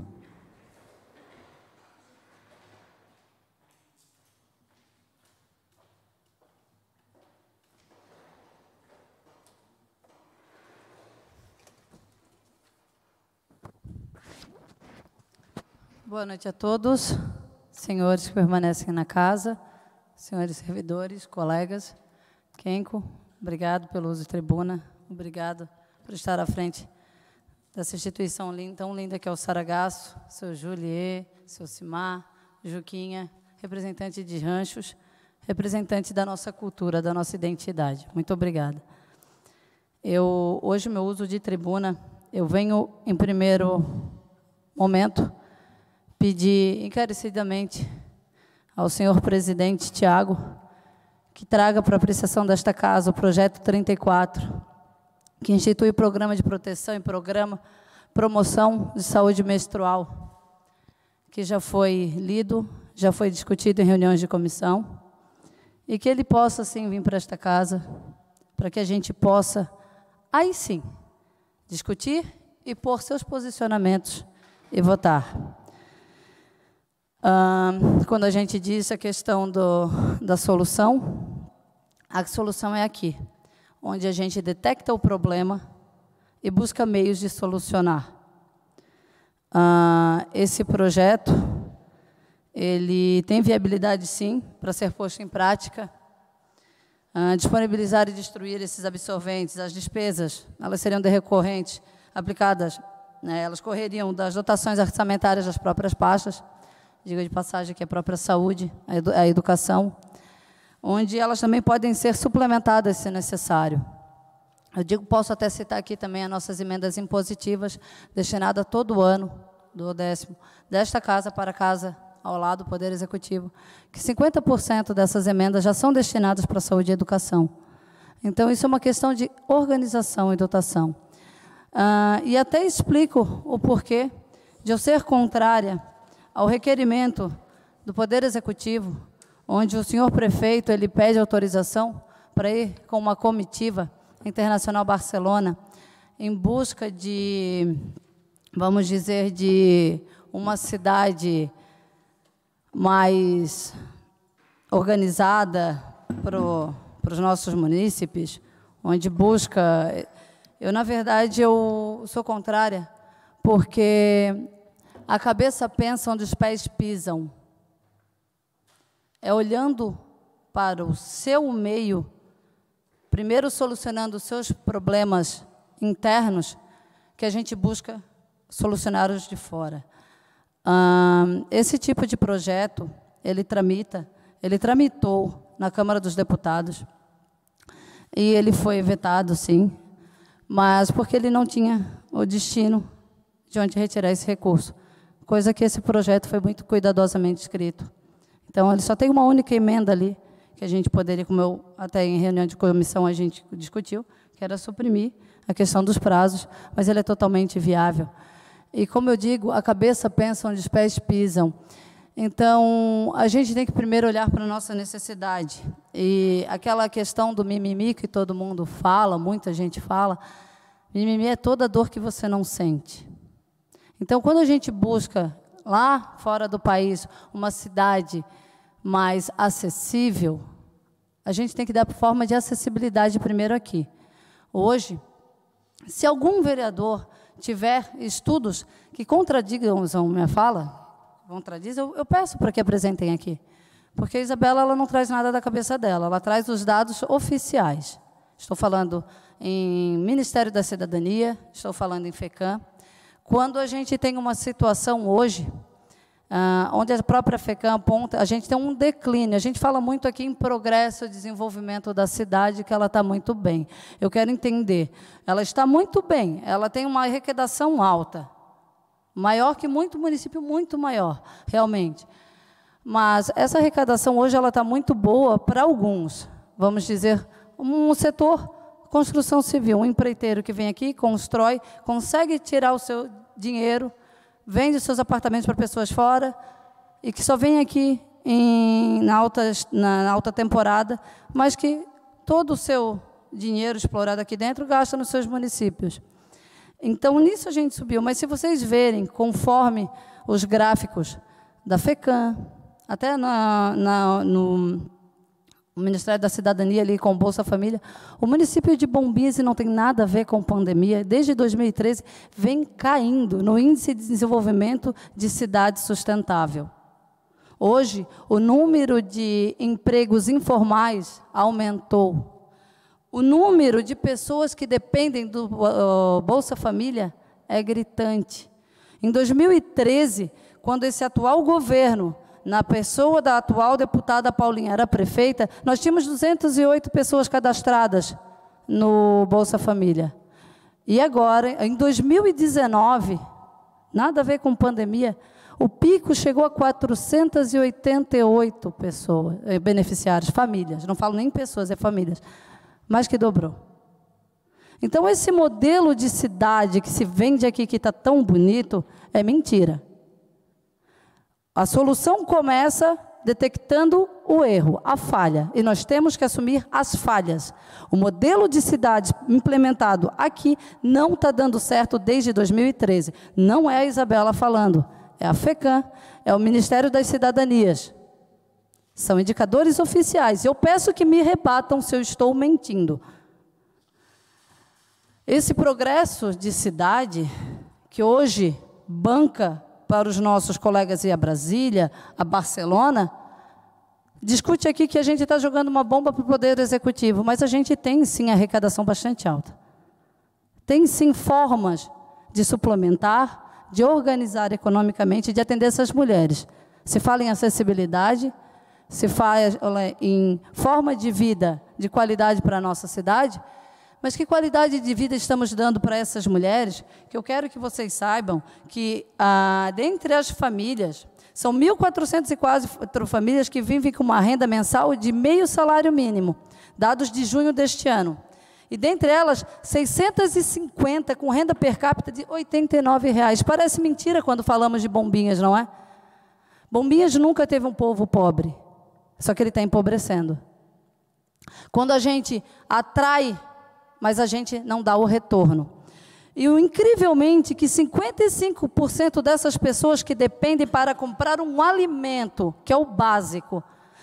Boa noite a todos, senhores que permanecem na casa, senhores servidores, colegas. Kenko, obrigado pelo uso de tribuna, obrigado por estar à frente dessa instituição tão linda que é o Saragasso, seu Juliet, seu Simar, Juquinha, representante de ranchos, representante da nossa cultura, da nossa identidade. Muito obrigada. Hoje, meu uso de tribuna, eu venho, em primeiro momento, pedir encarecidamente ao senhor presidente Tiago que traga para apreciação desta casa o projeto 34, que institui o programa de proteção e programa promoção de saúde menstrual, que já foi lido, já foi discutido em reuniões de comissão, e que ele possa, sim, vir para esta casa, para que a gente possa, aí sim, discutir e pôr seus posicionamentos e votar. Quando a gente diz a questão da solução, a solução é aqui, onde a gente detecta o problema e busca meios de solucionar. Esse projeto, ele tem viabilidade, sim, para ser posto em prática. Disponibilizar e destruir esses absorventes, as despesas, elas seriam recorrentes, aplicadas, né, elas correriam das dotações orçamentárias das próprias pastas, diga de passagem que é a própria saúde, a educação, onde elas também podem ser suplementadas, se necessário. Posso até citar aqui também as nossas emendas impositivas, destinadas todo ano, do 10º, desta casa para a casa ao lado do Poder Executivo, que 50% dessas emendas já são destinadas para a saúde e educação. Então, isso é uma questão de organização e dotação. E até explico o porquê de eu ser contrária ao requerimento do Poder Executivo, onde o senhor prefeito ele pede autorização para ir com uma comitiva internacional Barcelona, em busca de, vamos dizer, de uma cidade mais organizada para os nossos munícipes, onde busca... na verdade, eu sou contrária, porque a cabeça pensa onde os pés pisam. É olhando para o seu meio, primeiro solucionando os seus problemas internos, que a gente busca solucionar os de fora. Esse tipo de projeto, ele tramitou na Câmara dos Deputados, e ele foi vetado, sim, mas porque ele não tinha o destino de onde retirar esse recurso, coisa que esse projeto foi muito cuidadosamente escrito. Então, ele só tem uma única emenda ali, que a gente poderia, como eu até em reunião de comissão a gente discutiu, que era suprimir a questão dos prazos, mas ele é totalmente viável. E, como eu digo, a cabeça pensa onde os pés pisam. Então, a gente tem que primeiro olhar para a nossa necessidade. E aquela questão do mimimi que todo mundo fala, muita gente fala, mimimi é toda dor que você não sente. Então, quando a gente busca, lá fora do país, uma cidade mais acessível, a gente tem que dar forma de acessibilidade primeiro aqui. Hoje, se algum vereador tiver estudos que contradigam a minha fala, eu peço para que apresentem aqui. Porque a Isabela ela não traz nada da cabeça dela, ela traz os dados oficiais. Estou falando em Ministério da Cidadania, estou falando em FECAM. Quando a gente tem uma situação hoje, onde a própria FECAM aponta, a gente tem um declínio. A gente fala muito aqui em progresso e desenvolvimento da cidade, que ela está muito bem. Eu quero entender, ela está muito bem, ela tem uma arrecadação alta, maior que muito município, muito maior, realmente. Mas essa arrecadação hoje ela está muito boa para alguns, vamos dizer, um setor construção civil, um empreiteiro que vem aqui, constrói, consegue tirar o seu dinheiro, vende os seus apartamentos para pessoas fora, e que só vem aqui na alta temporada, mas que todo o seu dinheiro explorado aqui dentro gasta nos seus municípios. Então, nisso a gente subiu. Mas se vocês verem, conforme os gráficos da FECAM, até o Ministério da Cidadania ali com o Bolsa Família. O município de Bombinhas, e não tem nada a ver com pandemia, desde 2013, vem caindo no Índice de Desenvolvimento de Cidade Sustentável. Hoje, o número de empregos informais aumentou. O número de pessoas que dependem do Bolsa Família é gritante. Em 2013, quando esse atual governo, na pessoa da atual deputada Paulinha, era prefeita, nós tínhamos 208 pessoas cadastradas no Bolsa Família. E agora, em 2019, nada a ver com pandemia, o pico chegou a 488 pessoas, beneficiários, famílias, não falo nem pessoas, é famílias, mais que dobrou. Então, esse modelo de cidade que se vende aqui, que está tão bonito, é mentira. A solução começa detectando o erro, a falha, e nós temos que assumir as falhas. O modelo de cidade implementado aqui não está dando certo desde 2013. Não é a Isabela falando, é a FECAM, é o Ministério das Cidadanias. São indicadores oficiais. Eu peço que me rebatam se eu estou mentindo. Esse progresso de cidade, que hoje banca para os nossos colegas ir a Brasília, a Barcelona, discute aqui que a gente está jogando uma bomba para o Poder Executivo, mas a gente tem, sim, arrecadação bastante alta. Tem, sim, formas de suplementar, de organizar economicamente, de atender essas mulheres. Se fala em acessibilidade, se fala em forma de vida, de qualidade para a nossa cidade, mas que qualidade de vida estamos dando para essas mulheres? Que eu quero que vocês saibam que, dentre as famílias, são 1.404 famílias que vivem com uma renda mensal de meio salário mínimo, dados de junho deste ano. E, dentre elas, 650 com renda per capita de R$ 89,00. Parece mentira quando falamos de Bombinhas, não é? Bombinhas nunca teve um povo pobre, só que ele está empobrecendo. Quando a gente atrai, mas a gente não dá o retorno. E incrivelmente que 55% dessas pessoas que dependem para comprar um alimento, que é o básico,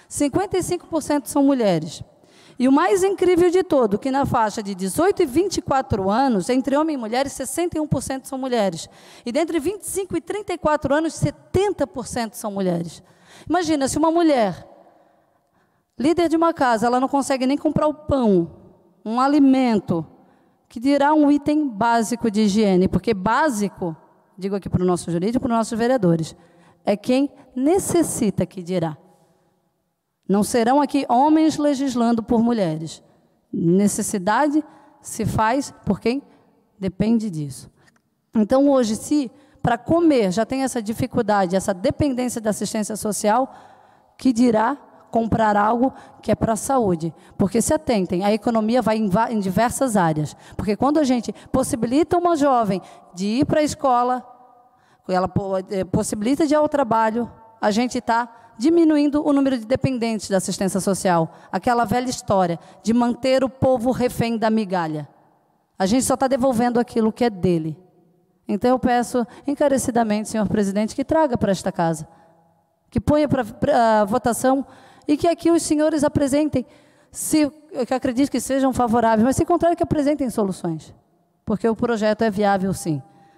55% são mulheres. E o mais incrível de todo, que na faixa de 18 e 24 anos, entre homens e mulheres, 61% são mulheres. E dentre 25 e 34 anos, 70% são mulheres. Imagina, se uma mulher, líder de uma casa, ela não consegue nem comprar o pão, um alimento, que dirá um item básico de higiene, porque básico, digo aqui para o nosso jurídico, para os nossos vereadores, é quem necessita que dirá. Não serão aqui homens legislando por mulheres. Necessidade se faz por quem depende disso. Então, hoje, se para comer já tem essa dificuldade, essa dependência da assistência social, que dirá comprar algo que é para a saúde. Porque se atentem, a economia vai em diversas áreas. Porque quando a gente possibilita uma jovem de ir para a escola, ela possibilita de ir ao trabalho, a gente está diminuindo o número de dependentes da assistência social. Aquela velha história de manter o povo refém da migalha. A gente só está devolvendo aquilo que é dele. Então eu peço encarecidamente, senhor presidente, que traga para esta casa, que ponha para votação e que aqui os senhores apresentem, que acredito que sejam favoráveis, mas se contrário, que apresentem soluções, porque o projeto é viável, sim.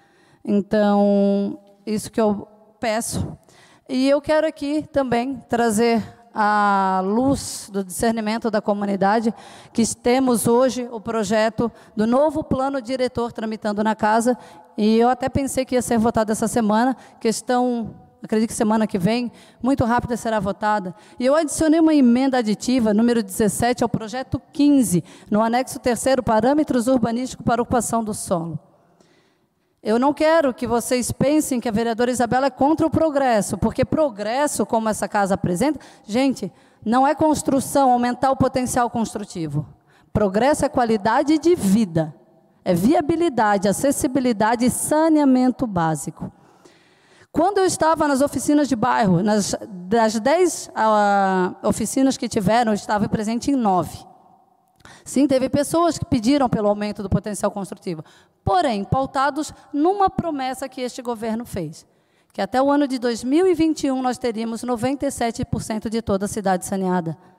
Então, isso que eu peço. E eu quero aqui também trazer à luz do discernimento da comunidade que temos hoje o projeto do novo plano diretor tramitando na casa, e eu até pensei que ia ser votado essa semana, acredito que semana que vem, muito rápida será votada. E eu adicionei uma emenda aditiva, número 17, ao projeto 15, no anexo 3º, parâmetros urbanísticos para ocupação do solo. Eu não quero que vocês pensem que a vereadora Isabela é contra o progresso, porque progresso, como essa casa apresenta, gente, não é construção, aumentar o potencial construtivo. Progresso é qualidade de vida, é viabilidade, acessibilidade e saneamento básico. Quando eu estava nas oficinas de bairro, das 10 oficinas que tiveram, eu estava presente em 9. Sim, teve pessoas que pediram pelo aumento do potencial construtivo, porém, pautados numa promessa que este governo fez, que até o ano de 2021 nós teríamos 97% de toda a cidade saneada.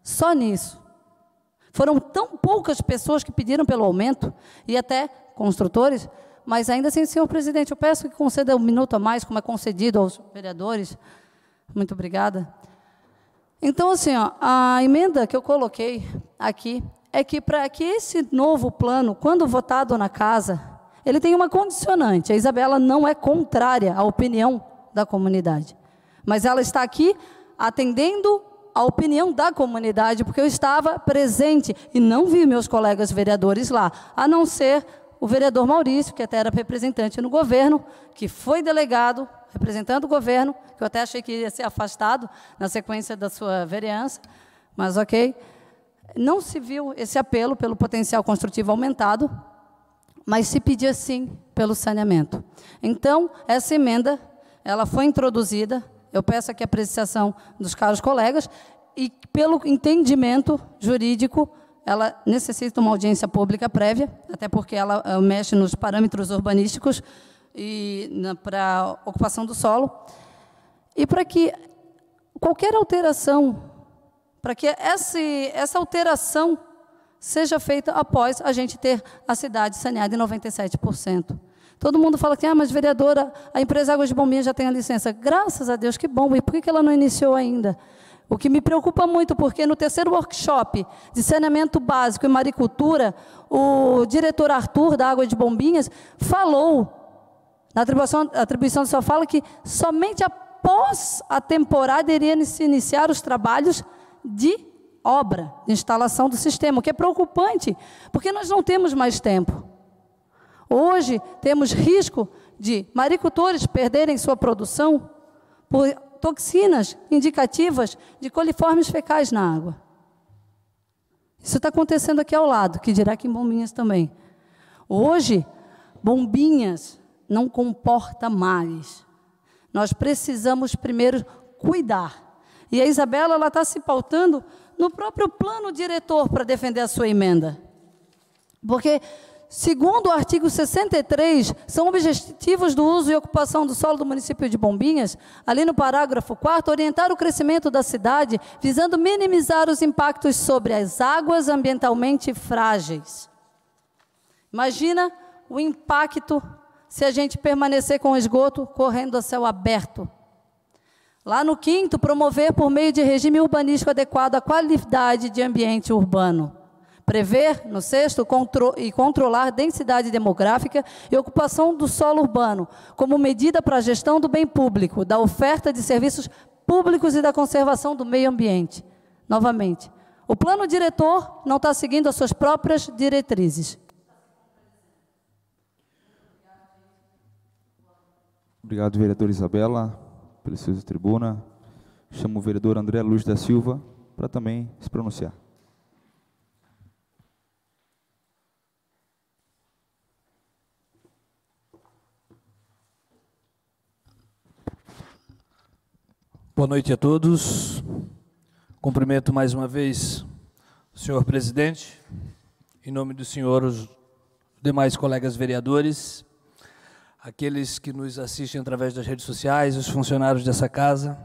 Só nisso. Foram tão poucas pessoas que pediram pelo aumento, e até construtores, mas ainda assim, senhor presidente, eu peço que conceda um minuto a mais, como é concedido aos vereadores. Muito obrigada. Então, assim, ó, a emenda que eu coloquei aqui é que para que esse novo plano, quando votado na casa, ele tem uma condicionante. A Isabela não é contrária à opinião da comunidade, mas ela está aqui atendendo a opinião da comunidade, porque eu estava presente e não vi meus colegas vereadores lá, a não ser o vereador Maurício, que até era representante no governo, que foi delegado, representando o governo, que eu até achei que ia ser afastado na sequência da sua vereança, mas ok. Não se viu esse apelo pelo potencial construtivo aumentado, mas se pedia sim pelo saneamento. Então, essa emenda, ela foi introduzida, eu peço aqui a apreciação dos caros colegas, e pelo entendimento jurídico, ela necessita uma audiência pública prévia, até porque ela mexe nos parâmetros urbanísticos e para ocupação do solo, e para que qualquer alteração, para que essa alteração seja feita após a gente ter a cidade saneada em 97%. Todo mundo fala que, mas vereadora, a empresa Águas de Bombinhas já tem a licença. Graças a Deus, que bom, e por que ela não iniciou ainda? O que me preocupa muito, porque no terceiro workshop de saneamento básico e maricultura, o diretor Arthur, da Água de Bombinhas, falou, na atribuição de sua fala, que somente após a temporada iria se iniciar os trabalhos de obra, de instalação do sistema, o que é preocupante, porque nós não temos mais tempo. Hoje, temos risco de maricultores perderem sua produção por toxinas indicativas de coliformes fecais na água. Isso está acontecendo aqui ao lado, que dirá que em Bombinhas também. Hoje, Bombinhas não comporta mais. Nós precisamos primeiro cuidar. E a Isabela ela está se pautando no próprio plano diretor para defender a sua emenda. Porque, segundo o artigo 63, são objetivos do uso e ocupação do solo do município de Bombinhas, ali no parágrafo 4º, orientar o crescimento da cidade, visando minimizar os impactos sobre as águas ambientalmente frágeis. Imagina o impacto se a gente permanecer com o esgoto correndo a céu aberto. Lá no 5º, promover por meio de regime urbanístico adequado a qualidade de ambiente urbano. Prever, no 6º, controlar densidade demográfica e ocupação do solo urbano, como medida para a gestão do bem público, da oferta de serviços públicos e da conservação do meio ambiente. Novamente, o plano diretor não está seguindo as suas próprias diretrizes. Obrigado, vereadora Isabela, pelo seu tribuna. Chamo o vereador André Luz da Silva para também se pronunciar. Boa noite a todos. Cumprimento mais uma vez o senhor presidente, em nome do senhor, os demais colegas vereadores, aqueles que nos assistem através das redes sociais, os funcionários dessa casa.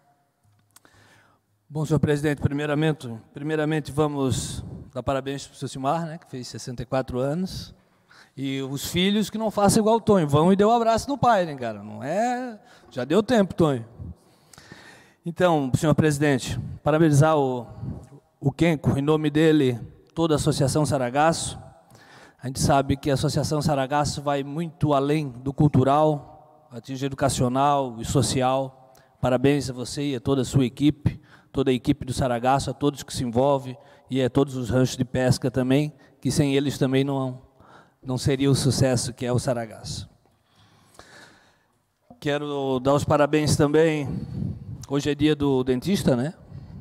Bom, senhor presidente, primeiramente vamos dar parabéns para o senhor Silmar, né, que fez 64 anos, e os filhos que não façam igual o Tonho, vão e dê um abraço no pai, né, cara? Não é... Já deu tempo, Tonho. Então, senhor presidente, parabenizar o Kenko, em nome dele, toda a Associação Saragasso. A gente sabe que a Associação Saragasso vai muito além do cultural, atinge educacional e social. Parabéns a você e a toda a sua equipe, toda a equipe do Saragasso, a todos que se envolvem, e a todos os ranchos de pesca também, que sem eles também não seria o sucesso que é o Saragasso. Quero dar os parabéns também. Hoje é dia do dentista, né?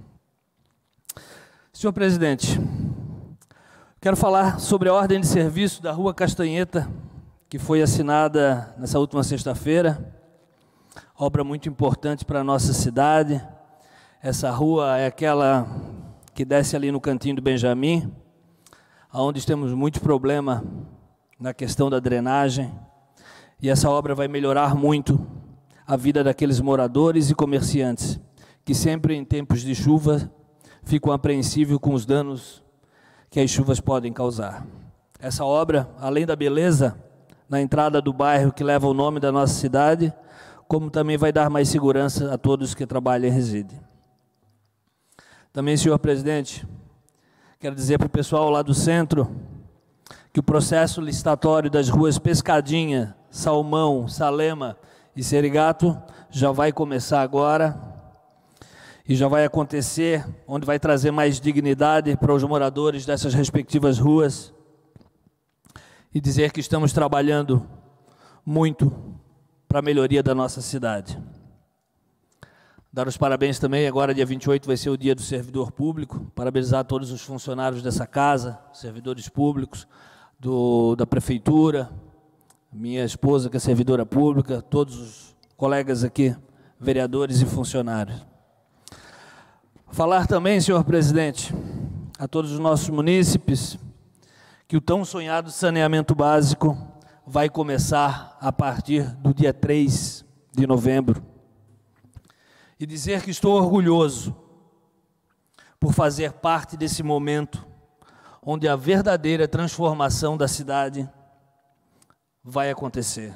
Senhor presidente, quero falar sobre a ordem de serviço da Rua Castanheta, que foi assinada nessa última sexta-feira. Obra muito importante para a nossa cidade. Essa rua é aquela que desce ali no cantinho do Benjamin, onde temos muito problema na questão da drenagem. E essa obra vai melhorar muito a vida daqueles moradores e comerciantes que sempre em tempos de chuva ficam apreensivos com os danos que as chuvas podem causar. Essa obra, além da beleza na entrada do bairro que leva o nome da nossa cidade, como também vai dar mais segurança a todos que trabalham e residem. Também, senhor presidente, quero dizer para o pessoal lá do centro que o processo licitatório das ruas Pescadinha, Salmão, Salema e Serigato já vai começar agora e já vai acontecer, onde vai trazer mais dignidade para os moradores dessas respectivas ruas, e dizer que estamos trabalhando muito para a melhoria da nossa cidade. Dar os parabéns também, agora dia 28 vai ser o dia do servidor público, parabenizar todos os funcionários dessa casa, servidores públicos, da prefeitura, minha esposa que é servidora pública, todos os colegas aqui, vereadores e funcionários. Falar também, senhor presidente, a todos os nossos munícipes, que o tão sonhado saneamento básico vai começar a partir do dia 3 de novembro. E dizer que estou orgulhoso por fazer parte desse momento onde a verdadeira transformação da cidade vai acontecer.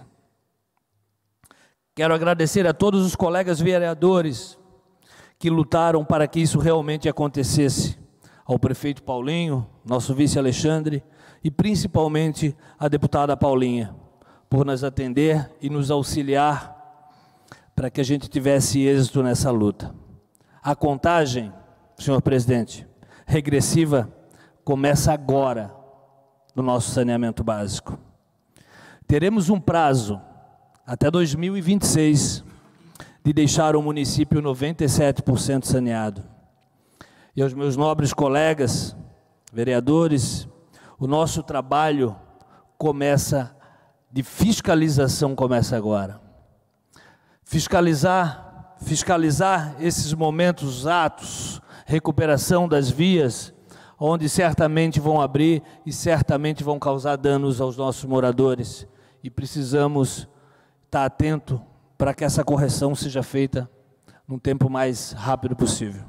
Quero agradecer a todos os colegas vereadores que lutaram para que isso realmente acontecesse, ao prefeito Paulinho, nosso vice Alexandre, e principalmente a deputada Paulinha, por nos atender e nos auxiliar para que a gente tivesse êxito nessa luta. A contagem, senhor presidente, regressiva, começa agora no nosso saneamento básico. Teremos um prazo, até 2026, de deixar o município 97% saneado. E aos meus nobres colegas, vereadores, o nosso trabalho de fiscalização começa agora. Fiscalizar esses momentos, atos, recuperação das vias, onde certamente vão abrir e certamente vão causar danos aos nossos moradores. E precisamos estar atentos para que essa correção seja feita num tempo mais rápido possível.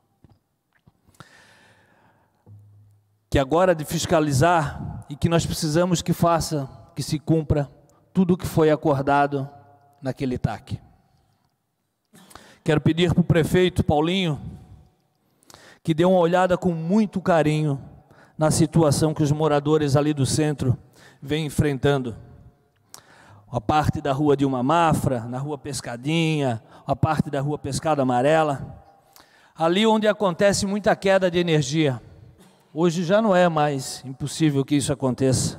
Que agora de fiscalizar e que nós precisamos que se cumpra tudo o que foi acordado naquele TAC. Quero pedir para o prefeito Paulinho que dê uma olhada com muito carinho na situação que os moradores ali do centro vêm enfrentando. A parte da rua Dilma Mafra, na rua Pescadinha, a parte da rua Pescada Amarela, ali onde acontece muita queda de energia. Hoje já não é mais impossível que isso aconteça.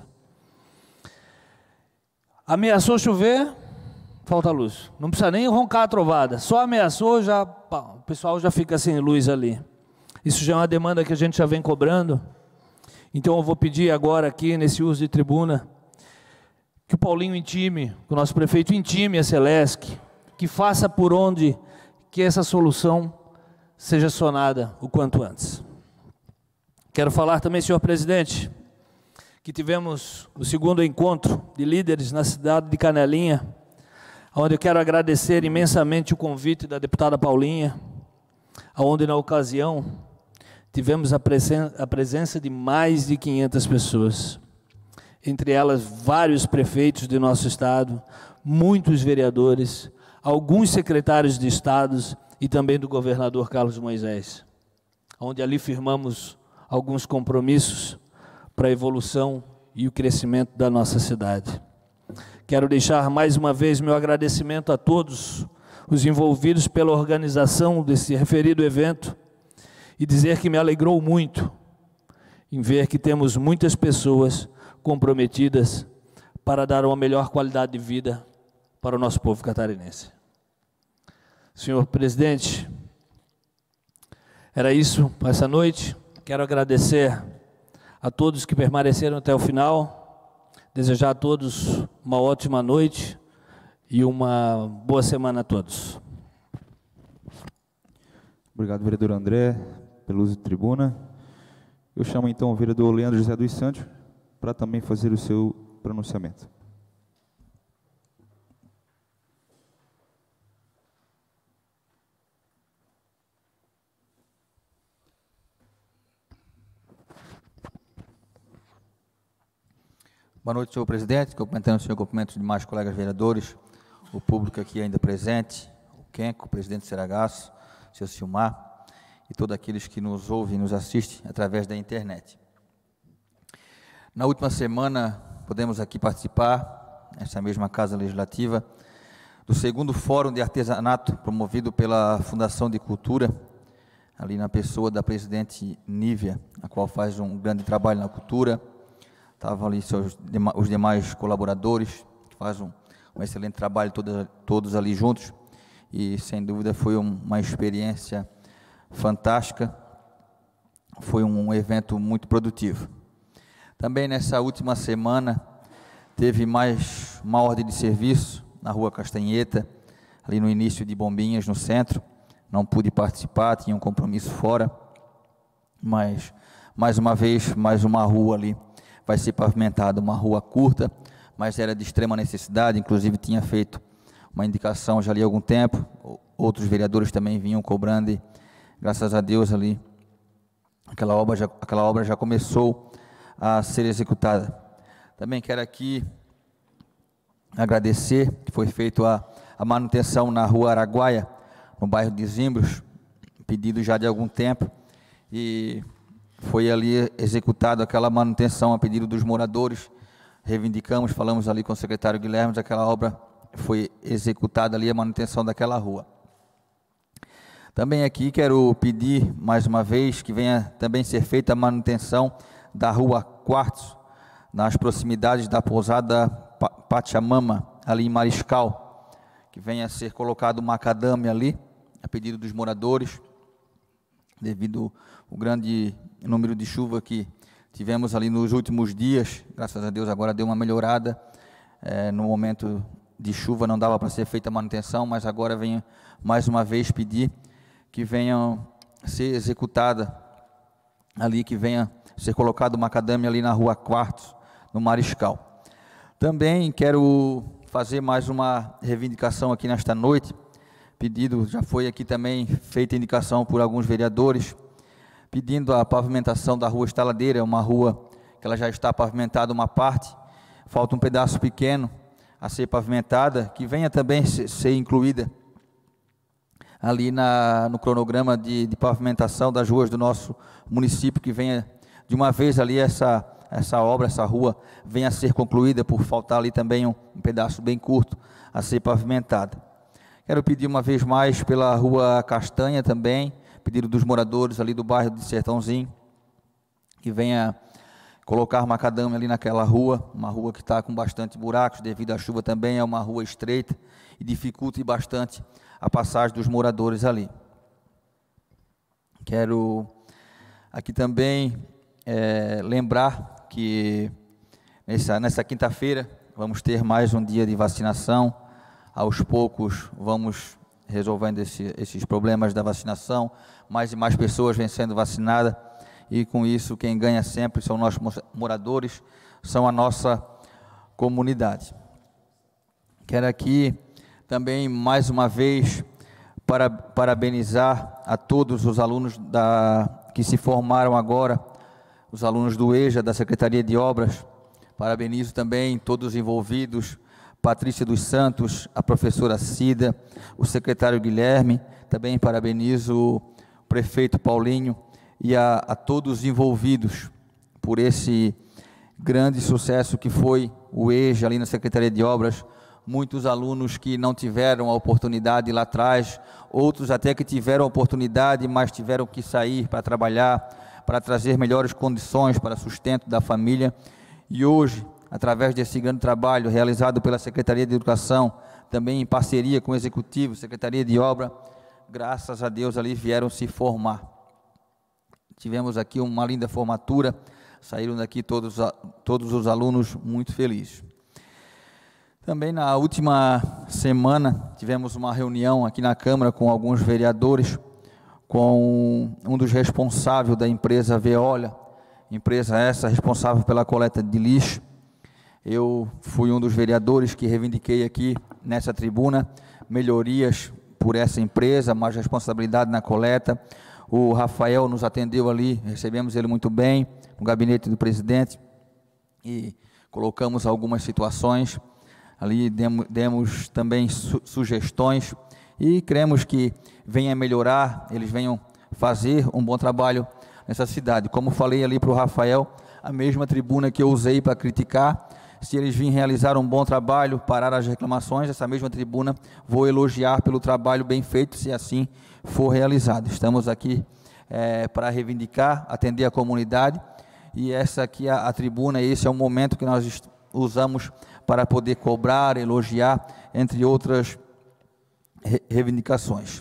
Ameaçou chover, falta luz. Não precisa nem roncar a trovada, só ameaçou, o pessoal já fica sem luz ali. Isso já é uma demanda que a gente já vem cobrando. Então eu vou pedir agora aqui, nesse uso de tribuna, que o Paulinho intime, que o nosso prefeito intime a Celesc, que faça por onde que essa solução seja sonada o quanto antes. Quero falar também, senhor presidente, que tivemos o segundo encontro de líderes na cidade de Canelinha, onde eu quero agradecer imensamente o convite da deputada Paulinha, onde na ocasião tivemos a presença de mais de 500 pessoas. Entre elas, vários prefeitos de nosso estado, muitos vereadores, alguns secretários de estados e também do governador Carlos Moisés, onde ali firmamos alguns compromissos para a evolução e o crescimento da nossa cidade. Quero deixar mais uma vez meu agradecimento a todos os envolvidos pela organização desse referido evento e dizer que me alegrou muito em ver que temos muitas pessoas comprometidas para dar uma melhor qualidade de vida para o nosso povo catarinense. Senhor presidente, era isso essa noite. Quero agradecer a todos que permaneceram até o final, desejar a todos uma ótima noite e uma boa semana a todos. Obrigado, vereador André, pelo uso de tribuna. Eu chamo então o vereador Leandro José dos Santos para também fazer o seu pronunciamento. Boa noite, senhor presidente. Cumprimentando o senhor, cumprimento os demais colegas vereadores, o público aqui ainda presente, o Kenco, o presidente Saragasso, o senhor Silmar e todos aqueles que nos ouvem e nos assistem através da internet. Na última semana, podemos aqui participar, nessa mesma Casa Legislativa, do segundo Fórum de Artesanato, promovido pela Fundação de Cultura, ali na pessoa da presidente Nívia, a qual faz um grande trabalho na cultura. Estavam ali os demais colaboradores, que fazem um excelente trabalho, todos ali juntos, e sem dúvida foi uma experiência fantástica, foi um evento muito produtivo. Também nessa última semana, teve mais uma ordem de serviço na Rua Castanheta, ali no início de Bombinhas, no centro. Não pude participar, tinha um compromisso fora, mas, mais uma vez, mais uma rua ali vai ser pavimentada, uma rua curta, mas era de extrema necessidade, inclusive tinha feito uma indicação já ali há algum tempo, outros vereadores também vinham cobrando, e graças a Deus ali, aquela obra já começou a ser executada. Também quero aqui agradecer que foi feita a manutenção na Rua Araguaia, no bairro de Zimbros, pedido já de algum tempo, e foi ali executado aquela manutenção a pedido dos moradores. Reivindicamos, falamos ali com o secretário Guilherme, aquela obra foi executada ali, a manutenção daquela rua. Também aqui quero pedir, mais uma vez, que venha também ser feita a manutenção da Rua Quartzo, nas proximidades da pousada Pachamama, ali em Mariscal, que venha a ser colocado um macadame ali, a pedido dos moradores, devido ao grande número de chuva que tivemos ali nos últimos dias. Graças a Deus agora deu uma melhorada, no momento de chuva não dava para ser feita a manutenção, mas agora venho mais uma vez pedir que venha ser executada ali, que venha ser colocado uma macadame ali na Rua Quartzo, no Mariscal. Também quero fazer mais uma reivindicação aqui nesta noite, pedido, já foi aqui também feita indicação por alguns vereadores, pedindo a pavimentação da Rua Estaladeira, uma rua que ela já está pavimentada uma parte, falta um pedaço pequeno a ser pavimentada, que venha também ser incluída ali no cronograma de pavimentação das ruas do nosso município, que venha de uma vez ali essa obra, essa rua, venha a ser concluída, por faltar ali também um pedaço bem curto a ser pavimentada. Quero pedir uma vez mais pela Rua Castanha também, pedido dos moradores ali do bairro de Sertãozinho, que venha colocar macadame ali naquela rua, uma rua que está com bastante buracos, devido à chuva também, é uma rua estreita e dificulta bastante a passagem dos moradores ali. Quero aqui também lembrar que nessa quinta-feira vamos ter mais um dia de vacinação. Aos poucos vamos resolvendo esses problemas da vacinação, mais e mais pessoas vêm sendo vacinadas, e com isso quem ganha sempre são nossos moradores, são a nossa comunidade. Quero aqui também mais uma vez parabenizar a todos os alunos que se formaram agora, os alunos do EJA, da Secretaria de Obras. Parabenizo também todos os envolvidos, Patrícia dos Santos, a professora Cida, o secretário Guilherme, também parabenizo o prefeito Paulinho e a todos os envolvidos por esse grande sucesso que foi o EJA ali na Secretaria de Obras. Muitos alunos que não tiveram a oportunidade lá atrás, outros até que tiveram a oportunidade, mas tiveram que sair para trabalhar, para trazer melhores condições para o sustento da família. E hoje, através desse grande trabalho realizado pela Secretaria de Educação, também em parceria com o Executivo, Secretaria de Obra, graças a Deus ali vieram se formar. Tivemos aqui uma linda formatura, saíram daqui todos os alunos muito felizes. Também na última semana tivemos uma reunião aqui na Câmara com alguns vereadores, com um dos responsáveis da empresa Veolia, empresa essa responsável pela coleta de lixo. Eu fui um dos vereadores que reivindiquei aqui nessa tribuna melhorias por essa empresa, mais responsabilidade na coleta. O Rafael nos atendeu ali, recebemos ele muito bem, no gabinete do presidente, e colocamos algumas situações, ali demos também sugestões e cremos que venha melhorar, eles venham fazer um bom trabalho nessa cidade. Como falei ali para o Rafael, a mesma tribuna que eu usei para criticar, se eles virem realizar um bom trabalho, parar as reclamações, essa mesma tribuna vou elogiar pelo trabalho bem feito, se assim for realizado. Estamos aqui para reivindicar, atender a comunidade, e essa aqui a tribuna, esse é o momento que nós usamos para poder cobrar, elogiar, entre outras reivindicações.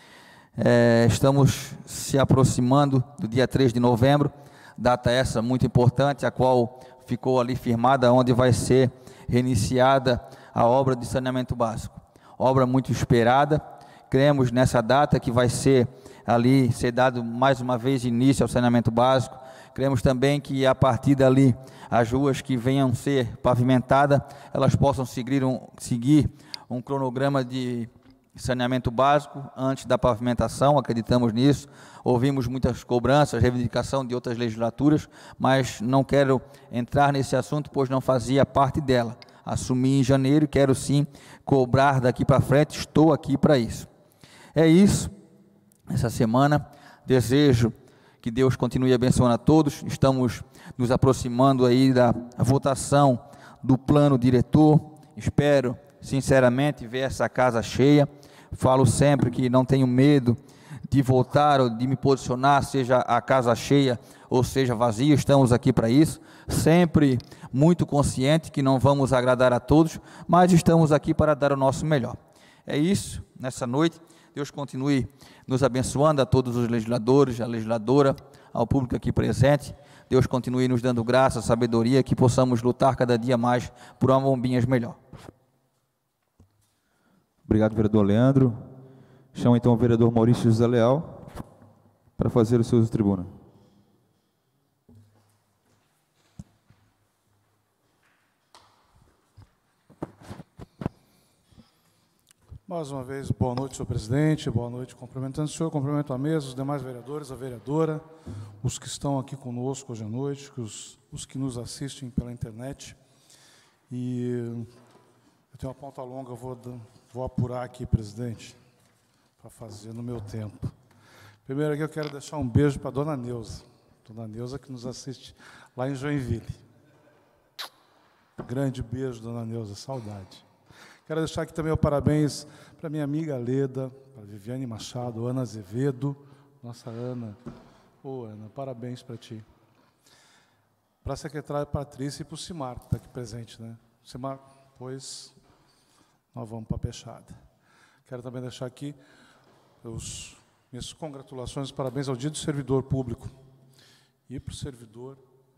Estamos se aproximando do dia 3 de novembro, data essa muito importante, a qual ficou ali firmada, onde vai ser reiniciada a obra de saneamento básico. Obra muito esperada, cremos nessa data que vai ser dado mais uma vez início ao saneamento básico. Cremos também que a partir dali, as ruas que venham ser pavimentadas, elas possam seguir um cronograma de saneamento básico antes da pavimentação, acreditamos nisso. Ouvimos muitas cobranças, reivindicação de outras legislaturas, mas não quero entrar nesse assunto, pois não fazia parte dela. Assumi em janeiro e quero sim cobrar daqui para frente, estou aqui para isso. É isso, essa semana, desejo que Deus continue abençoando a todos. Estamos nos aproximando aí da votação do plano diretor, espero sinceramente ver essa casa cheia. Falo sempre que não tenho medo de voltar ou de me posicionar, seja a casa cheia ou seja vazia, estamos aqui para isso, sempre muito consciente que não vamos agradar a todos, mas estamos aqui para dar o nosso melhor. É isso, nessa noite, Deus continue nos abençoando, a todos os legisladores, a legisladora, ao público aqui presente, Deus continue nos dando graça, sabedoria, que possamos lutar cada dia mais por uma Bombinhas melhor. Obrigado, vereador Leandro. Chamo então o vereador Maurício José Leal para fazer o seu uso de tribuna. Mais uma vez, boa noite, senhor presidente, boa noite, cumprimentando o senhor, cumprimento a mesa, os demais vereadores, a vereadora, os que estão aqui conosco hoje à noite, os que nos assistem pela internet. E eu tenho uma pauta longa, vou apurar aqui, presidente, para fazer no meu tempo. Primeiro aqui eu quero deixar um beijo para a dona Neuza que nos assiste lá em Joinville. Grande beijo, dona Neuza, saudade. Quero deixar aqui também o parabéns para minha amiga Leda, para Viviane Machado, Ana Azevedo, nossa Ana. Ana, parabéns para ti. Para a secretária Patrícia e para o Simar, que está aqui presente, né? Simar, pois nós vamos para a peixada. Quero também deixar aqui minhas congratulações e parabéns ao Dia do Servidor Público. E para o servidor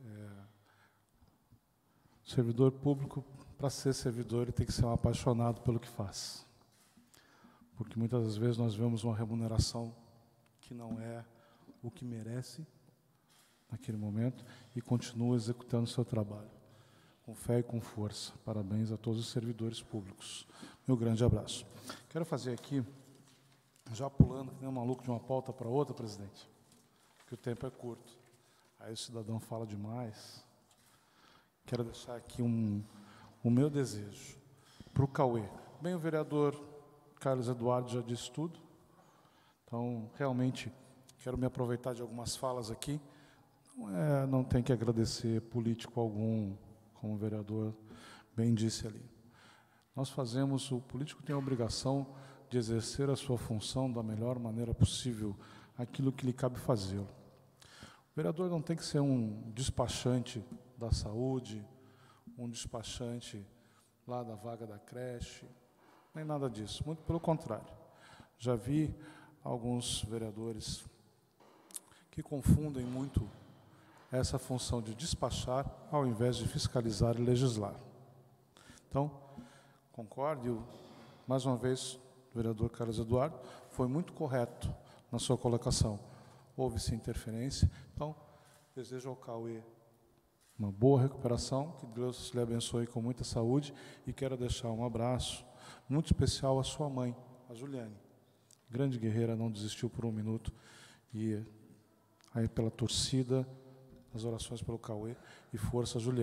público, para ser servidor, ele tem que ser um apaixonado pelo que faz. Porque muitas das vezes nós vemos uma remuneração que não é o que merece naquele momento e continua executando o seu trabalho, com fé e com força. Parabéns a todos os servidores públicos. Meu grande abraço. Quero fazer aqui, já pulando, que nem um maluco de uma pauta para outra, presidente, que o tempo é curto. Aí o cidadão fala demais. Quero deixar aqui o meu desejo para o Cauê. Bem, o vereador Carlos Eduardo já disse tudo, então, realmente, quero me aproveitar de algumas falas aqui. Não tem que agradecer político algum, como o vereador bem disse ali. O político tem a obrigação de exercer a sua função da melhor maneira possível, aquilo que lhe cabe fazê-lo. O vereador não tem que ser um despachante da saúde, um despachante lá da vaga da creche, nem nada disso, muito pelo contrário. Já vi alguns vereadores que confundem muito essa função de despachar ao invés de fiscalizar e legislar. Então, concordo, mais uma vez, o vereador Carlos Eduardo foi muito correto na sua colocação. Houve-se interferência, então, desejo ao Cauê uma boa recuperação, que Deus lhe abençoe com muita saúde, e quero deixar um abraço muito especial à sua mãe, a Juliane. Grande guerreira, não desistiu por um minuto, e aí pela torcida, as orações pelo Cauê, e força, Juliane.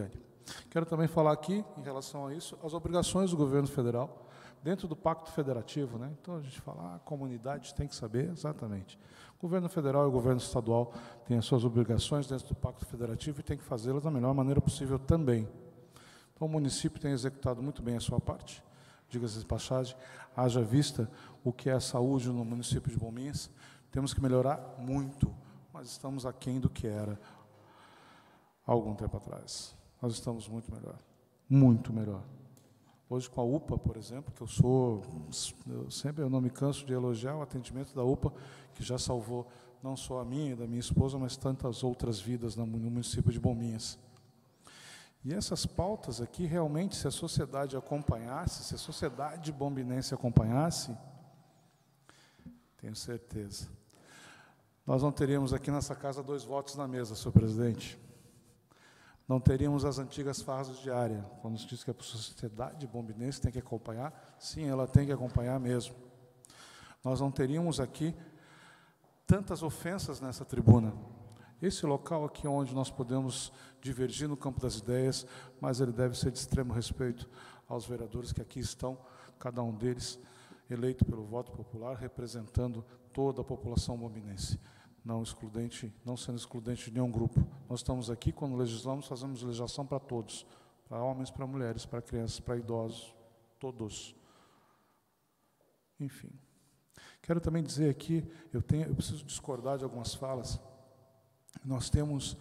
Quero também falar aqui, em relação a isso, as obrigações do governo federal, dentro do Pacto Federativo, né? Então, a gente fala, a comunidade tem que saber, exatamente. O governo federal e o governo estadual têm as suas obrigações dentro do Pacto Federativo e tem que fazê-las da melhor maneira possível também. Então, o município tem executado muito bem a sua parte, diga-se de passagem, haja vista o que é a saúde no município de Bombinhas, temos que melhorar muito, mas estamos aquém do que era há algum tempo atrás. Nós estamos muito melhor, muito melhor. Hoje, com a UPA, por exemplo, que eu não me canso de elogiar o atendimento da UPA, que já salvou não só a minha e da minha esposa, mas tantas outras vidas no município de Bombinhas. E essas pautas aqui, realmente, se a sociedade acompanhasse, se a sociedade bombinense acompanhasse, tenho certeza, nós não teríamos aqui nessa casa 2 votos na mesa, senhor presidente. Não teríamos as antigas farras diárias. Quando se diz que a sociedade bombinense tem que acompanhar, sim, ela tem que acompanhar mesmo. Nós não teríamos aqui tantas ofensas nessa tribuna. Esse local aqui onde nós podemos divergir no campo das ideias, mas ele deve ser de extremo respeito aos vereadores que aqui estão, cada um deles eleito pelo voto popular, representando toda a população bombinense. Não sendo excludente de nenhum grupo. Nós estamos aqui, quando legislamos, fazemos legislação para todos, para homens, para mulheres, para crianças, para idosos, todos. Enfim. Quero também dizer aqui, eu preciso discordar de algumas falas. Nós temos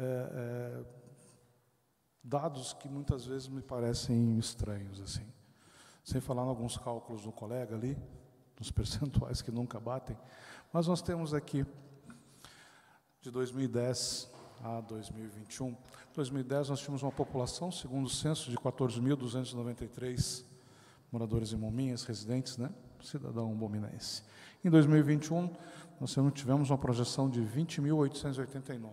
dados que muitas vezes me parecem estranhos, assim. Sem falar em alguns cálculos do colega ali, nos percentuais que nunca batem, mas nós temos aqui de 2010 a 2021. Em 2010, nós tínhamos uma população, segundo o censo, de 14.293 moradores em Bombinhas, residentes, né? Cidadão bombinense. Em 2021, nós tivemos uma projeção de 20.889.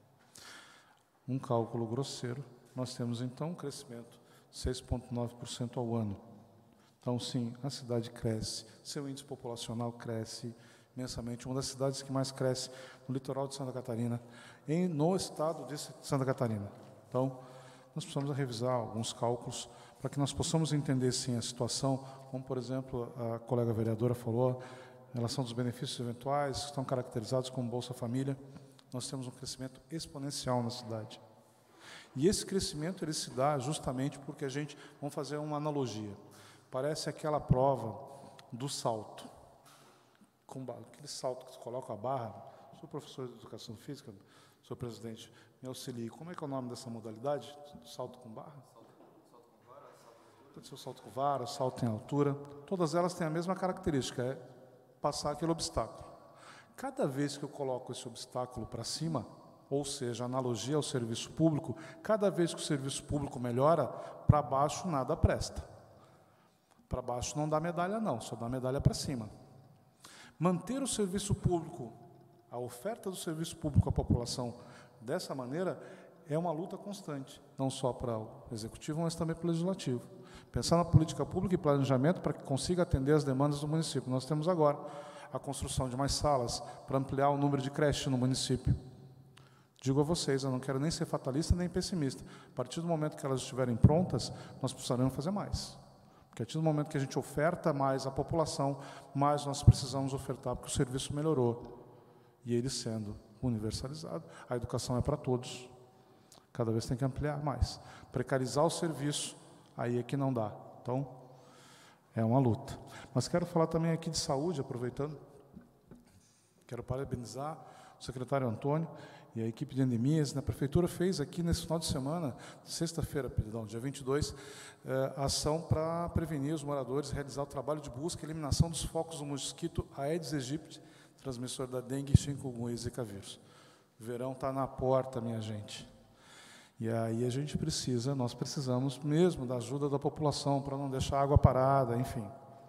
Um cálculo grosseiro, nós temos, então, um crescimento de 6,9% ao ano. Então, sim, a cidade cresce, seu índice populacional cresce imensamente, uma das cidades que mais cresce no litoral de Santa Catarina, no estado de Santa Catarina. Então, nós precisamos revisar alguns cálculos para que nós possamos entender, sim, a situação, como, por exemplo, a colega vereadora falou, em relação dos benefícios eventuais, que estão caracterizados como Bolsa Família, nós temos um crescimento exponencial na cidade. E esse crescimento, ele se dá justamente porque vamos fazer uma analogia, parece aquela prova do salto, aquele salto que se coloca a barra. Sou professor de Educação Física, senhor presidente, me auxilie. Como é que é o nome dessa modalidade? Salto com barra? Pode ser o salto com vara, salto em altura. Todas elas têm a mesma característica, é passar aquele obstáculo. Cada vez que eu coloco esse obstáculo para cima, ou seja, analogia ao serviço público, cada vez que o serviço público melhora, para baixo nada presta. Para baixo não dá medalha não, só dá medalha para cima. Manter o serviço público, a oferta do serviço público à população dessa maneira é uma luta constante, não só para o Executivo, mas também para o Legislativo. Pensar na política pública e planejamento para que consiga atender as demandas do município. Nós temos agora a construção de mais salas para ampliar o número de creches no município. Digo a vocês, eu não quero nem ser fatalista nem pessimista. A partir do momento que elas estiverem prontas, nós precisaremos fazer mais. Porque a partir do momento que a gente oferta mais à população, mais nós precisamos ofertar, porque o serviço melhorou. E ele sendo universalizado, a educação é para todos. Cada vez tem que ampliar mais. Precarizar o serviço, aí é que não dá. Então, é uma luta. Mas quero falar também aqui de saúde, aproveitando. Quero parabenizar o secretário Antônio e a equipe de endemias. A Prefeitura fez aqui nesse final de semana, sexta-feira, perdão, dia 22, ação para prevenir os moradores, realizar o trabalho de busca e eliminação dos focos do mosquito Aedes aegypti, transmissor da dengue, chikungunya e zika vírus. O verão está na porta, minha gente. E aí nós precisamos mesmo da ajuda da população para não deixar a água parada, enfim.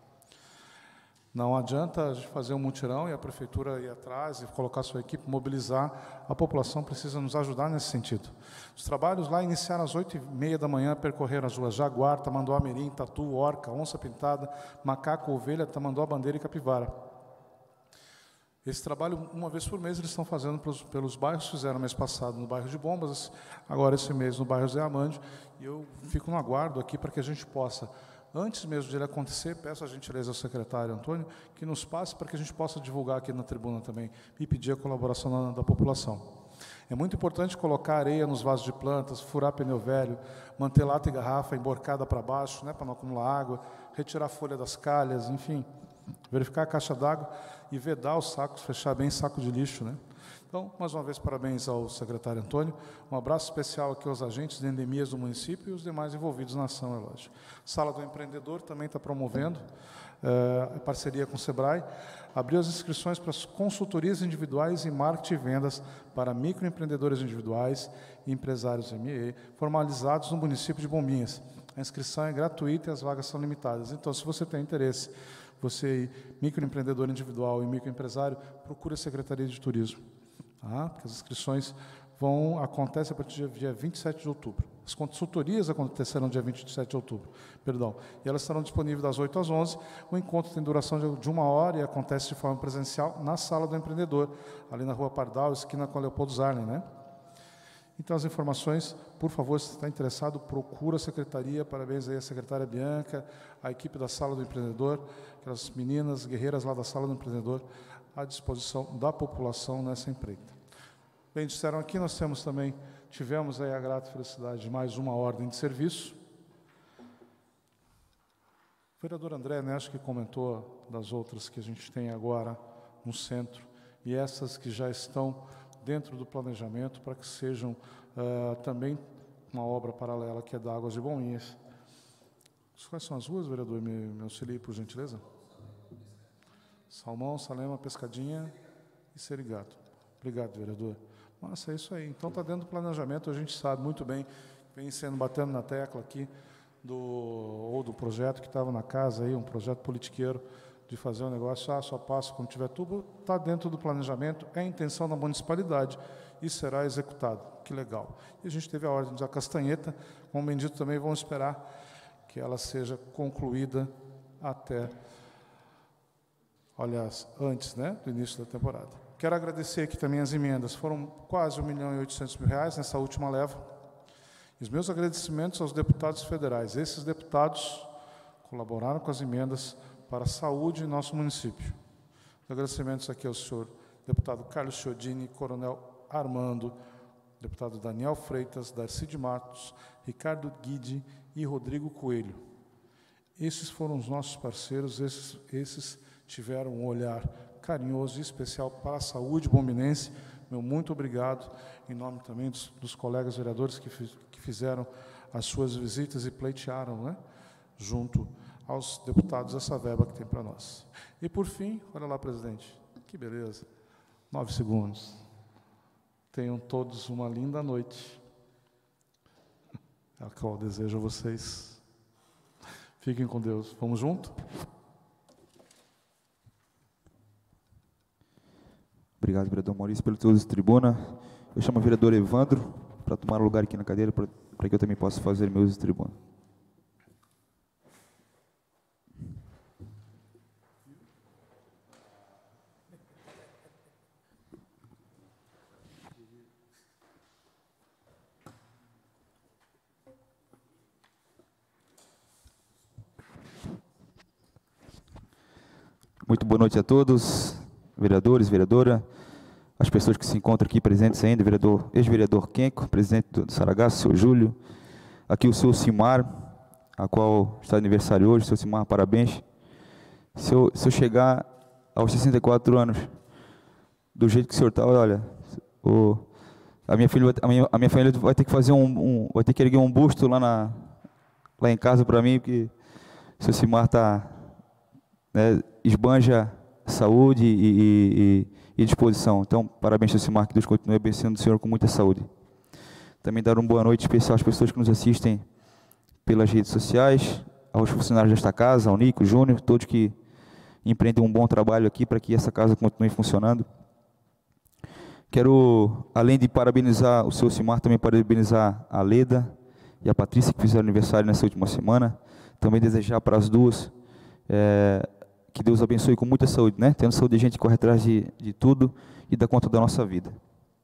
Não adianta a gente fazer um mutirão e a Prefeitura ir atrás e colocar sua equipe, mobilizar. A população precisa nos ajudar nesse sentido. Os trabalhos lá iniciaram às 8h30 da manhã, percorreram as ruas Jaguar, Tamanduá Mirim, Tatu, Orca, Onça Pintada, Macaco, Ovelha, Tamanduá Bandeira e Capivara. Esse trabalho, uma vez por mês, eles estão fazendo pelos bairros, fizeram mês passado no bairro de Bombas, agora esse mês no bairro Zé Amândio, e eu fico no aguardo aqui para que a gente possa, antes mesmo de ele acontecer, peço a gentileza ao secretário Antônio, que nos passe para que a gente possa divulgar aqui na tribuna também, e pedir a colaboração da população. É muito importante colocar areia nos vasos de plantas, furar pneu velho, manter lata e garrafa emborcada para baixo, né, para não acumular água, retirar a folha das calhas, enfim, verificar a caixa d'água e vedar os sacos, fechar bem saco de lixo, né? Então, mais uma vez, parabéns ao secretário Antônio. Um abraço especial aqui aos agentes de endemias do município e os demais envolvidos na ação, é lógico. Sala do Empreendedor também está promovendo, parceria com o SEBRAE, abriu as inscrições para as consultorias individuais em marketing e vendas para microempreendedores individuais e empresários ME, formalizados no município de Bombinhas. A inscrição é gratuita e as vagas são limitadas. Então, se você tem interesse, você, microempreendedor individual e microempresário, procure a Secretaria de Turismo, tá? Porque as inscrições acontecem a partir do dia 27 de outubro. As consultorias acontecerão dia 27 de outubro, perdão, e elas estarão disponíveis das 8 às 11. O encontro tem duração de 1 hora e acontece de forma presencial na Sala do Empreendedor, ali na Rua Pardal, esquina com a Leopoldo Zarlin, né? Então, as informações, por favor, se está interessado, procura a secretaria. Parabéns aí à secretária Bianca, à equipe da Sala do Empreendedor, aquelas meninas guerreiras lá da Sala do Empreendedor, à disposição da população nessa empreita. Bem, disseram aqui, nós tivemos aí a grata felicidade de mais uma ordem de serviço. O vereador André, né, acho que comentou das outras que a gente tem agora no centro, e essas que já estão dentro do planejamento, para que sejam também uma obra paralela, que é da Águas de Bombinhas. Quais são as ruas, vereador? Me auxilie, por gentileza. Salmão, Salema, Pescadinha e Serigato. Obrigado, vereador. Nossa, é isso aí. Então, está dentro do planejamento, a gente sabe muito bem, vem sendo batendo na tecla aqui, do projeto que estava na casa, aí, um projeto politiqueiro, de fazer um negócio, só passa quando tiver tubo, está dentro do planejamento, é a intenção da municipalidade e será executado. Que legal. E a gente teve a ordem da Castanheta, como bem dito também, vamos esperar que ela seja concluída até, aliás, antes, né, do início da temporada. Quero agradecer aqui também as emendas, foram quase R$1.800.000 nessa última leva. E os meus agradecimentos aos deputados federais. Esses deputados colaboraram com as emendas para a saúde em nosso município. Agradecimentos aqui ao senhor deputado Carlos Chiodini, coronel Armando, deputado Daniel Freitas, Darcy de Matos, Ricardo Guide e Rodrigo Coelho. Esses foram os nossos parceiros, esses tiveram um olhar carinhoso e especial para a saúde bombinense. Meu muito obrigado, em nome também dos colegas vereadores que fizeram as suas visitas e pleitearam, né, junto aos deputados essa verba que tem para nós. E, por fim, olha lá, presidente, que beleza, 9 segundos. Tenham todos uma linda noite, a qual desejo a vocês. Fiquem com Deus. Vamos junto? Obrigado, vereador Maurício, pelo uso de tribuna. Eu chamo o vereador Evandro para tomar lugar aqui na cadeira, para que eu também possa fazer meu uso de tribuna. Muito boa noite a todos, vereadores, vereadora, as pessoas que se encontram aqui presentes ainda, ex-vereador Kenko, presidente do Saragasso, seu Júlio, aqui o seu Simar, a qual está de aniversário hoje. Seu Simar, parabéns. Se eu chegar aos 64 anos, do jeito que o senhor está, olha, a minha família vai ter que fazer vai ter que erguer um busto lá em casa para mim, porque o seu Simar está, né, esbanja saúde e disposição. Então, parabéns, seu Simar, que Deus continue abençoando o senhor com muita saúde. Também dar uma boa noite especial às pessoas que nos assistem pelas redes sociais, aos funcionários desta casa, ao Nico, Júnior, todos que empreendem um bom trabalho aqui para que essa casa continue funcionando. Quero, além de parabenizar o seu Simar, também parabenizar a Leda e a Patrícia, que fizeram aniversário nessa última semana. Também desejar para as duas que Deus abençoe com muita saúde, né? Tendo saúde, a gente corre atrás de tudo e dá conta da nossa vida.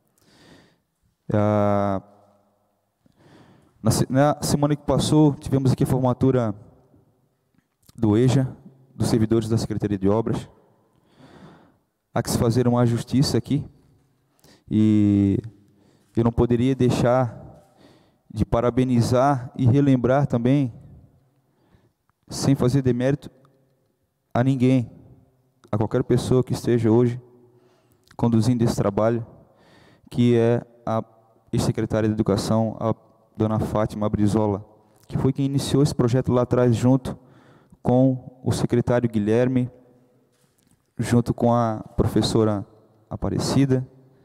Na semana que passou, tivemos aqui a formatura do EJA, dos servidores da Secretaria de Obras. Há que se fazer uma justiça aqui, e eu não poderia deixar de parabenizar e relembrar também, sem fazer demérito a ninguém, a qualquer pessoa que esteja hoje conduzindo esse trabalho, que é a ex-secretária de Educação, a dona Fátima Brizola, que foi quem iniciou esse projeto lá atrás, junto com o secretário Guilherme, junto com a professora Aparecida.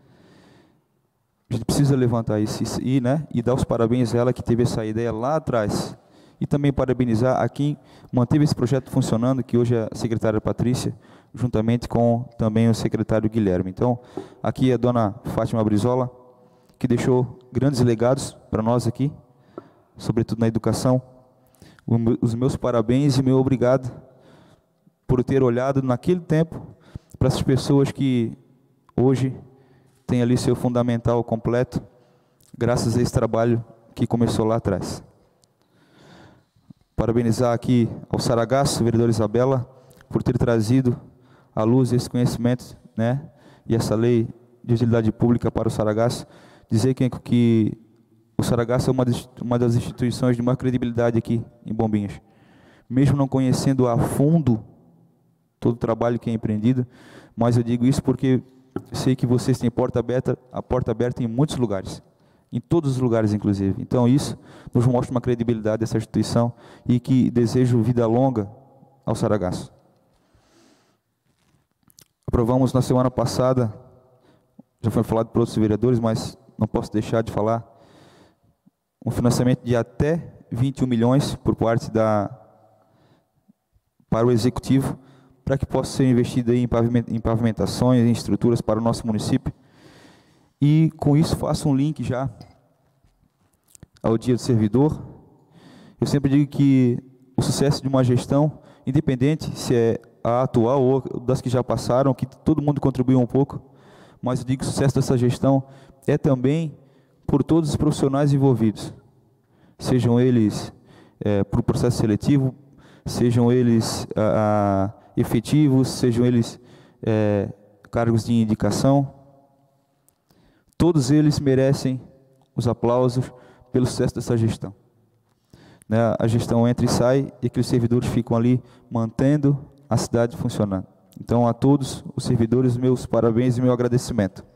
A gente precisa levantar isso e dar os parabéns a ela que teve essa ideia lá atrás. E também parabenizar a quem manteve esse projeto funcionando, que hoje é a secretária Patrícia, juntamente com também o secretário Guilherme. Então, aqui é a dona Fátima Brizola, que deixou grandes legados para nós aqui, sobretudo na educação. Os meus parabéns e meu obrigado por ter olhado naquele tempo para essas pessoas que hoje têm ali seu fundamental completo, graças a esse trabalho que começou lá atrás. Parabenizar aqui ao Saragasso, vereadora Isabela, por ter trazido à luz esse conhecimento, né, e essa lei de utilidade pública para o Saragasso. Dizer que o Saragasso é uma das instituições de maior credibilidade aqui em Bombinhas. Mesmo não conhecendo a fundo todo o trabalho que é empreendido, mas eu digo isso porque sei que vocês têm a porta aberta em muitos lugares, em todos os lugares inclusive. Então isso nos mostra uma credibilidade dessa instituição e que desejo vida longa ao Saragasso. Aprovamos na semana passada, já foi falado por outros vereadores, mas não posso deixar de falar, um financiamento de até 21 milhões por parte para o Executivo, para que possa ser investido aí em pavimentações, em estruturas para o nosso município. E com isso faço um link já ao Dia do Servidor. Eu sempre digo que o sucesso de uma gestão, independente se é a atual ou das que já passaram, que todo mundo contribuiu um pouco, mas eu digo que o sucesso dessa gestão é também por todos os profissionais envolvidos, sejam eles por processo seletivo, sejam eles efetivos, sejam eles cargos de indicação. Todos eles merecem os aplausos pelo sucesso dessa gestão. Né? A gestão entra e sai e aqueles servidores ficam ali mantendo a cidade funcionando. Então, a todos os servidores, meus parabéns e meu agradecimento.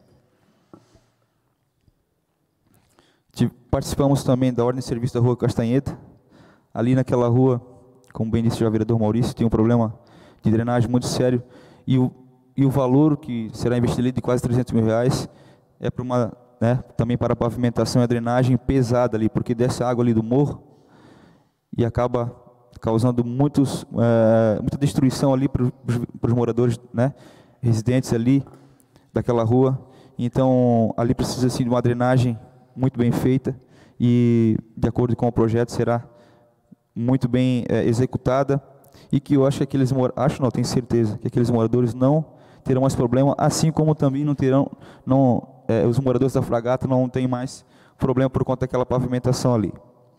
Participamos também da ordem de serviço da Rua Castanheta. Ali naquela rua, como bem disse já o vereador Maurício, tem um problema de drenagem muito sério. E o valor que será investido ali de quase 300 mil reais é para também para a pavimentação e a drenagem pesada ali, porque desce água ali do morro e acaba causando muita destruição ali para os moradores, né, residentes ali daquela rua. Então, ali precisa assim, de uma drenagem muito bem feita e, de acordo com o projeto, será muito bem executada e que eu acho que tenho certeza, que aqueles moradores não terão mais problema, assim como também não terão, os moradores da Fragata não têm mais problema por conta daquela pavimentação ali.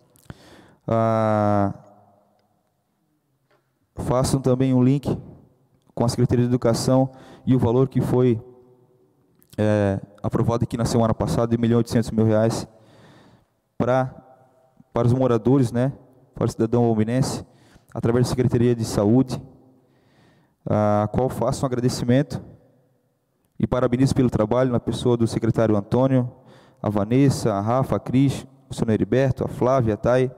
Façam também um link com a Secretaria de Educação e o valor que foi aprovado aqui na semana passada, de R$1.800.000, para os moradores, né, para o cidadão bombinense, através da Secretaria de Saúde, a qual faço um agradecimento e parabenizo pelo trabalho na pessoa do secretário Antônio, a Vanessa, a Rafa, a Cris, o senhor Heriberto, a Flávia, a Thay.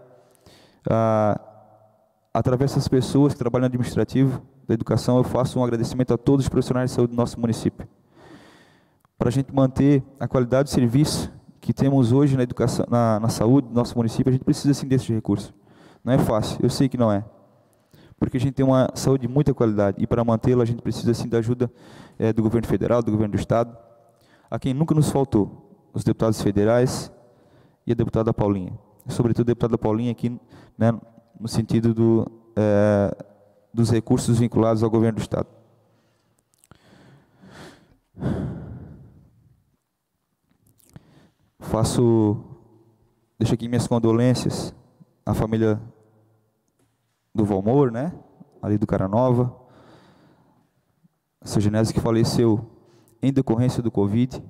Através dessas pessoas que trabalham no administrativo da educação, eu faço um agradecimento a todos os profissionais de saúde do nosso município. Para a gente manter a qualidade de serviço que temos hoje na educação, na saúde do nosso município, a gente precisa sim desses recursos. Não é fácil, eu sei que não é, porque a gente tem uma saúde de muita qualidade e para mantê-la a gente precisa sim da ajuda do governo federal, do governo do estado, a quem nunca nos faltou, os deputados federais e a deputada Paulinha, sobretudo a deputada Paulinha aqui, né, no sentido dos recursos vinculados ao governo do Estado. Deixo aqui minhas condolências à família do Valmor, né, ali do Caranova, seu Genésio que faleceu em decorrência do Covid,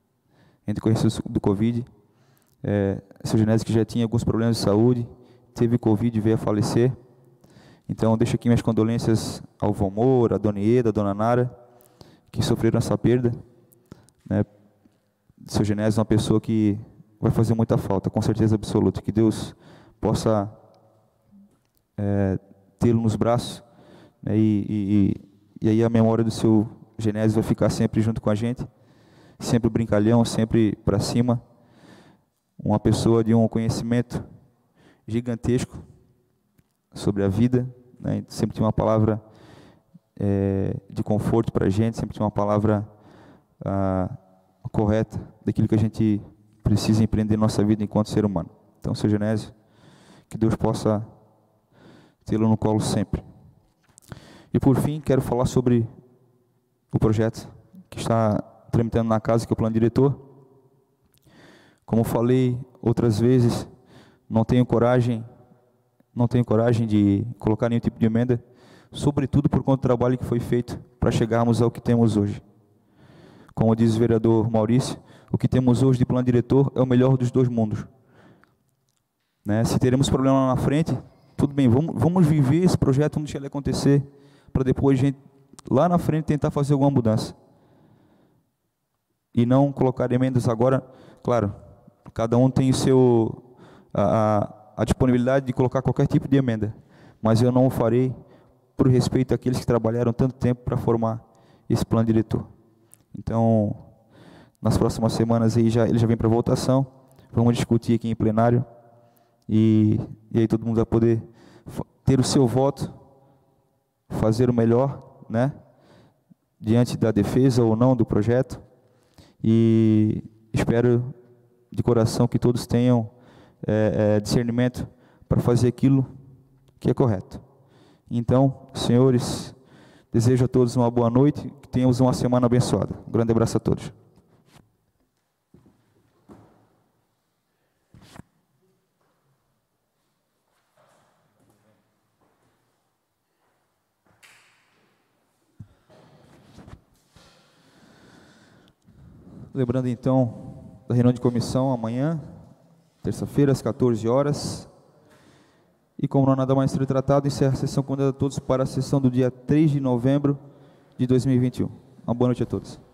seu Genésio que já tinha alguns problemas de saúde, teve Covid e veio a falecer. Então, deixo aqui minhas condolências ao Valmor, à Dona Ieda, à Dona Nara, que sofreram essa perda, né. Seu Genésio é uma pessoa que vai fazer muita falta, com certeza absoluta. Que Deus possa tê-lo nos braços, né, e aí a memória do seu Genésio vai ficar sempre junto com a gente, sempre brincalhão, sempre para cima, uma pessoa de um conhecimento gigantesco sobre a vida, né, sempre tinha uma palavra de conforto para a gente, sempre tinha uma palavra correta daquilo que a gente precisa empreender na nossa vida enquanto ser humano. Então, seu Genésio, que Deus possa tê-lo no colo sempre. E por fim, quero falar sobre o projeto que está tramitando na casa, que é o plano diretor. Como falei outras vezes, não tenho coragem de colocar nenhum tipo de emenda, sobretudo por conta do trabalho que foi feito para chegarmos ao que temos hoje. Como diz o vereador Maurício, o que temos hoje de plano diretor é o melhor dos dois mundos. Né? Se teremos problema lá na frente, tudo bem, vamos viver esse projeto, vamos deixar ele acontecer, para depois a gente, lá na frente, tentar fazer alguma mudança. E não colocar emendas agora, claro, cada um tem a disponibilidade de colocar qualquer tipo de emenda, mas eu não o farei por respeito àqueles que trabalharam tanto tempo para formar esse plano diretor. Então, nas próximas semanas aí ele já vem para votação, vamos discutir aqui em plenário, e aí todo mundo vai poder ter o seu voto, fazer o melhor, né, diante da defesa ou não do projeto, e espero de coração que todos tenham discernimento para fazer aquilo que é correto. Então, senhores, desejo a todos uma boa noite, que tenhamos uma semana abençoada. Um grande abraço a todos. Lembrando então da reunião de comissão amanhã, terça-feira, às 14 horas. E como não há nada mais a ser tratado, encerro a sessão convidando a todos para a sessão do dia 3 de novembro de 2021. Uma boa noite a todos.